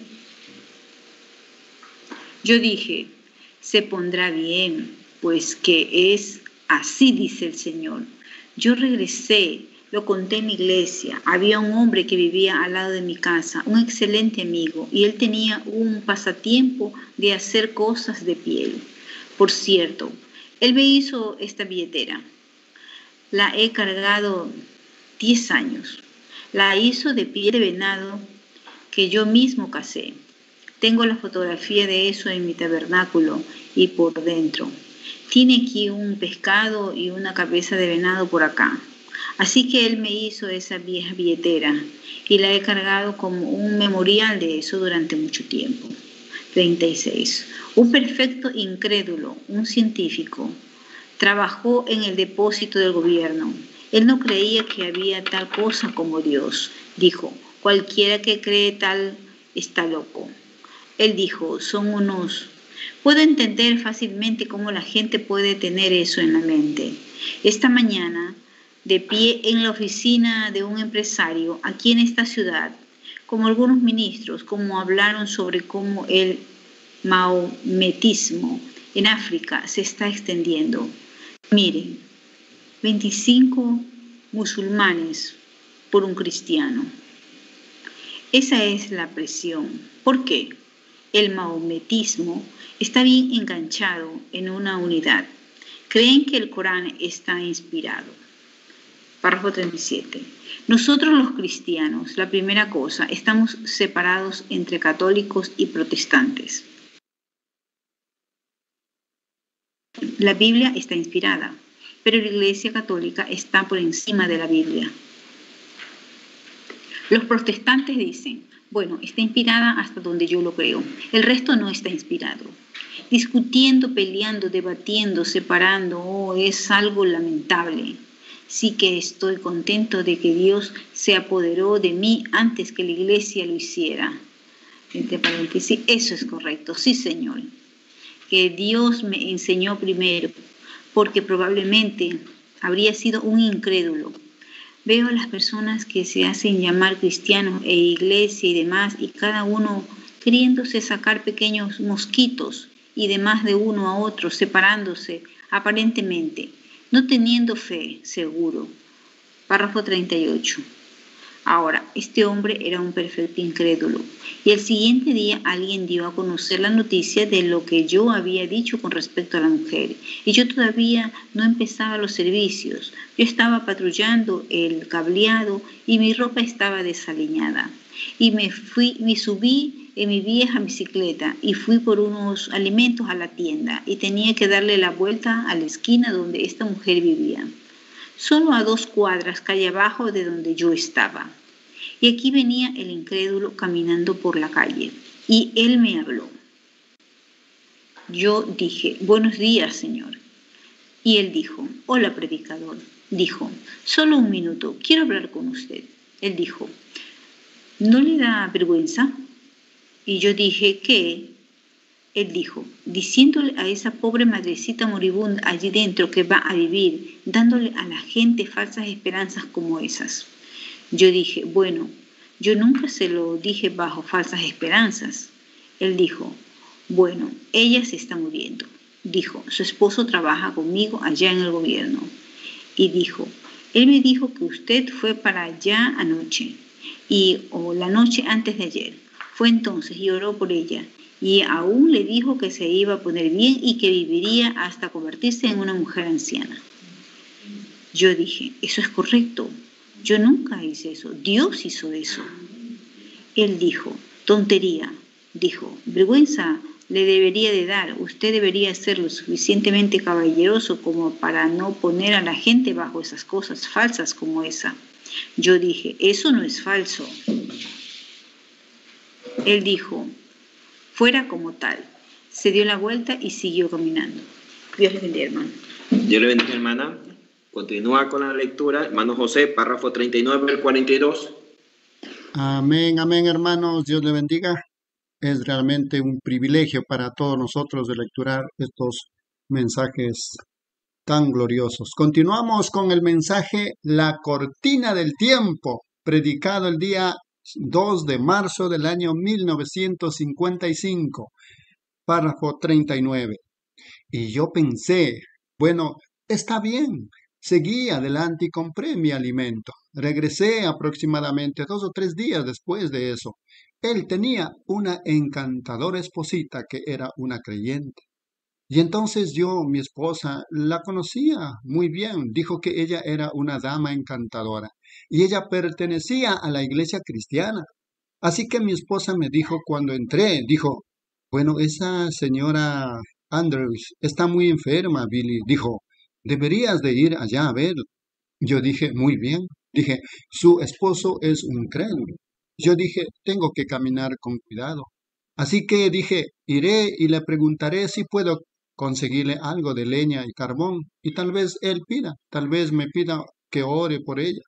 Yo dije, se pondrá bien, pues que es así, dice el Señor. Yo regresé, lo conté en mi iglesia. Había un hombre que vivía al lado de mi casa, un excelente amigo, y él tenía un pasatiempo de hacer cosas de piel. Por cierto, él me hizo esta billetera. La he cargado 10 años. La hizo de piel de venado que yo mismo casé. Tengo la fotografía de eso en mi tabernáculo y por dentro. Tiene aquí un pescado y una cabeza de venado por acá. Así que él me hizo esa vieja billetera y la he cargado como un memorial de eso durante mucho tiempo. 36. Un perfecto incrédulo, un científico, trabajó en el depósito del gobierno. Él no creía que había tal cosa como Dios. Dijo, cualquiera que cree tal está loco. Él dijo, son unos... Puedo entender fácilmente cómo la gente puede tener eso en la mente. Esta mañana, de pie en la oficina de un empresario aquí en esta ciudad, como algunos ministros, como hablaron sobre cómo el maometismo en África se está extendiendo. Miren, 25 musulmanes por un cristiano. Esa es la presión. ¿Por qué? El maometismo está bien enganchado en una unidad. Creen que el Corán está inspirado. Párrafo 37. Nosotros los cristianos, la primera cosa, estamos separados entre católicos y protestantes. La Biblia está inspirada, pero la Iglesia Católica está por encima de la Biblia. Los protestantes dicen, bueno, está inspirada hasta donde yo lo creo. El resto no está inspirado. Discutiendo, peleando, debatiendo, separando, es algo lamentable. Sí que estoy contento de que Dios se apoderó de mí antes que la Iglesia lo hiciera. Entre paréntesis, eso es correcto, sí, Señor. Que Dios me enseñó primero, porque probablemente habría sido un incrédulo. Veo a las personas que se hacen llamar cristianos e iglesia y demás, y cada uno queriéndose sacar pequeños mosquitos y demás de uno a otro, separándose aparentemente, no teniendo fe, seguro. Párrafo 38. Ahora, este hombre era un perfecto incrédulo, y el siguiente día alguien dio a conocer la noticia de lo que yo había dicho con respecto a la mujer, y yo todavía no empezaba los servicios. Yo estaba patrullando el cableado y mi ropa estaba desaliñada, y me subí en mi vieja bicicleta y fui por unos alimentos a la tienda, y tenía que darle la vuelta a la esquina donde esta mujer vivía, solo a 2 cuadras calle abajo de donde yo estaba. Y aquí venía el incrédulo caminando por la calle, y él me habló. Yo dije, buenos días, Señor. Y él dijo, hola, predicador. Dijo, solo un minuto, quiero hablar con usted. Él dijo, ¿no le da vergüenza? Y yo dije, ¿qué? Él dijo, diciéndole a esa pobre madrecita moribunda allí dentro que va a vivir, dándole a la gente falsas esperanzas como esas. Yo dije, bueno, yo nunca se lo dije bajo falsas esperanzas. Él dijo, bueno, ella se está muriendo. Dijo, su esposo trabaja conmigo allá en el gobierno. Y dijo, él me dijo que usted fue para allá anoche, o la noche antes de ayer. Fue entonces y oró por ella. Y aún le dijo que se iba a poner bien y que viviría hasta convertirse en una mujer anciana. Yo dije, eso es correcto. Yo nunca hice eso. Dios hizo eso. Él dijo, tontería. Dijo, vergüenza le debería de dar. Usted debería ser lo suficientemente caballeroso como para no poner a la gente bajo esas cosas falsas como esa. Yo dije, eso no es falso. Él dijo, fuera como tal. Se dio la vuelta y siguió caminando. Dios le bendiga, hermano. Dios le bendiga, hermana. Continúa con la lectura. Hermano José, párrafo 39 al 42. Amén, amén, hermanos. Dios le bendiga. Es realmente un privilegio para todos nosotros de lecturar estos mensajes tan gloriosos. Continuamos con el mensaje La cortina del tiempo, predicado el día 2 de marzo del año 1955, párrafo 39. Y yo pensé, bueno, está bien, seguí adelante y compré mi alimento. Regresé aproximadamente 2 o 3 días después de eso. Él tenía una encantadora esposita que era una creyente. Y entonces yo, mi esposa, la conocía muy bien. Dijo que ella era una dama encantadora y ella pertenecía a la iglesia cristiana. Así que mi esposa me dijo cuando entré, dijo, bueno, esa señora Andrews está muy enferma, Billy. Dijo, deberías de ir allá a ver. Yo dije, muy bien. Dije, su esposo es un crédulo. Yo dije, tengo que caminar con cuidado. Así que dije, iré y le preguntaré si puedo conseguirle algo de leña y carbón. Y tal vez él pida, tal vez me pida que ore por ella.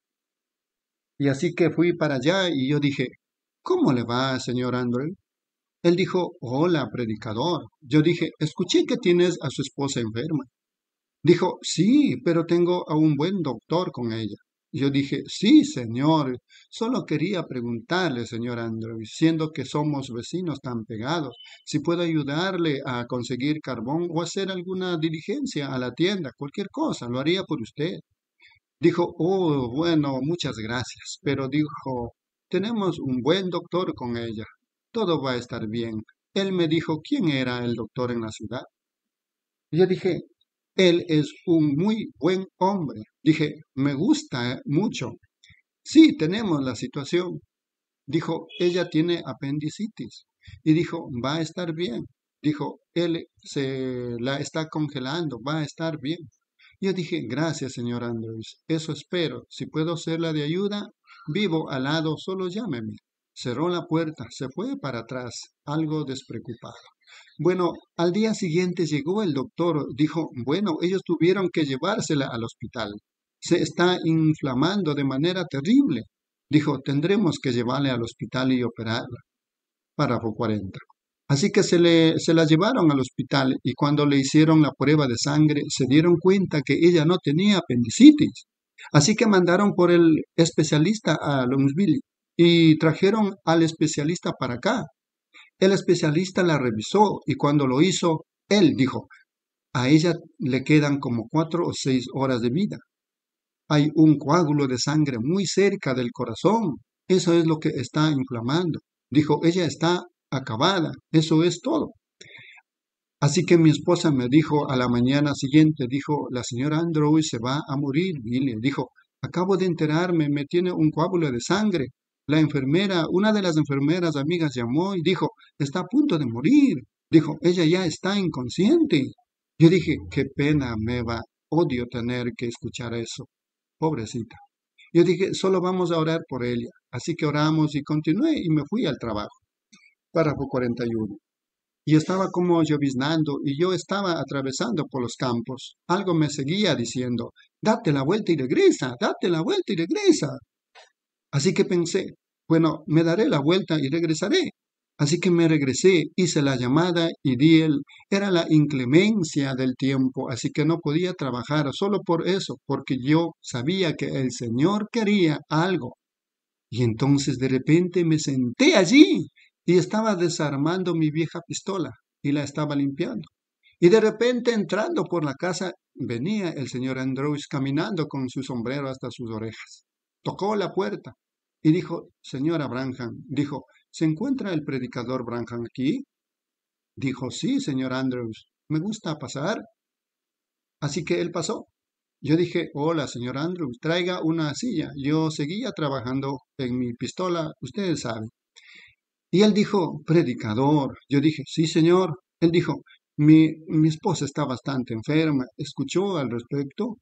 Y así que fui para allá y yo dije, ¿cómo le va, señor Andrew? Él dijo, hola, predicador. Yo dije, escuché que tienes a su esposa enferma. Dijo, sí, pero tengo a un buen doctor con ella. Yo dije, sí, señor, solo quería preguntarle, señor Andrew, siendo que somos vecinos tan pegados, si puedo ayudarle a conseguir carbón o hacer alguna diligencia a la tienda, cualquier cosa, lo haría por usted. Dijo, oh, bueno, muchas gracias, pero dijo, tenemos un buen doctor con ella, todo va a estar bien. Él me dijo quién era el doctor en la ciudad. Yo dije, él es un muy buen hombre. Dije, me gusta mucho. Sí, tenemos la situación. Dijo, ella tiene apendicitis. Y dijo, va a estar bien. Dijo, él se la está congelando, va a estar bien. Yo dije, gracias, señor Andrews. Eso espero. Si puedo serla de ayuda, vivo al lado, solo llámeme. Cerró la puerta, se fue para atrás, algo despreocupado. Bueno, al día siguiente llegó el doctor. Dijo, bueno, ellos tuvieron que llevársela al hospital. Se está inflamando de manera terrible. Dijo, tendremos que llevarle al hospital y operarla. Párrafo 40. Así que se la llevaron al hospital y cuando le hicieron la prueba de sangre se dieron cuenta que ella no tenía apendicitis. Así que mandaron por el especialista a Louisville y trajeron al especialista para acá. El especialista la revisó y cuando lo hizo, él dijo, a ella le quedan como 4 o 6 horas de vida. Hay un coágulo de sangre muy cerca del corazón. Eso es lo que está inflamando. Dijo, ella está acabada. Eso es todo. Así que mi esposa me dijo a la mañana siguiente, dijo, la señora Andrews se va a morir, Billy. Dijo, acabo de enterarme, me tiene un coágulo de sangre. La enfermera, una de las enfermeras amigas llamó y dijo, está a punto de morir. Dijo, ella ya está inconsciente. Yo dije, qué pena me va, odio tener que escuchar eso. Pobrecita. Yo dije, solo vamos a orar por ella. Así que oramos y continué y me fui al trabajo. Párrafo 41. Y estaba como lloviznando y yo estaba atravesando por los campos. Algo me seguía diciendo, date la vuelta y regresa, date la vuelta y regresa. Así que pensé, bueno, me daré la vuelta y regresaré. Así que me regresé, hice la llamada y era la inclemencia del tiempo, así que no podía trabajar solo por eso, porque yo sabía que el Señor quería algo. Y entonces de repente me senté allí y estaba desarmando mi vieja pistola y la estaba limpiando. Y de repente entrando por la casa venía el señor Andrews caminando con su sombrero hasta sus orejas. Tocó la puerta y dijo, señora Branham, dijo, ¿se encuentra el predicador Branham aquí? Dijo, sí, señor Andrews, me gusta pasar. Así que él pasó. Yo dije, hola, señor Andrews, traiga una silla. Yo seguía trabajando en mi pistola, ustedes saben. Y él dijo, predicador. Yo dije, sí, señor. Él dijo, mi esposa está bastante enferma. ¿Escuchó al respecto?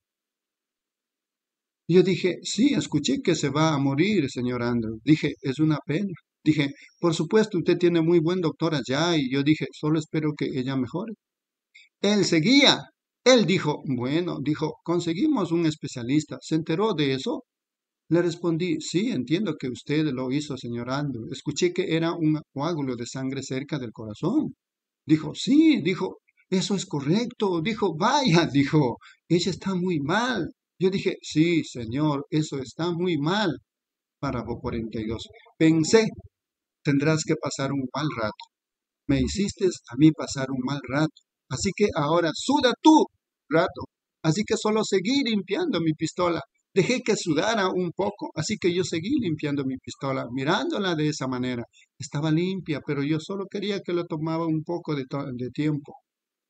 Yo dije, sí, escuché que se va a morir, señor Andrews. Dije, es una pena. Dije, por supuesto, usted tiene muy buen doctor allá. Y yo dije, solo espero que ella mejore. Él seguía. Él dijo, bueno, dijo, conseguimos un especialista. ¿Se enteró de eso? Le respondí, sí, entiendo que usted lo hizo, señor Andrew. Escuché que era un coágulo de sangre cerca del corazón. Dijo, sí, dijo, eso es correcto. Dijo, vaya, dijo, ella está muy mal. Yo dije, sí, señor, eso está muy mal. Párrafo 42. Pensé, tendrás que pasar un mal rato. Me hiciste a mí pasar un mal rato. Así que ahora suda tú, rato. Así que solo seguí limpiando mi pistola. Dejé que sudara un poco, así que yo seguí limpiando mi pistola, mirándola de esa manera. Estaba limpia, pero yo solo quería que lo tomaba un poco de tiempo.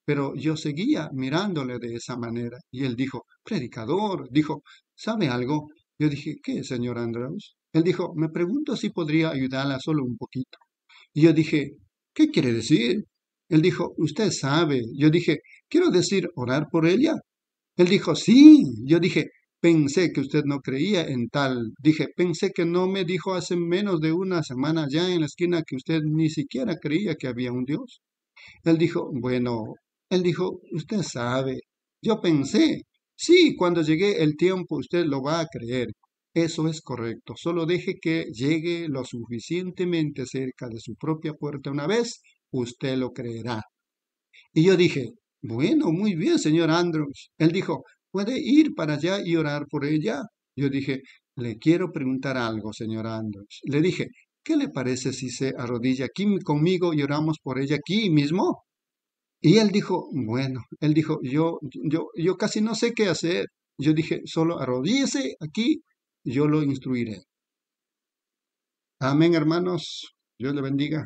pero yo seguía mirándole de esa manera. Y él dijo, predicador, dijo, ¿sabe algo? Yo dije, ¿qué, señor Andrews? Él dijo, me pregunto si podría ayudarla solo un poquito. Y yo dije, ¿qué quiere decir? Él dijo, usted sabe. Yo dije, quiero decir, orar por ella. Él dijo, sí. Yo dije, pensé que usted no creía en tal. Dije, pensé que no me dijo hace menos de una semana ya en la esquina que usted ni siquiera creía que había un Dios. Él dijo, bueno, él dijo, usted sabe. Yo pensé, sí, cuando llegue el tiempo usted lo va a creer. Eso es correcto. Solo deje que llegue lo suficientemente cerca de su propia puerta una vez, usted lo creerá. Y yo dije, bueno, muy bien, señor Andrews. Él dijo, ¿puede ir para allá y orar por ella? Yo dije, le quiero preguntar algo, señor Andrews. Le dije, ¿qué le parece si se arrodilla aquí conmigo y oramos por ella aquí mismo? Y él dijo, bueno, él dijo, yo casi no sé qué hacer. Yo dije, solo arrodíllese aquí, yo lo instruiré. Amén, hermanos. Dios le bendiga.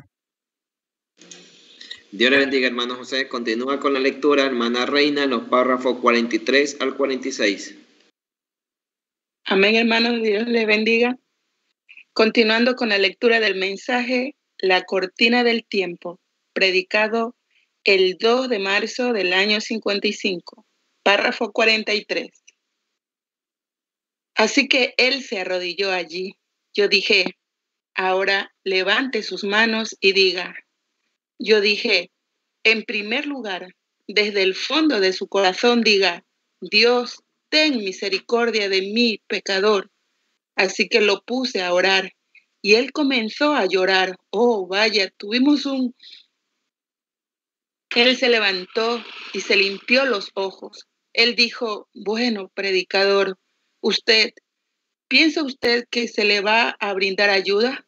Dios le bendiga, hermano José. Continúa con la lectura, hermana Reina, en los párrafos 43 al 46. Amén, hermanos, Dios les bendiga. Continuando con la lectura del mensaje, La cortina del tiempo, predicado el 2 de marzo del año 55, párrafo 43. Así que él se arrodilló allí. Yo dije, ahora levante sus manos y diga. Yo dije, en primer lugar, desde el fondo de su corazón diga, Dios, ten misericordia de mí, pecador. Así que lo puse a orar y él comenzó a llorar. Oh, vaya, Él se levantó y se limpió los ojos. Él dijo, bueno, predicador, ¿piensa usted que se le va a brindar ayuda?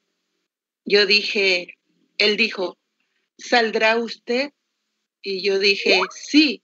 Él dijo, ¿saldrá usted? Y yo dije, sí,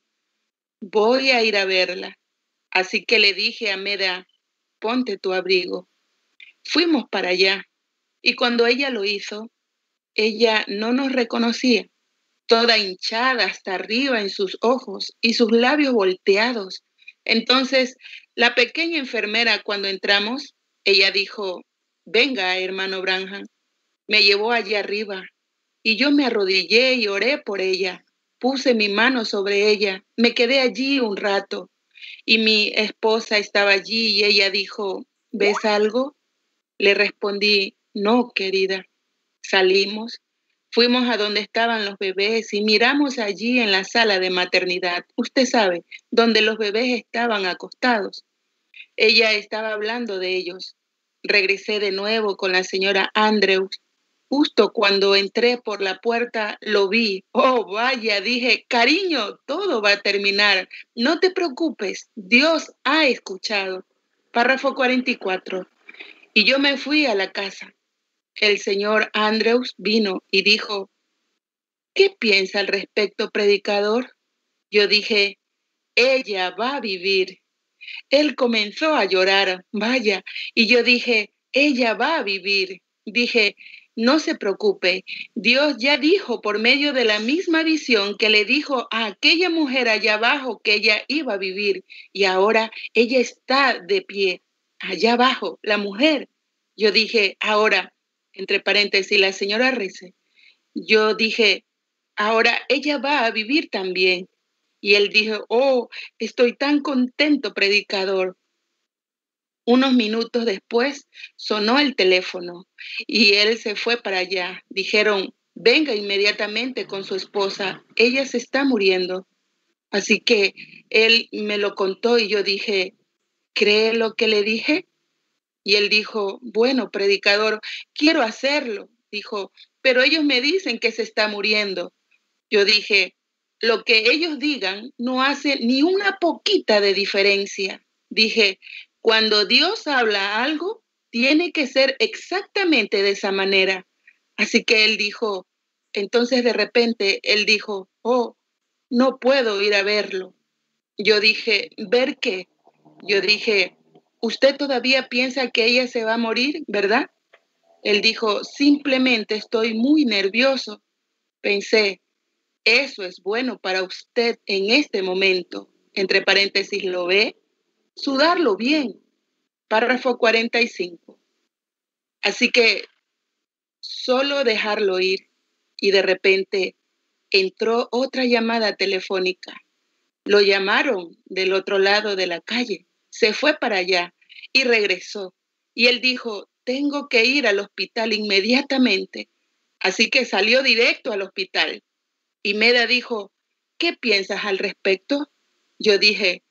voy a ir a verla. Así que le dije a Meda, ponte tu abrigo. Fuimos para allá y cuando ella lo hizo, ella no nos reconocía, toda hinchada hasta arriba en sus ojos y sus labios volteados. Entonces, la pequeña enfermera, cuando entramos, ella dijo, venga, hermano Branham. Me llevó allá arriba y yo me arrodillé y oré por ella. Puse mi mano sobre ella, me quedé allí un rato y mi esposa estaba allí y ella dijo, ¿ves algo? Le respondí, no, querida. Salimos, fuimos a donde estaban los bebés y miramos allí en la sala de maternidad. Usted sabe, donde los bebés estaban acostados. Ella estaba hablando de ellos. Regresé de nuevo con la señora Andrews. Justo cuando entré por la puerta, lo vi. Oh, vaya, dije, cariño, todo va a terminar. No te preocupes, Dios ha escuchado. Párrafo 44. Y yo me fui a la casa. El señor Andrews vino y dijo, ¿qué piensa al respecto, predicador? Yo dije, ella va a vivir. Él comenzó a llorar, vaya, y yo dije, ella va a vivir. Dije, no se preocupe, Dios ya dijo por medio de la misma visión que le dijo a aquella mujer allá abajo que ella iba a vivir, y ahora ella está de pie, allá abajo, la mujer. Yo dije, ahora, entre paréntesis, la señora Rece, yo dije, ahora ella va a vivir también. Y él dijo, oh, estoy tan contento, predicador. Unos minutos después sonó el teléfono y él se fue para allá. Dijeron, venga inmediatamente con su esposa, ella se está muriendo. Así que él me lo contó y yo dije, ¿cree lo que le dije? Y él dijo, bueno, predicador, quiero hacerlo. Dijo, pero ellos me dicen que se está muriendo. Yo dije, lo que ellos digan no hace ni una poquita de diferencia. Dije, cuando Dios habla algo, tiene que ser exactamente de esa manera. Así que él dijo, entonces de repente él dijo, oh, no puedo ir a verlo. Yo dije, ¿ver qué? Yo dije, ¿usted todavía piensa que ella se va a morir, verdad? Él dijo, simplemente estoy muy nervioso. Pensé, Eso es bueno para usted en este momento. Entre paréntesis, ¿lo ve? Sudarlo bien. Párrafo 45. Así que solo dejarlo ir y de repente entró otra llamada telefónica. Lo llamaron del otro lado de la calle. Se fue para allá y regresó. Y él dijo, tengo que ir al hospital inmediatamente. Así que salió directo al hospital. Y Meda dijo, ¿qué piensas al respecto? Yo dije,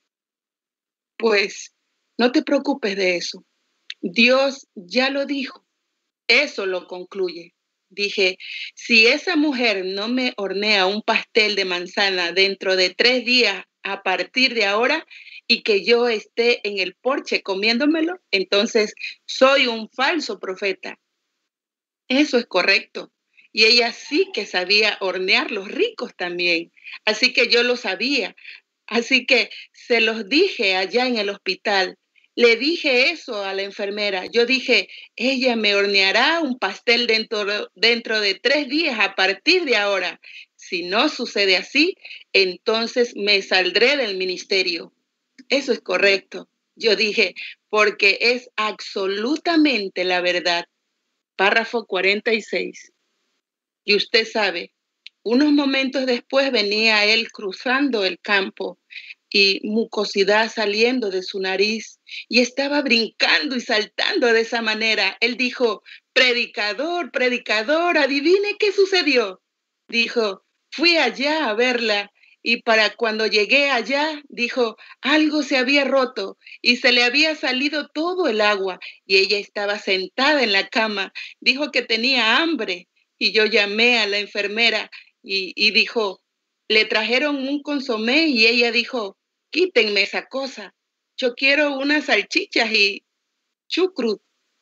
pues no te preocupes de eso. Dios ya lo dijo. Eso lo concluye. Dije, si esa mujer no me hornea un pastel de manzana dentro de 3 días a partir de ahora y que yo esté en el porche comiéndomelo, entonces soy un falso profeta. Eso es correcto. Y ella sí que sabía hornear los ricos también. Así que yo lo sabía. Así que se los dije allá en el hospital. Le dije eso a la enfermera. Yo dije, ella me horneará un pastel dentro de 3 días a partir de ahora. Si no sucede así, entonces me saldré del ministerio. Eso es correcto. Yo dije, porque es absolutamente la verdad. Párrafo 46. Y usted sabe, unos momentos después venía él cruzando el campo y mucosidad saliendo de su nariz y estaba brincando y saltando de esa manera. Él dijo, predicador, predicador, adivine qué sucedió. Dijo, fui allá a verla y para cuando llegué allá, dijo, algo se había roto y se le había salido todo el agua y ella estaba sentada en la cama. Dijo que tenía hambre y yo llamé a la enfermera y dijo, le trajeron un consomé y ella dijo, quítenme esa cosa. Yo quiero unas salchichas y chucrut.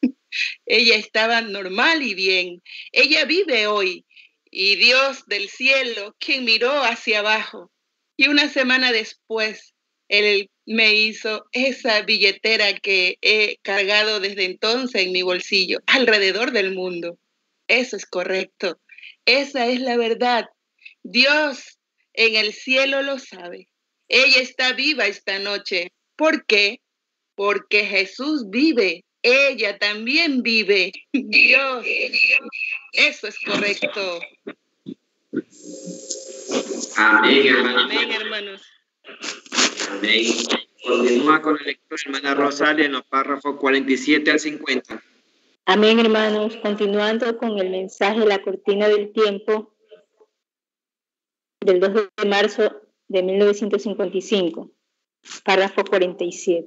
Ella estaba normal y bien. Ella vive hoy. Y Dios del cielo, quien miró hacia abajo. Y una semana después, Él me hizo esa billetera que he cargado desde entonces en mi bolsillo, alrededor del mundo. Eso es correcto. Esa es la verdad. Dios en el cielo lo sabe. Ella está viva esta noche. ¿Por qué? Porque Jesús vive. Ella también vive. Dios. Eso es correcto. Amén, hermanos. Amén, hermanos. Amén. Continúa con la lectura, hermana Rosalia, en los párrafos 47 al 50. Amén, hermanos. Continuando con el mensaje La cortina del tiempo del 2 de marzo de 1955, párrafo 47.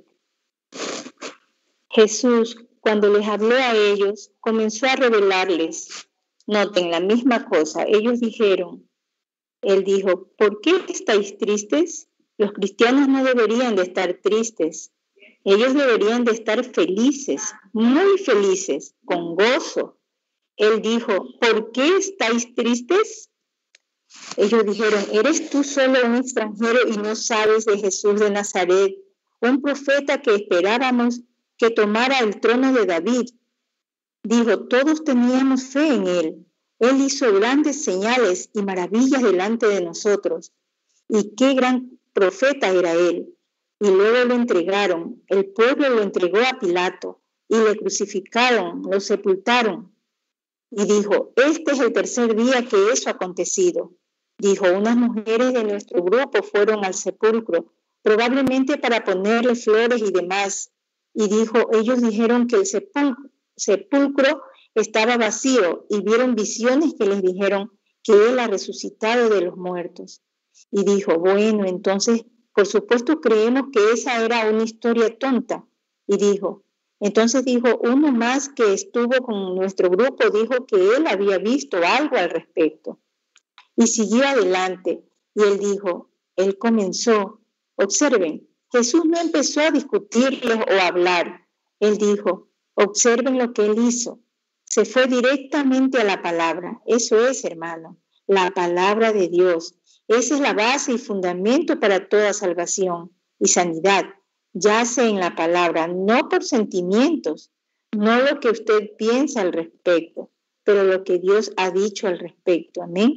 Jesús, cuando les habló a ellos, comenzó a revelarles. Noten la misma cosa. Ellos dijeron, Él dijo, ¿por qué estáis tristes? Los cristianos no deberían de estar tristes. Ellos deberían de estar felices, muy felices, con gozo. Él dijo, ¿por qué estáis tristes? Ellos dijeron, ¿eres tú solo un extranjero y no sabes de Jesús de Nazaret, un profeta que esperábamos que tomara el trono de David? Dijo, todos teníamos fe en él. Él hizo grandes señales y maravillas delante de nosotros. Y qué gran profeta era él. Y luego lo entregaron. El pueblo lo entregó a Pilato y le crucificaron, lo sepultaron. Y dijo, este es el 3er día que eso ha acontecido. Dijo, unas mujeres de nuestro grupo fueron al sepulcro, probablemente para ponerle flores y demás. Y dijo, ellos dijeron que el sepulcro estaba vacío y vieron visiones que les dijeron que él ha resucitado de los muertos. Y dijo, bueno, entonces, por supuesto creemos que esa era una historia tonta. Y dijo, entonces dijo, uno más que estuvo con nuestro grupo dijo que él había visto algo al respecto. Y siguió adelante. Y él dijo, él comenzó. Observen, Jesús no empezó a discutirles o a hablar. Él dijo, observen lo que él hizo. Se fue directamente a la palabra. Eso es, hermano, la palabra de Dios. Esa es la base y fundamento para toda salvación y sanidad. Yace en la palabra, no por sentimientos, no lo que usted piensa al respecto, pero lo que Dios ha dicho al respecto. Amén.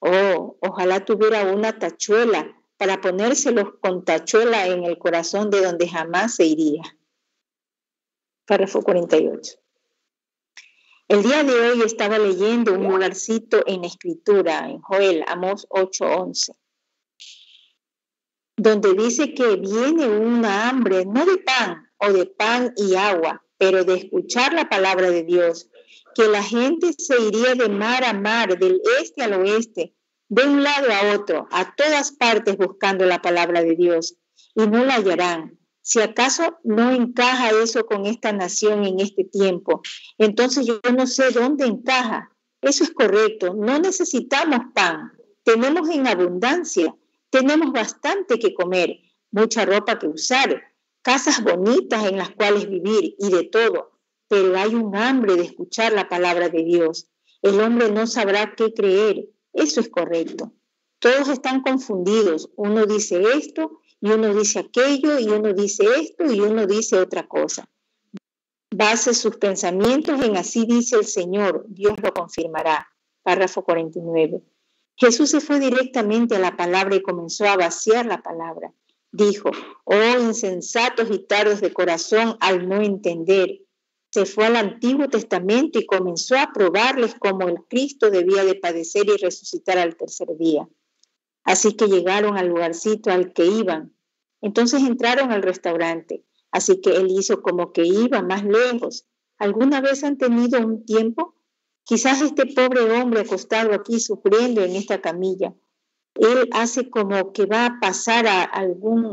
Oh, ojalá tuviera una tachuela para ponérselos con tachuela en el corazón de donde jamás se iría. Párrafo 48. El día de hoy estaba leyendo un lugarcito en Escritura, en Joel, Amós 8:11, donde dice que viene una hambre, no de pan o de pan y agua, pero de escuchar la palabra de Dios, que la gente se iría de mar a mar, del este al oeste, de un lado a otro, a todas partes buscando la palabra de Dios, y no la hallarán. Si acaso no encaja eso con esta nación en este tiempo, entonces yo no sé dónde encaja. Eso es correcto, no necesitamos pan, tenemos en abundancia, tenemos bastante que comer, mucha ropa que usar, casas bonitas en las cuales vivir y de todo, pero hay un hambre de escuchar la palabra de Dios. El hombre no sabrá qué creer, eso es correcto. Todos están confundidos, uno dice esto y uno dice aquello y uno dice esto y uno dice otra cosa. Base sus pensamientos en así dice el Señor, Dios lo confirmará. Párrafo 49. Jesús se fue directamente a la palabra y comenzó a vaciar la palabra. Dijo, oh insensatos y tardos de corazón al no entender. Se fue al Antiguo Testamento y comenzó a probarles cómo el Cristo debía de padecer y resucitar al tercer día. Así que llegaron al lugarcito al que iban. Entonces entraron al restaurante. Así que él hizo como que iba más lejos. ¿Alguna vez han tenido un tiempo? Quizás este pobre hombre acostado aquí sufriendo en esta camilla, él hace como que va a pasar a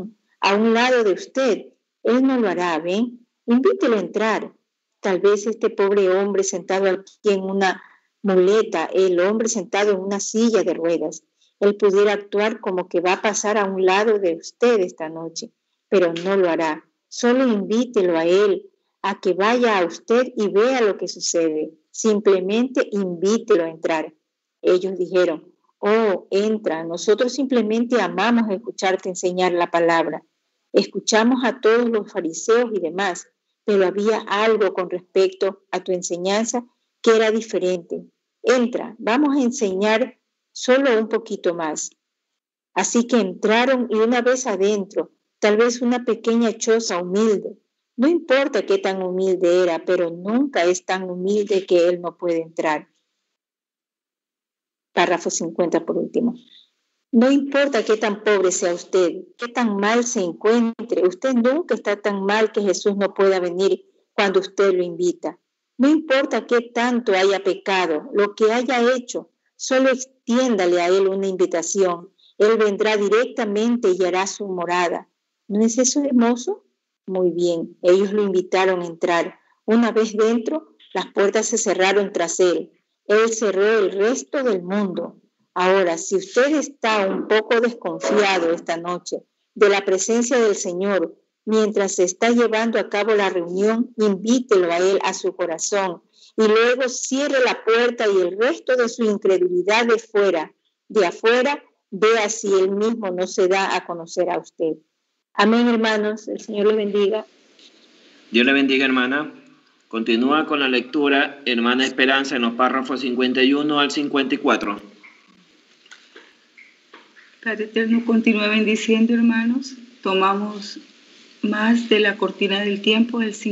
un lado de usted. Él no lo hará, ¿ven? Invítelo a entrar. Tal vez este pobre hombre sentado aquí en una muleta, el hombre sentado en una silla de ruedas, él pudiera actuar como que va a pasar a un lado de usted esta noche, pero no lo hará. Solo invítelo a él, a que vaya a usted y vea lo que sucede. Simplemente invítelo a entrar. Ellos dijeron, oh, entra, nosotros simplemente amamos escucharte enseñar la palabra. Escuchamos a todos los fariseos y demás, pero había algo con respecto a tu enseñanza que era diferente. Entra, vamos a enseñar solo un poquito más. Así que entraron y una vez adentro, tal vez una pequeña choza humilde. No importa qué tan humilde era, pero nunca es tan humilde que él no puede entrar. Párrafo 50 por último. No importa qué tan pobre sea usted, qué tan mal se encuentre, usted nunca está tan mal que Jesús no pueda venir cuando usted lo invita. No importa qué tanto haya pecado, lo que haya hecho, solo extiéndale a él una invitación. Él vendrá directamente y hará su morada. ¿No es eso hermoso? Muy bien, ellos lo invitaron a entrar. Una vez dentro, las puertas se cerraron tras él. Él cerró el resto del mundo. Ahora, si usted está un poco desconfiado esta noche de la presencia del Señor, mientras se está llevando a cabo la reunión, invítelo a Él a su corazón y luego cierre la puerta y el resto de su incredulidad de afuera, vea si Él mismo no se da a conocer a usted. Amén, hermanos. El Señor les bendiga. Dios le bendiga, hermana. Continúa con la lectura, hermana Esperanza, en los párrafos 51 al 54. Padre eterno, continúa bendiciendo, hermanos. Tomamos más de la cortina del tiempo, el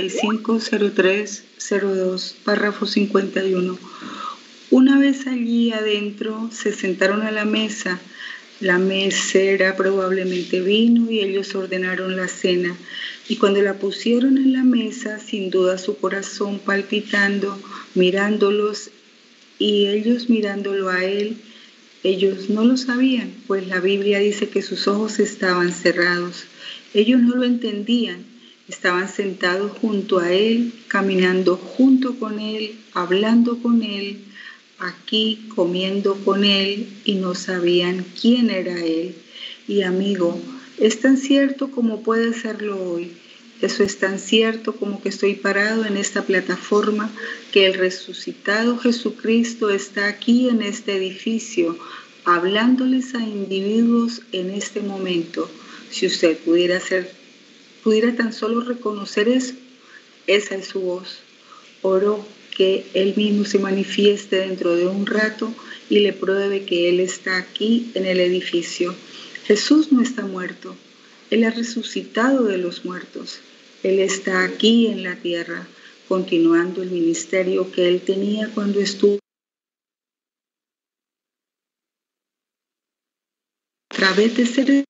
550302, párrafo 51. Una vez allí adentro se sentaron a la mesa. La mesera probablemente vino y ellos ordenaron la cena. Y cuando la pusieron en la mesa, sin duda su corazón palpitando, mirándolos y ellos mirándolo a él, ellos no lo sabían, pues la Biblia dice que sus ojos estaban cerrados. Ellos no lo entendían, estaban sentados junto a él, caminando junto con él, hablando con él, aquí comiendo con él y no sabían quién era él. Y amigo, es tan cierto como puede serlo hoy. Eso es tan cierto como que estoy parado en esta plataforma, que el resucitado Jesucristo está aquí en este edificio, hablándoles a individuos en este momento. Si usted pudiera tan solo reconocer eso, esa es su voz. Oro que Él mismo se manifieste dentro de un rato y le pruebe que Él está aquí en el edificio. Jesús no está muerto, Él ha resucitado de los muertos. Él está aquí en la tierra, continuando el ministerio que Él tenía cuando estuvo. A través de seres,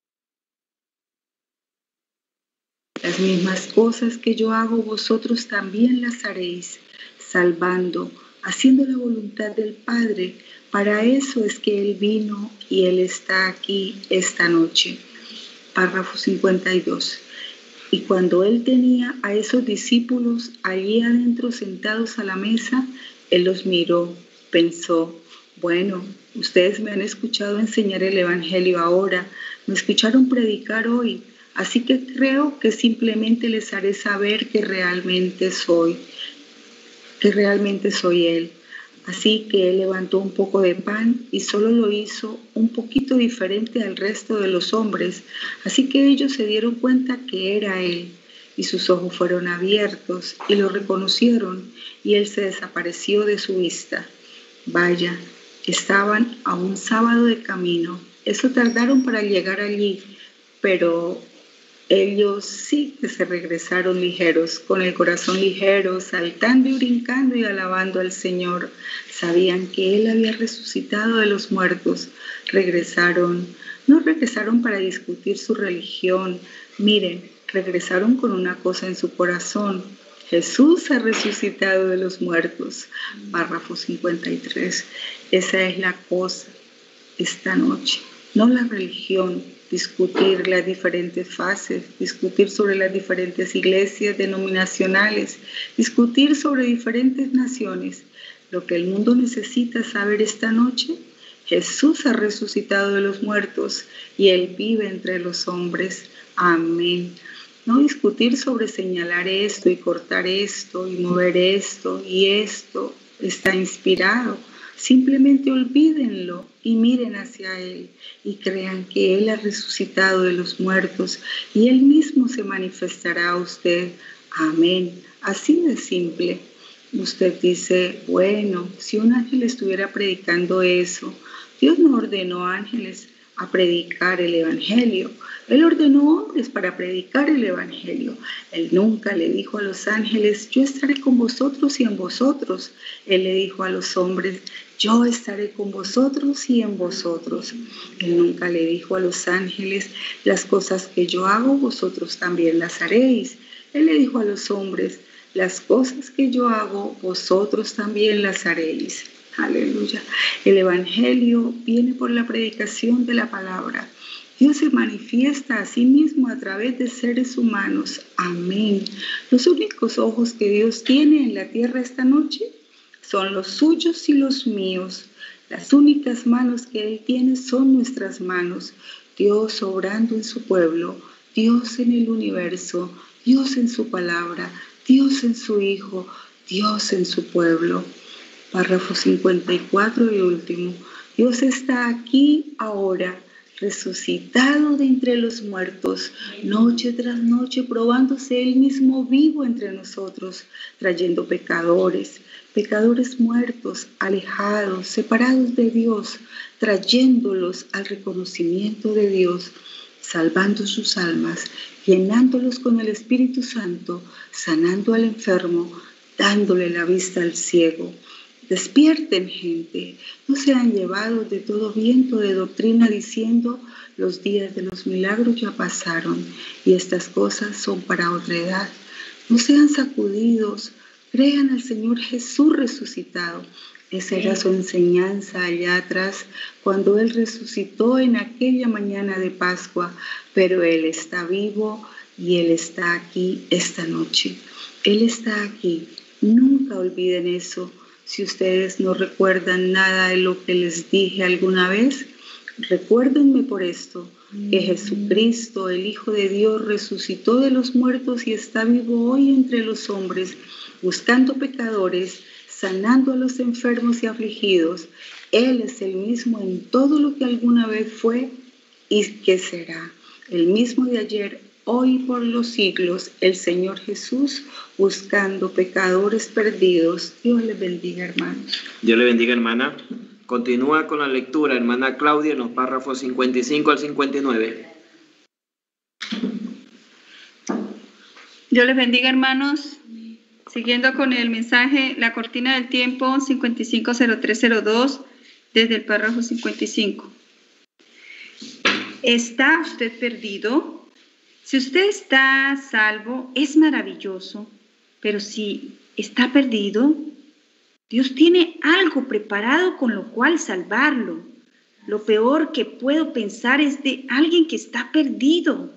las mismas cosas que yo hago, vosotros también las haréis, salvando, haciendo la voluntad del Padre. Para eso es que Él vino y Él está aquí esta noche. Párrafo 52. Y cuando Él tenía a esos discípulos allí adentro sentados a la mesa, Él los miró, pensó, bueno, ustedes me han escuchado enseñar el Evangelio ahora, me escucharon predicar hoy, así que creo que simplemente les haré saber que realmente soy Él. Así que Él levantó un poco de pan y solo lo hizo un poquito diferente al resto de los hombres. Así que ellos se dieron cuenta que era Él y sus ojos fueron abiertos y lo reconocieron y Él se desapareció de su vista. Vaya, estaban a un sábado de camino. Eso tardaron para llegar allí, pero ellos sí que se regresaron ligeros, con el corazón ligero, saltando y brincando y alabando al Señor. Sabían que Él había resucitado de los muertos. No regresaron para discutir su religión. Miren, regresaron con una cosa en su corazón. Jesús ha resucitado de los muertos. Párrafo 53. Esa es la cosa esta noche, no la religión. Discutir las diferentes fases, discutir sobre las diferentes iglesias denominacionales, discutir sobre diferentes naciones. Lo que el mundo necesita saber esta noche, Jesús ha resucitado de los muertos y Él vive entre los hombres. Amén. No discutir sobre señalar esto y cortar esto y mover esto y esto está inspirado. Simplemente olvídenlo y miren hacia Él y crean que Él ha resucitado de los muertos y Él mismo se manifestará a usted. Amén. Así de simple. Usted dice, bueno, si un ángel estuviera predicando eso, Dios no ordenó ángeles a predicar el Evangelio. Él ordenó hombres para predicar el Evangelio. Él nunca le dijo a los ángeles, yo estaré con vosotros y en vosotros. Él le dijo a los hombres, yo estaré con vosotros y en vosotros. Él nunca le dijo a los ángeles, las cosas que yo hago, vosotros también las haréis. Él le dijo a los hombres, las cosas que yo hago, vosotros también las haréis. Aleluya. El Evangelio viene por la predicación de la palabra. Dios se manifiesta a sí mismo a través de seres humanos. Amén. Los únicos ojos que Dios tiene en la tierra esta noche son los suyos y los míos. Las únicas manos que Él tiene son nuestras manos. Dios obrando en su pueblo, Dios en el universo, Dios en su palabra, Dios en su Hijo, Dios en su pueblo. Párrafo 54 y último. Dios está aquí ahora, resucitado de entre los muertos, noche tras noche, probándose Él mismo vivo entre nosotros, trayendo pecadores muertos, alejados, separados de Dios, trayéndolos al reconocimiento de Dios, salvando sus almas, llenándolos con el Espíritu Santo, sanando al enfermo, dándole la vista al ciego. Despierten, gente, no sean llevados de todo viento de doctrina diciendo los días de los milagros ya pasaron y estas cosas son para otra edad. No sean sacudidos, crean al Señor Jesús resucitado. Esa era su enseñanza allá atrás cuando Él resucitó en aquella mañana de Pascua, pero Él está vivo y Él está aquí esta noche. Él está aquí, nunca olviden eso. Si ustedes no recuerdan nada de lo que les dije alguna vez, recuérdenme por esto, que Jesucristo, el Hijo de Dios, resucitó de los muertos y está vivo hoy entre los hombres, buscando pecadores, sanando a los enfermos y afligidos. Él es el mismo en todo lo que alguna vez fue y que será, el mismo de ayer, hoy y por los siglos, el Señor Jesús, buscando pecadores perdidos. Dios les bendiga, hermanos. Dios le bendiga, hermana. Continúa con la lectura, hermana Claudia, en los párrafos 55 al 59. Dios les bendiga, hermanos. Siguiendo con el mensaje, la cortina del tiempo 550302, desde el párrafo 55. ¿Está usted perdido? Si usted está a salvo, es maravilloso, pero si está perdido, Dios tiene algo preparado con lo cual salvarlo. Lo peor que puedo pensar es de alguien que está perdido.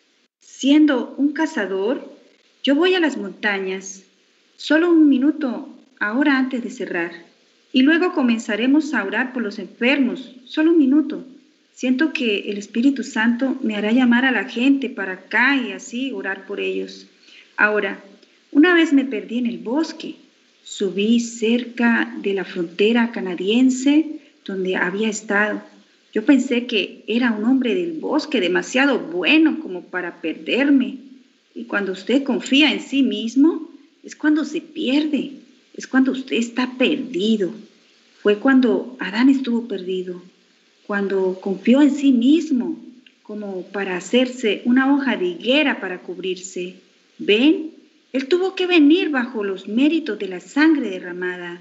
Siendo un cazador, yo voy a las montañas. Solo un minuto ahora antes de cerrar. Y luego comenzaremos a orar por los enfermos. Solo un minuto. Siento que el Espíritu Santo me hará llamar a la gente para acá y así orar por ellos. Ahora, una vez me perdí en el bosque. Subí cerca de la frontera canadiense donde había estado. Yo pensé que era un hombre del bosque demasiado bueno como para perderme. Y cuando usted confía en sí mismo, es cuando se pierde. Es cuando usted está perdido. Fue cuando Adán estuvo perdido. Cuando confió en sí mismo, como para hacerse una hoja de higuera para cubrirse. ¿Ven? Él tuvo que venir bajo los méritos de la sangre derramada.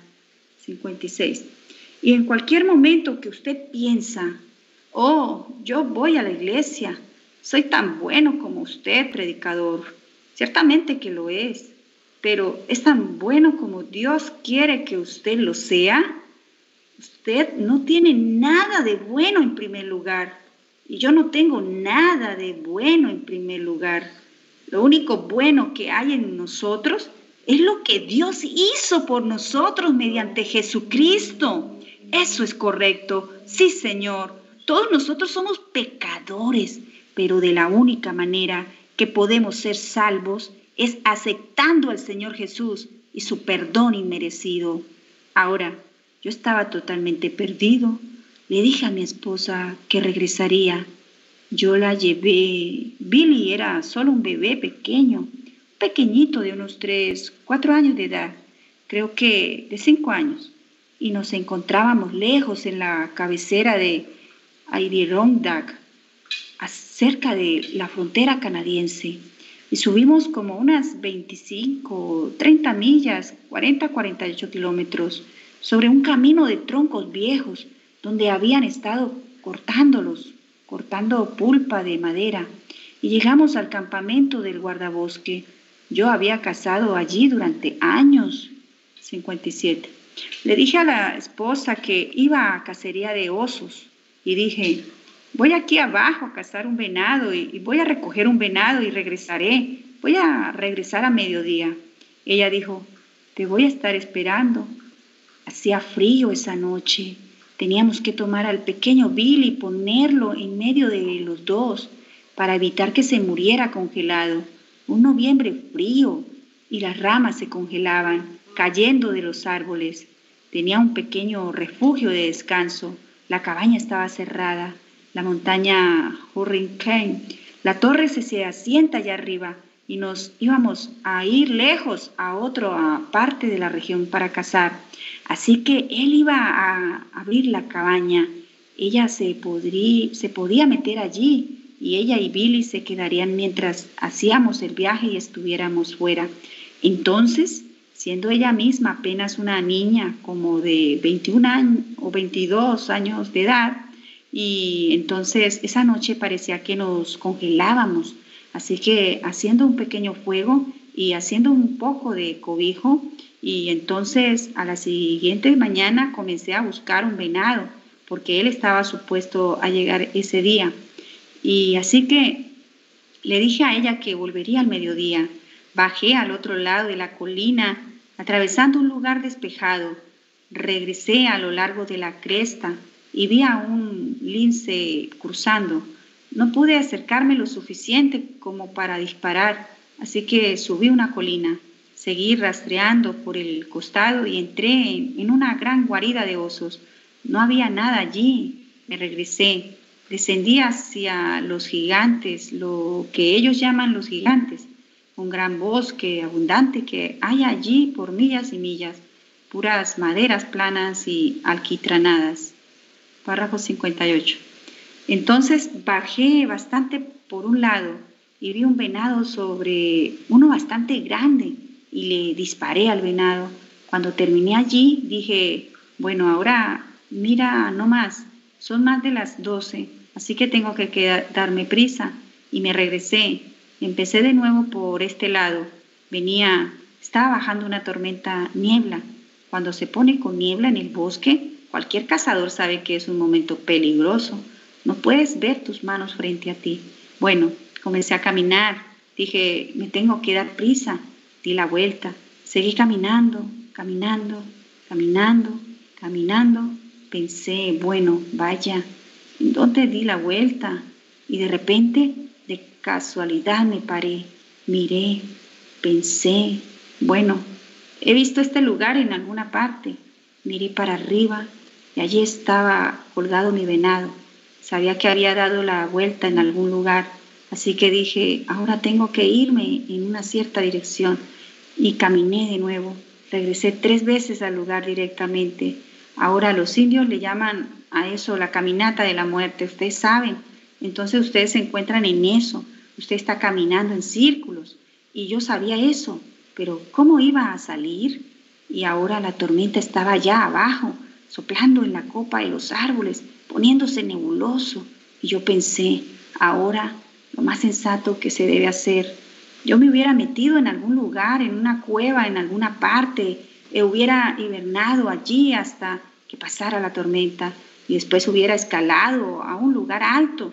56. Y en cualquier momento que usted piensa, oh, yo voy a la iglesia, soy tan bueno como usted, predicador. Ciertamente que lo es, pero ¿es tan bueno como Dios quiere que usted lo sea? Usted no tiene nada de bueno en primer lugar, y yo no tengo nada de bueno en primer lugar. Lo único bueno que hay en nosotros es lo que Dios hizo por nosotros mediante Jesucristo. Eso es correcto. Sí, Señor. Todos nosotros somos pecadores, pero de la única manera que podemos ser salvos es aceptando al Señor Jesús y su perdón inmerecido. Ahora, yo estaba totalmente perdido. Le dije a mi esposa que regresaría. Yo la llevé. Billy era solo un bebé pequeño, pequeñito de unos 3, 4 años de edad, creo que de 5 años. Y nos encontrábamos lejos en la cabecera de Adirondack, cerca de la frontera canadiense. Y subimos como unas 25, 30 millas, 40, 48 kilómetros, sobre un camino de troncos viejos, donde habían estado cortando pulpa de madera. Y llegamos al campamento del guardabosque. Yo había cazado allí durante años. 57. Le dije a la esposa que iba a cacería de osos y dije, voy aquí abajo a cazar un venado y voy a recoger un venado y regresaré. Voy a regresar a mediodía. Ella dijo, te voy a estar esperando. Hacía frío esa noche. Teníamos que tomar al pequeño Billy y ponerlo en medio de los dos para evitar que se muriera congelado. Un noviembre frío y las ramas se congelaban, cayendo de los árboles. Tenía un pequeño refugio de descanso. La cabaña estaba cerrada. La montaña Hurricane. La torre se asienta allá arriba y nos íbamos a ir lejos a otra parte de la región para cazar. Así que él iba a abrir la cabaña. Ella se podía meter allí y ella y Billy se quedarían mientras hacíamos el viaje y estuviéramos fuera. Entonces, siendo ella misma apenas una niña como de 21 años o 22 años de edad, y entonces esa noche parecía que nos congelábamos. Así que haciendo un pequeño fuego y haciendo un poco de cobijo, y entonces a la siguiente mañana comencé a buscar un venado, porque él estaba supuesto a llegar ese día. Y así que le dije a ella que volvería al mediodía. Bajé al otro lado de la colina, atravesando un lugar despejado. Regresé a lo largo de la cresta y vi a un lince cruzando. No pude acercarme lo suficiente como para disparar, así que subí una colina. Seguí rastreando por el costado y entré en una gran guarida de osos. No había nada allí. Me regresé. Descendí hacia los gigantes, lo que ellos llaman los gigantes, un gran bosque abundante que hay allí por millas y millas, puras maderas planas y alquitranadas. Párrafo 58. Entonces bajé bastante por un lado y vi un venado sobre uno bastante grande y le disparé al venado. Cuando terminé allí dije, bueno, ahora mira, no más, son más de las 12, así que tengo que darme prisa. Y me regresé. Empecé de nuevo por este lado. Estaba bajando una tormenta niebla. Cuando se pone con niebla en el bosque, cualquier cazador sabe que es un momento peligroso. No puedes ver tus manos frente a ti. Bueno, comencé a caminar. Dije, me tengo que dar prisa. Di la vuelta. Seguí caminando, caminando, caminando, caminando. Pensé, bueno, vaya, ¿en dónde di la vuelta? Y de repente, de casualidad me paré, miré, pensé, bueno, he visto este lugar en alguna parte. Miré para arriba y allí estaba colgado mi venado. Sabía que había dado la vuelta en algún lugar, así que dije, ahora tengo que irme en una cierta dirección. Y caminé de nuevo. Regresé 3 veces al lugar directamente. Ahora los indios le llaman a eso la caminata de la muerte, ustedes saben. Entonces ustedes se encuentran en eso. Usted está caminando en círculos. Y yo sabía eso, pero ¿cómo iba a salir? Y ahora la tormenta estaba allá abajo, soplando en la copa de los árboles, poniéndose nebuloso. Y yo pensé, ahora lo más sensato que se debe hacer, yo me hubiera metido en algún lugar, en una cueva, en alguna parte, hubiera hibernado allí hasta que pasara la tormenta y después hubiera escalado a un lugar alto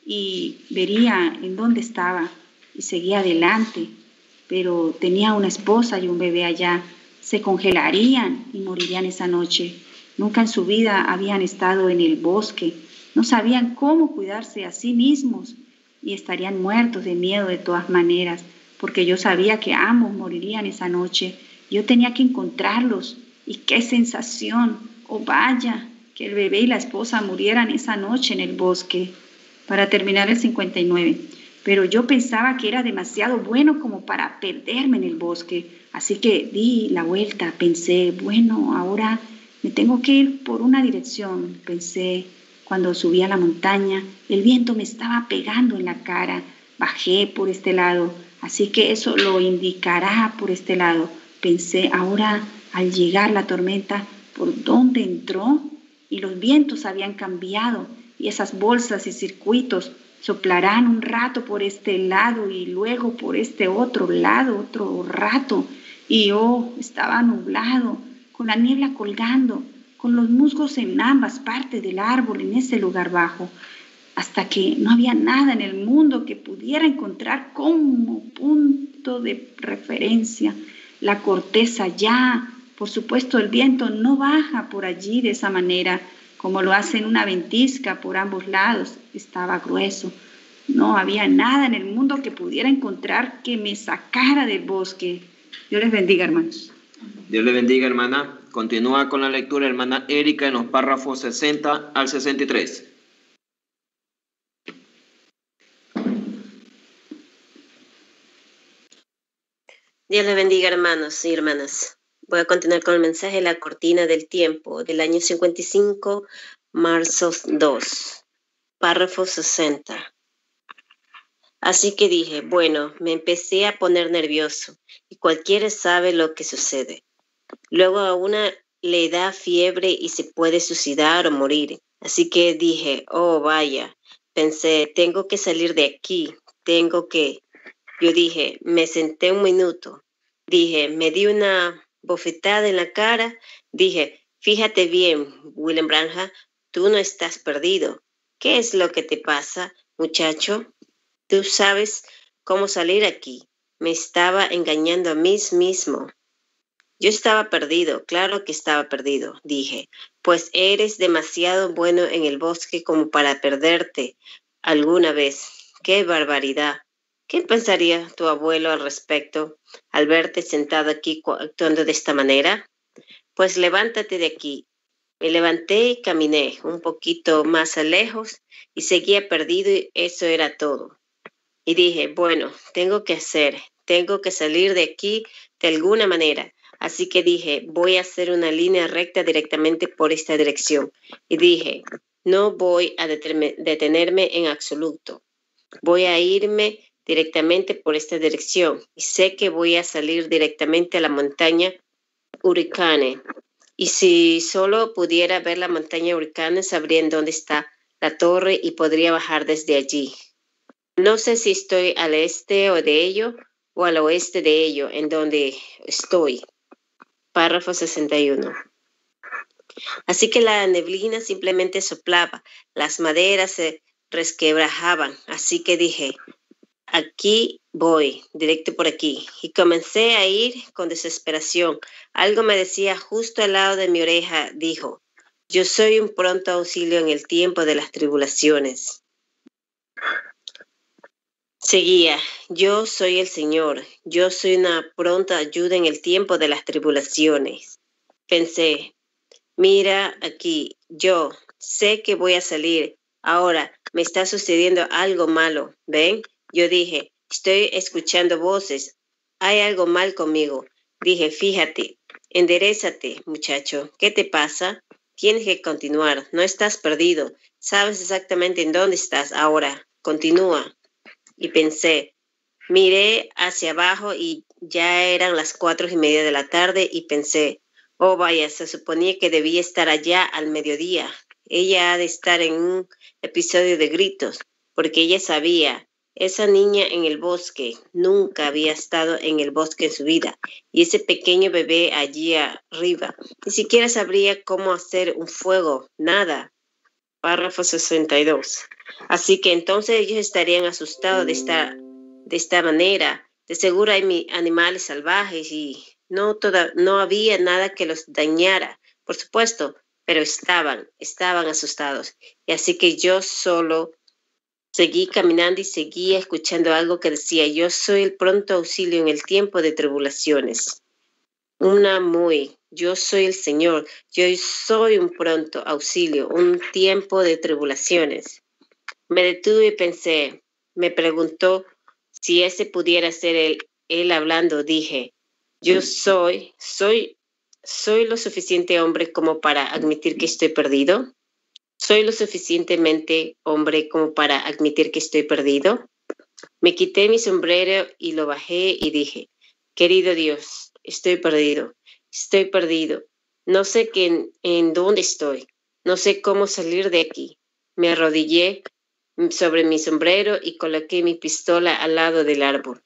y vería en dónde estaba y seguía adelante. Pero tenía una esposa y un bebé allá. Se congelarían y morirían esa noche. Nunca en su vida habían estado en el bosque. No sabían cómo cuidarse a sí mismos y estarían muertos de miedo de todas maneras, porque yo sabía que ambos morirían esa noche. Yo tenía que encontrarlos. Y qué sensación, oh vaya, que el bebé y la esposa murieran esa noche en el bosque. Para terminar el 59. Pero yo pensaba que era demasiado bueno como para perderme en el bosque. Así que di la vuelta, pensé, bueno, ahora me tengo que ir por una dirección. Pensé, cuando subí a la montaña, el viento me estaba pegando en la cara. Bajé por este lado. Así que eso lo indicará por este lado. Pensé, ahora al llegar la tormenta, ¿por dónde entró? Y los vientos habían cambiado y esas bolsas y circuitos soplarán un rato por este lado y luego por este otro lado, otro rato. Y estaba nublado, con la niebla colgando, con los musgos en ambas partes del árbol en ese lugar bajo, hasta que no había nada en el mundo que pudiera encontrar como punto de referencia. La corteza ya, por supuesto, el viento no baja por allí de esa manera, como lo hace en una ventisca por ambos lados. Estaba grueso. No había nada en el mundo que pudiera encontrar que me sacara del bosque. Dios les bendiga, hermanos. Dios le bendiga, hermana. Continúa con la lectura, hermana Erika, en los párrafos 60 al 63. Dios les bendiga, hermanos y hermanas. Voy a continuar con el mensaje La cortina del tiempo del año 55, marzo 2, párrafo 60. Así que dije, bueno, me empecé a poner nervioso y cualquiera sabe lo que sucede. Luego a una le da fiebre y se puede suicidar o morir. Así que dije, oh vaya, pensé, tengo que salir de aquí, Yo dije, me senté un minuto, dije, me di una bofetada en la cara, dije, fíjate bien, William Branham, tú no estás perdido. ¿Qué es lo que te pasa, muchacho? Tú sabes cómo salir aquí. Me estaba engañando a mí mismo. Yo estaba perdido, claro que estaba perdido, dije, pues eres demasiado bueno en el bosque como para perderte alguna vez. ¡Qué barbaridad! ¿Qué pensaría tu abuelo al respecto al verte sentado aquí actuando de esta manera? Pues levántate de aquí Me levanté y caminé un poquito más a lejos y seguía perdido y eso era todo. Y dije, bueno, tengo que salir de aquí de alguna manera. Así que dije, voy a hacer una línea recta directamente por esta dirección. Y dije, no voy a detenerme en absoluto. Voy a irme directamente por esta dirección. Y sé que voy a salir directamente a la montaña Hurricane. Y si solo pudiera ver la montaña Hurricane, sabría en dónde está la torre y podría bajar desde allí. No sé si estoy al este o de ello o al oeste de ello, en donde estoy. Párrafo 61. Así que la neblina simplemente soplaba, las maderas se resquebrajaban, así que dije, aquí voy, directo por aquí. Y comencé a ir con desesperación. Algo me decía justo al lado de mi oreja, dijo, yo soy un pronto auxilio en el tiempo de las tribulaciones. Seguía, yo soy el Señor, yo soy una pronta ayuda en el tiempo de las tribulaciones. Pensé, mira aquí, yo sé que voy a salir. Ahora me está sucediendo algo malo, ¿ven? Yo dije, estoy escuchando voces, hay algo mal conmigo. Dije, fíjate, enderézate, muchacho, ¿qué te pasa? Tienes que continuar, no estás perdido, sabes exactamente en dónde estás ahora, continúa. Y pensé, miré hacia abajo y ya eran las 4:30 de la tarde y pensé, oh vaya, se suponía que debía estar allá al mediodía. Ella ha de estar en un episodio de gritos, porque ella sabía, esa niña en el bosque nunca había estado en el bosque en su vida. Y ese pequeño bebé allí arriba, ni siquiera sabría cómo hacer un fuego, nada. Párrafo 62. Así que entonces ellos estarían asustados de esta manera. De seguro hay animales salvajes y no había nada que los dañara, por supuesto, pero estaban asustados. Y así que yo solo seguí caminando y seguía escuchando algo que decía, yo soy el pronto auxilio en el tiempo de tribulaciones. Yo soy el Señor, yo soy un pronto auxilio, un tiempo de tribulaciones. Me detuve y pensé, me preguntó si ese pudiera ser él hablando. Dije, yo soy lo suficiente hombre como para admitir que estoy perdido. ¿Soy lo suficientemente hombre como para admitir que estoy perdido? Me quité mi sombrero y lo bajé y dije, querido Dios, estoy perdido. No sé en dónde estoy. No sé cómo salir de aquí. Me arrodillé sobre mi sombrero y coloqué mi pistola al lado del árbol.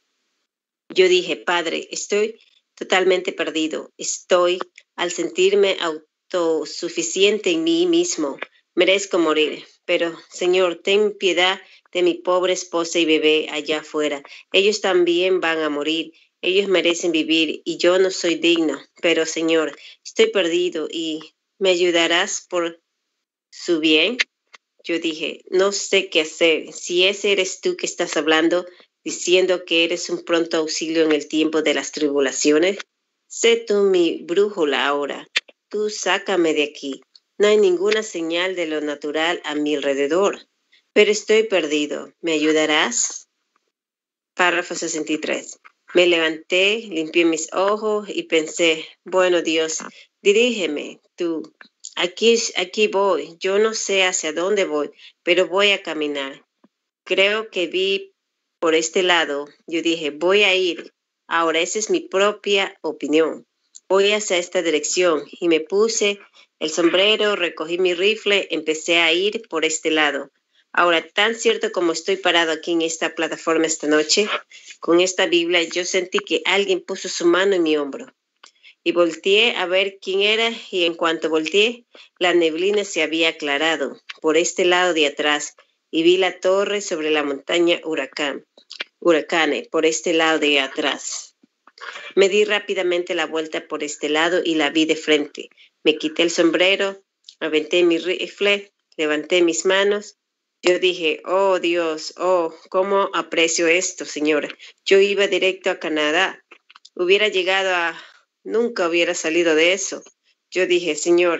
Yo dije, Padre, estoy totalmente perdido. Al sentirme autosuficiente en mí mismo, merezco morir. Pero, Señor, ten piedad de mi pobre esposa y bebé allá afuera. Ellos también van a morir. Ellos merecen vivir y yo no soy digno. Pero, Señor, estoy perdido y ¿me ayudarás por su bien? Yo dije, no sé qué hacer. Si ese eres tú que estás hablando, diciendo que eres un pronto auxilio en el tiempo de las tribulaciones, sé tú mi brújula ahora. Tú sácame de aquí. No hay ninguna señal de lo natural a mi alrededor, pero estoy perdido. ¿Me ayudarás? Párrafo 63. Me levanté, limpié mis ojos y pensé, bueno, Dios, dirígeme tú. Aquí voy. Yo no sé hacia dónde voy, pero voy a caminar. Creo que vi por este lado. Yo dije, voy a ir. Ahora, esa es mi propia opinión. Voy hacia esta dirección y me puse el sombrero, recogí mi rifle, empecé a ir por este lado. Ahora, tan cierto como estoy parado aquí en esta plataforma esta noche, con esta Biblia, yo sentí que alguien puso su mano en mi hombro. Y volteé a ver quién era y en cuanto volteé, la neblina se había aclarado por este lado de atrás y vi la torre sobre la montaña Hurricane por este lado de atrás. Me di rápidamente la vuelta por este lado y la vi de frente. Me quité el sombrero, aventé mi rifle, levanté mis manos. Yo dije, oh Dios, oh, cómo aprecio esto, Señor. Yo iba directo a Canadá. Nunca hubiera salido de eso. Yo dije, Señor,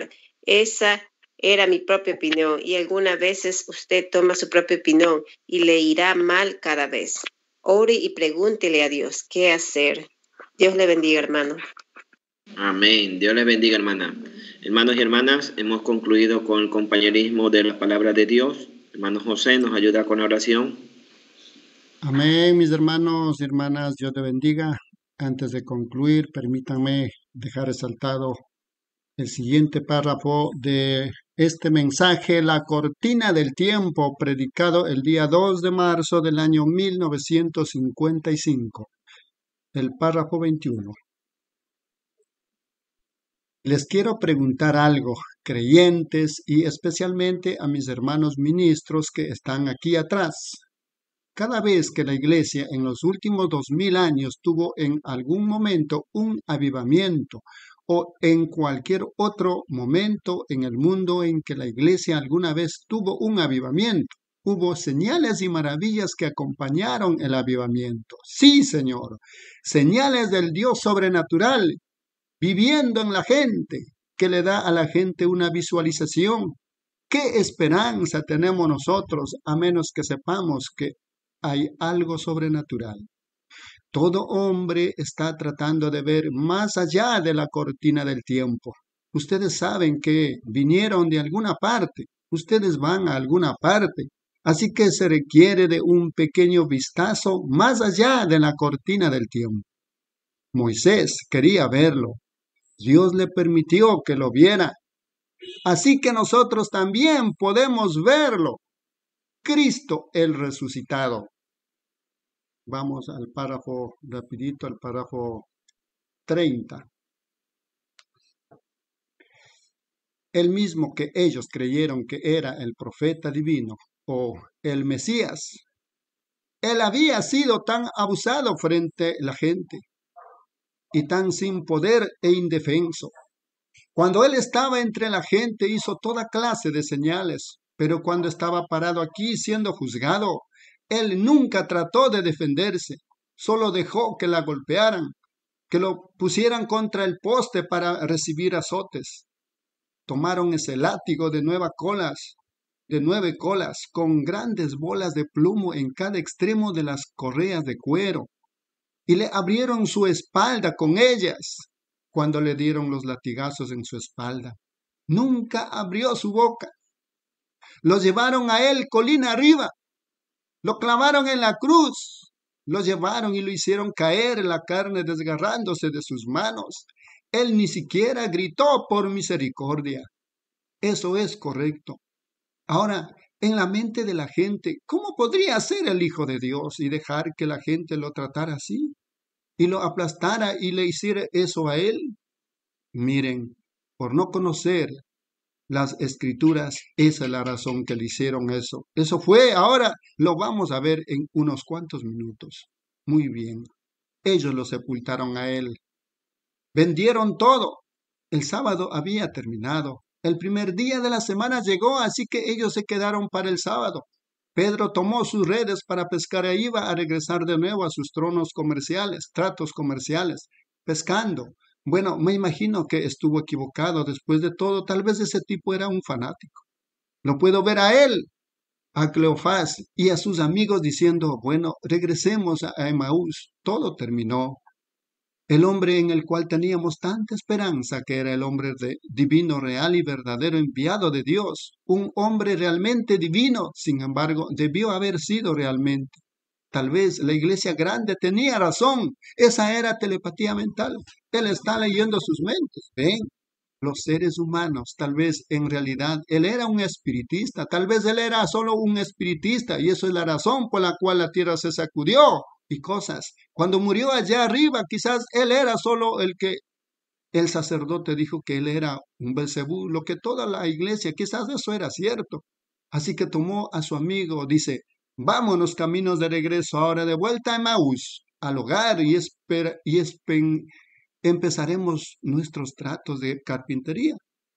Esa era mi propia opinión y algunas veces usted toma su propia opinión y le irá mal cada vez. Ore y pregúntele a Dios qué hacer. Dios le bendiga, hermano. Amén. Dios les bendiga, hermana. Hermanos y hermanas, hemos concluido con el compañerismo de la palabra de Dios. Hermano José nos ayuda con la oración. Amén, mis hermanos y hermanas, Dios te bendiga. Antes de concluir, permítanme dejar resaltado el siguiente párrafo de este mensaje, la cortina del tiempo, predicado el día 2 de marzo del año 1955. El párrafo 21. Les quiero preguntar algo, creyentes y especialmente a mis hermanos ministros que están aquí atrás. Cada vez que la iglesia en los últimos 2000 años tuvo en algún momento un avivamiento o en cualquier otro momento en el mundo en que la iglesia alguna vez tuvo un avivamiento, hubo señales y maravillas que acompañaron el avivamiento. Sí, Señor, señales del Dios sobrenatural viviendo en la gente, que le da a la gente una visualización. ¿Qué esperanza tenemos nosotros a menos que sepamos que hay algo sobrenatural? Todo hombre está tratando de ver más allá de la cortina del tiempo. Ustedes saben que vinieron de alguna parte, ustedes van a alguna parte, así que se requiere de un pequeño vistazo más allá de la cortina del tiempo. Moisés quería verlo. Dios le permitió que lo viera. Así que nosotros también podemos verlo. Cristo el resucitado. Vamos al párrafo, rapidito, al párrafo 30. El mismo que ellos creyeron que era el profeta divino o el Mesías. Él había sido tan abusado frente a la gente y tan sin poder e indefenso. Cuando él estaba entre la gente hizo toda clase de señales, pero cuando estaba parado aquí siendo juzgado, él nunca trató de defenderse, solo dejó que la golpearan, que lo pusieran contra el poste para recibir azotes. Tomaron ese látigo de 9 colas, con grandes bolas de plomo en cada extremo de las correas de cuero, y le abrieron su espalda con ellas. Cuando le dieron los latigazos en su espalda, nunca abrió su boca. Lo llevaron a él colina arriba, lo clavaron en la cruz, lo llevaron y lo hicieron caer en la carne desgarrándose de sus manos. Él ni siquiera gritó por misericordia. Eso es correcto. Ahora, en la mente de la gente, ¿cómo podría ser el Hijo de Dios y dejar que la gente lo tratara así? Y lo aplastara y le hiciera eso a él. Miren, por no conocer las escrituras, esa es la razón que le hicieron eso. Eso fue, ahora lo vamos a ver en unos cuantos minutos. Muy bien, ellos lo sepultaron a él. Vendieron todo. El sábado había terminado. El primer día de la semana llegó, así que ellos se quedaron para el sábado. Pedro tomó sus redes para pescar e iba a regresar de nuevo a sus tratos comerciales, pescando. Bueno, me imagino que estuvo equivocado después de todo. Tal vez ese tipo era un fanático. Lo puedo ver a él, a Cleofás y a sus amigos diciendo, bueno, regresemos a Emaús. Todo terminó. El hombre en el cual teníamos tanta esperanza, que era el hombre divino, real y verdadero enviado de Dios, un hombre realmente divino, sin embargo, debió haber sido realmente. Tal vez la iglesia grande tenía razón, esa era telepatía mental. Él está leyendo sus mentes. Ven, los seres humanos, tal vez en realidad él era un espiritista, tal vez él era solo un espiritista y eso es la razón por la cual la tierra se sacudió. Y cosas. Cuando murió allá arriba, quizás él era solo el que el sacerdote dijo que él era un Belcebú, lo que toda la iglesia, quizás eso era cierto. Así que tomó a su amigo, dice, vámonos caminos de regreso ahora de vuelta a Emaús, al hogar empezaremos nuestros tratos de carpintería.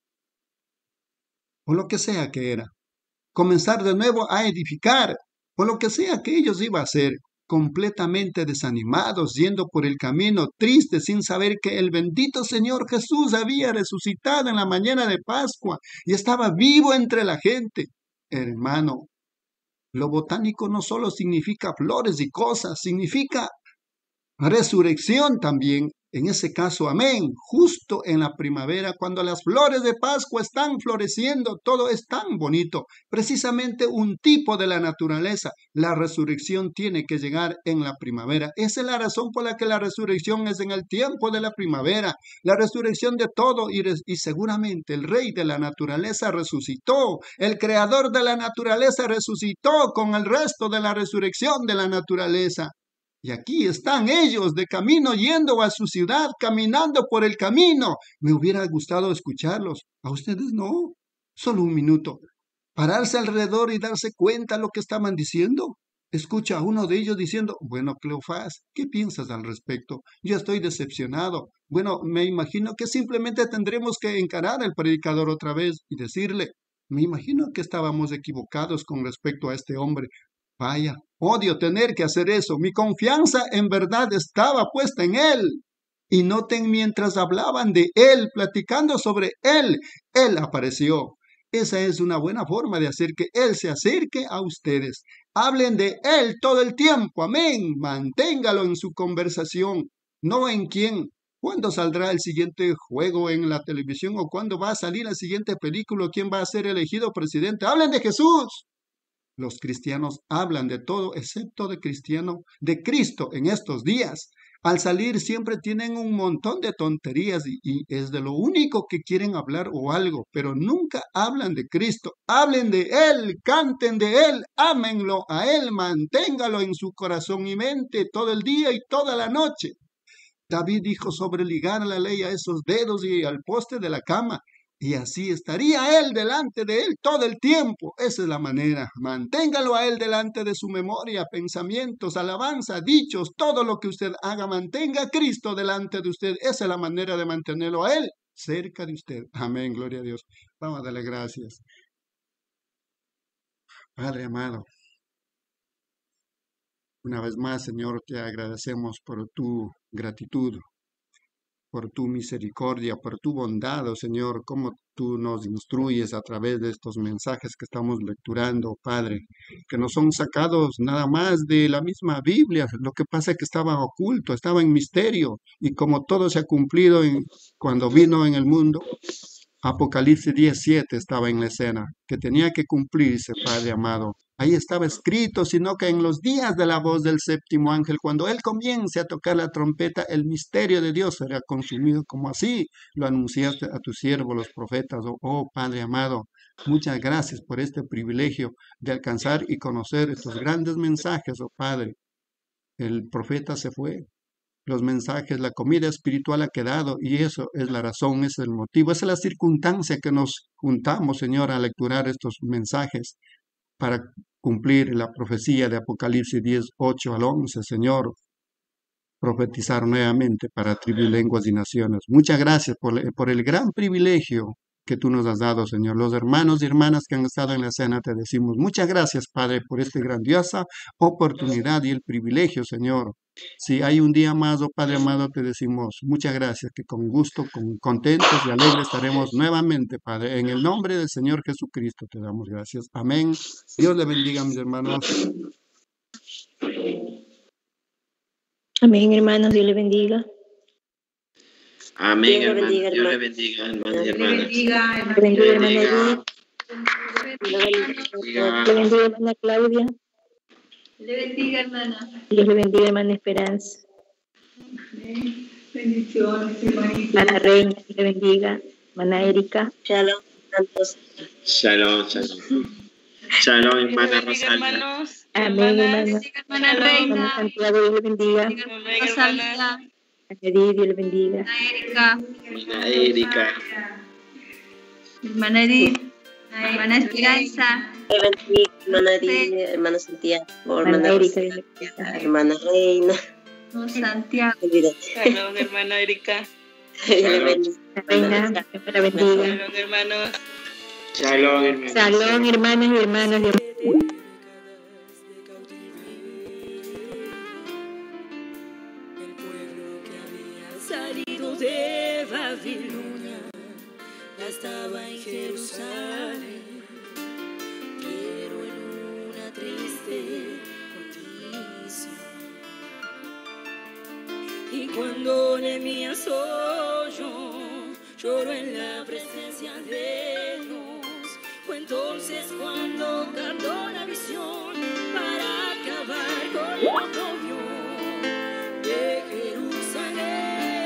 O lo que sea que era. Comenzar de nuevo a edificar, o lo que sea que ellos iban a hacer. completamente desanimados, yendo por el camino tristes, sin saber que el bendito Señor Jesús había resucitado en la mañana de Pascua y estaba vivo entre la gente. Hermano, lo botánico no solo significa flores y cosas, significa resurrección también. En ese caso, amén, justo en la primavera, cuando las flores de Pascua están floreciendo, todo es tan bonito, precisamente un tipo de la naturaleza. La resurrección tiene que llegar en la primavera. Esa es la razón por la que la resurrección es en el tiempo de la primavera, la resurrección de todo, y seguramente el rey de la naturaleza resucitó, el creador de la naturaleza resucitó con el resto de la resurrección de la naturaleza. Y aquí están ellos de camino yendo a su ciudad, caminando por el camino. Me hubiera gustado escucharlos. ¿A ustedes no? Solo un minuto. Pararse alrededor y darse cuenta de lo que estaban diciendo. Escucha a uno de ellos diciendo, bueno, Cleofás, ¿qué piensas al respecto? Yo estoy decepcionado. Bueno, me imagino que simplemente tendremos que encarar al predicador otra vez y decirle, me imagino que estábamos equivocados con respecto a este hombre. Vaya, odio tener que hacer eso. Mi confianza en verdad estaba puesta en él. Y noten mientras hablaban de él, platicando sobre él apareció. Esa es una buena forma de hacer que él se acerque a ustedes. Hablen de él todo el tiempo, amén. Manténgalo en su conversación, no en quién. ¿Cuándo saldrá el siguiente juego en la televisión o cuándo va a salir la siguiente película? ¿Quién va a ser elegido presidente? Hablen de Jesús. Los cristianos hablan de todo excepto de Cristo en estos días. Al salir siempre tienen un montón de tonterías y es de lo único que quieren hablar o algo, pero nunca hablan de Cristo. Hablen de Él, canten de Él, ámenlo a Él, manténgalo en su corazón y mente todo el día y toda la noche. David dijo sobre ligar la ley a esos dedos y al poste de la cama. Y así estaría él delante de él todo el tiempo. Esa es la manera. Manténgalo a él delante de su memoria, pensamientos, alabanza, dichos, todo lo que usted haga. Mantenga a Cristo delante de usted. Esa es la manera de mantenerlo a él cerca de usted. Amén, gloria a Dios. Vamos a darle gracias. Padre amado, una vez más, Señor, te agradecemos por tu gratitud, por tu misericordia, por tu bondad, oh Señor, cómo tú nos instruyes a través de estos mensajes que estamos lecturando, Padre, que no son sacados nada más de la misma Biblia. Lo que pasa es que estaba oculto, estaba en misterio, y como todo se ha cumplido cuando vino en el mundo, Apocalipsis 17 estaba en la escena, que tenía que cumplirse, Padre amado. Ahí estaba escrito, sino que en los días de la voz del séptimo ángel, cuando él comience a tocar la trompeta, el misterio de Dios será consumido, como así lo anunciaste a tus siervos, los profetas. Oh Padre amado, muchas gracias por este privilegio de alcanzar y conocer estos grandes mensajes, oh Padre. El profeta se fue. Los mensajes, la comida espiritual ha quedado, y eso es la razón, es el motivo, esa es la circunstancia que nos juntamos, Señor, a lecturar estos mensajes para cumplir la profecía de Apocalipsis 10, 8 al 11, Señor, profetizar nuevamente para tribus, lenguas y naciones. Muchas gracias por el gran privilegio que tú nos has dado, Señor. Los hermanos y hermanas que han estado en la escena, te decimos muchas gracias, Padre, por esta grandiosa oportunidad y el privilegio, Señor. Si hay un día más, oh Padre amado, te decimos muchas gracias, que con gusto, contentos y alegres estaremos nuevamente, Padre. En el nombre del Señor Jesucristo te damos gracias. Amén. Dios le bendiga, mis hermanos. Amén, hermanos. Dios le bendiga. Amén, Dios le hermano. bendiga, Dios le hermano. bendiga, hermanos y Dios le hermanas. bendiga, Le hermano. bendiga, hermana bendiga. Edith. Le bendiga, hermana Claudia. Le bendiga, hermana. Dios le bendiga, hermana Esperanza. Bendiciones, hermanito. Hermana Reina, Dios le bendiga. Hermana Erika. Shalom, santos. Shalom, shalom. Shalom, hermana Bendiga, Rosalia. hermanos. Amén, Hermanas. hermana. Hermana Hermana Reina. Santiago, Dios le bendiga. Bendiga, Rosalía. hermanas. Hermana Edith, Dios le bendiga. Hermana Erika. Hermana Erika. Hermana Edith. Hermana Esperanza. Hermana Edith, hermano Santiago, Hermana hermana Erika, Dios le Rosalia, bendiga. hermana Reina. Santiago. Olvídate. Shalom, hermana Erika. Dios le bendiga. Reina, Dios me la bendiga. Shalom, hermanos. Shalom, hermanos. Salón, hermanas y hermanos. Dios cuando Nehemías oyó, lloró en la presencia de Dios. Fue entonces cuando captó la visión para acabar con el oprobio de Jerusalén.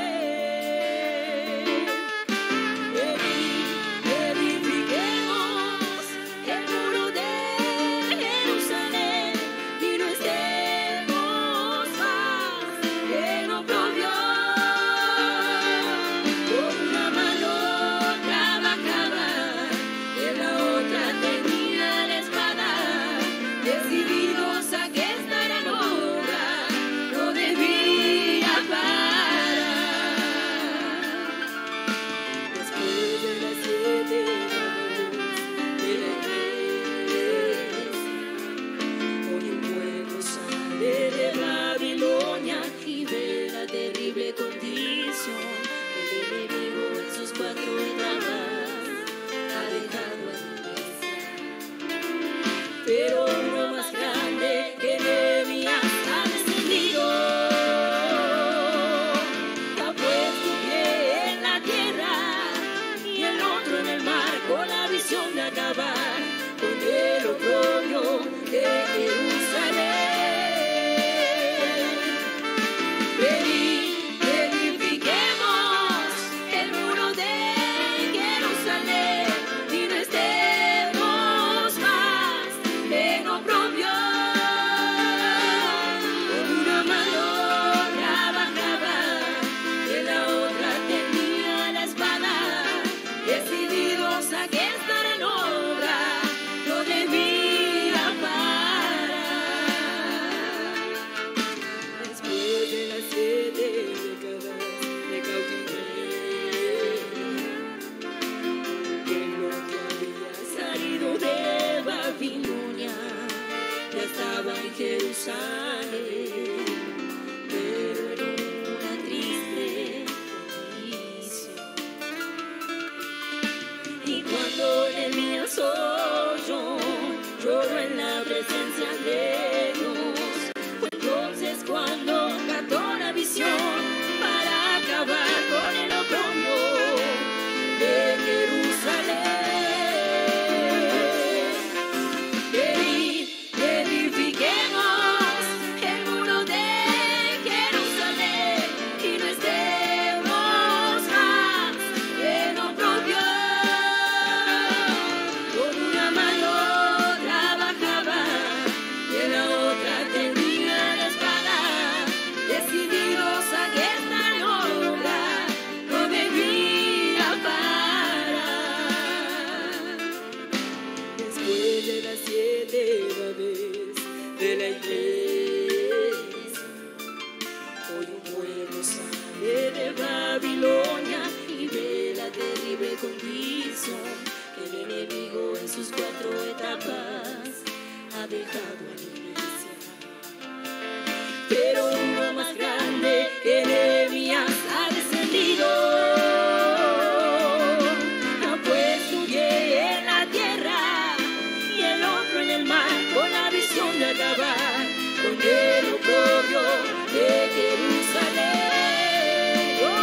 Edifiquemos el muro de Jerusalén y no estemos más en oprobio. Con una mano trabajaba, en la otra tenía la espada, decididos a que estar en obra, no debía parar. Después de las 7 de la iglesia, hoy un pueblo sale de Babilonia y ve la terrible condición. El enemigo en sus 4 etapas ha dejado a la iglesia. Pero uno más grande que Nehemías ha descendido, ha puesto pie en la tierra y el otro en el mar, con la visión de acabar con el oprobio de Jerusalén. Venid, edifiquemos el muro de Jerusalén y no estemos más en oprobio. Con una mano trabajaba, en la otra tenía la espada, decididos a que estar en obra, no debía parar. Después de las 7 décadas de cautiverio, el pueblo que había salido de Babilonia ya estaba en Jerusalén, pero en una triste condición. Y cuando Nehemías oyó, lloró en la presencia de Dios. Fue entonces cuando captó la visión para acabar con el oprobio de Jerusalén. Venid, edifiquemos el muro de Jerusalén y no estemos más en oprobio. Con una mano trabajaba y en la otra tenía la espada, decididos a que estar en obra, no debía parar. Después de las 7 edades de la iglesia, hoy un pueblo sale de Babilonia y ve la terrible condición. El enemigo en sus 4 etapas ha dejado a la iglesia. Pero uno más grande que Nehemías ha descendido, ha puesto pie en la tierra y el otro en el mar, con la visión de acabar con el oprobio de Jerusalén. Oh,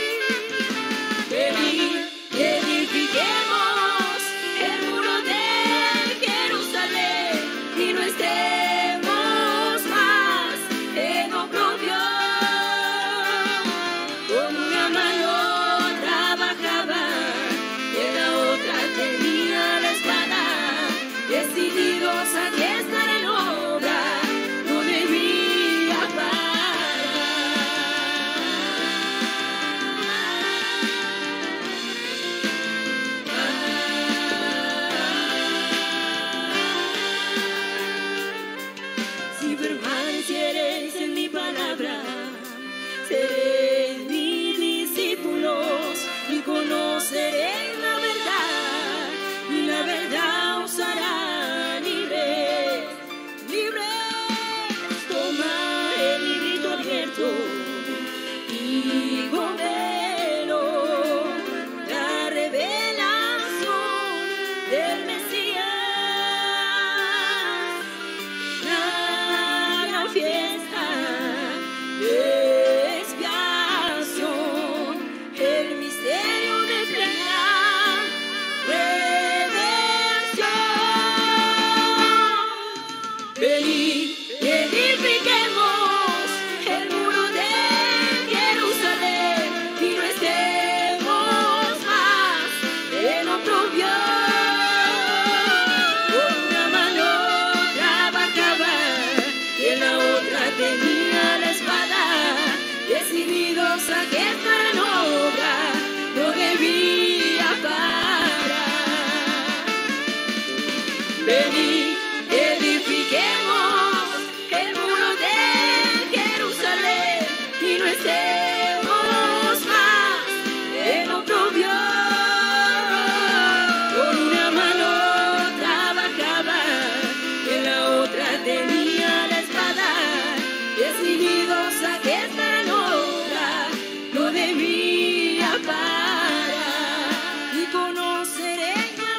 venid, edifiquemos el muro de Jerusalén y no estemos más en oprobio. Venid, edifiquemos el muro de Jerusalén y no estemos más en oprobio. Con una mano trabajaba, en la otra tenía la espada. Decididos a que esta hora no debía parar. Y conoceréis la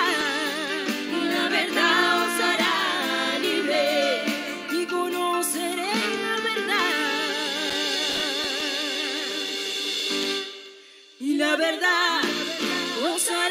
verdad os hará libre. Y conoceréis la verdad, y la verdad os hará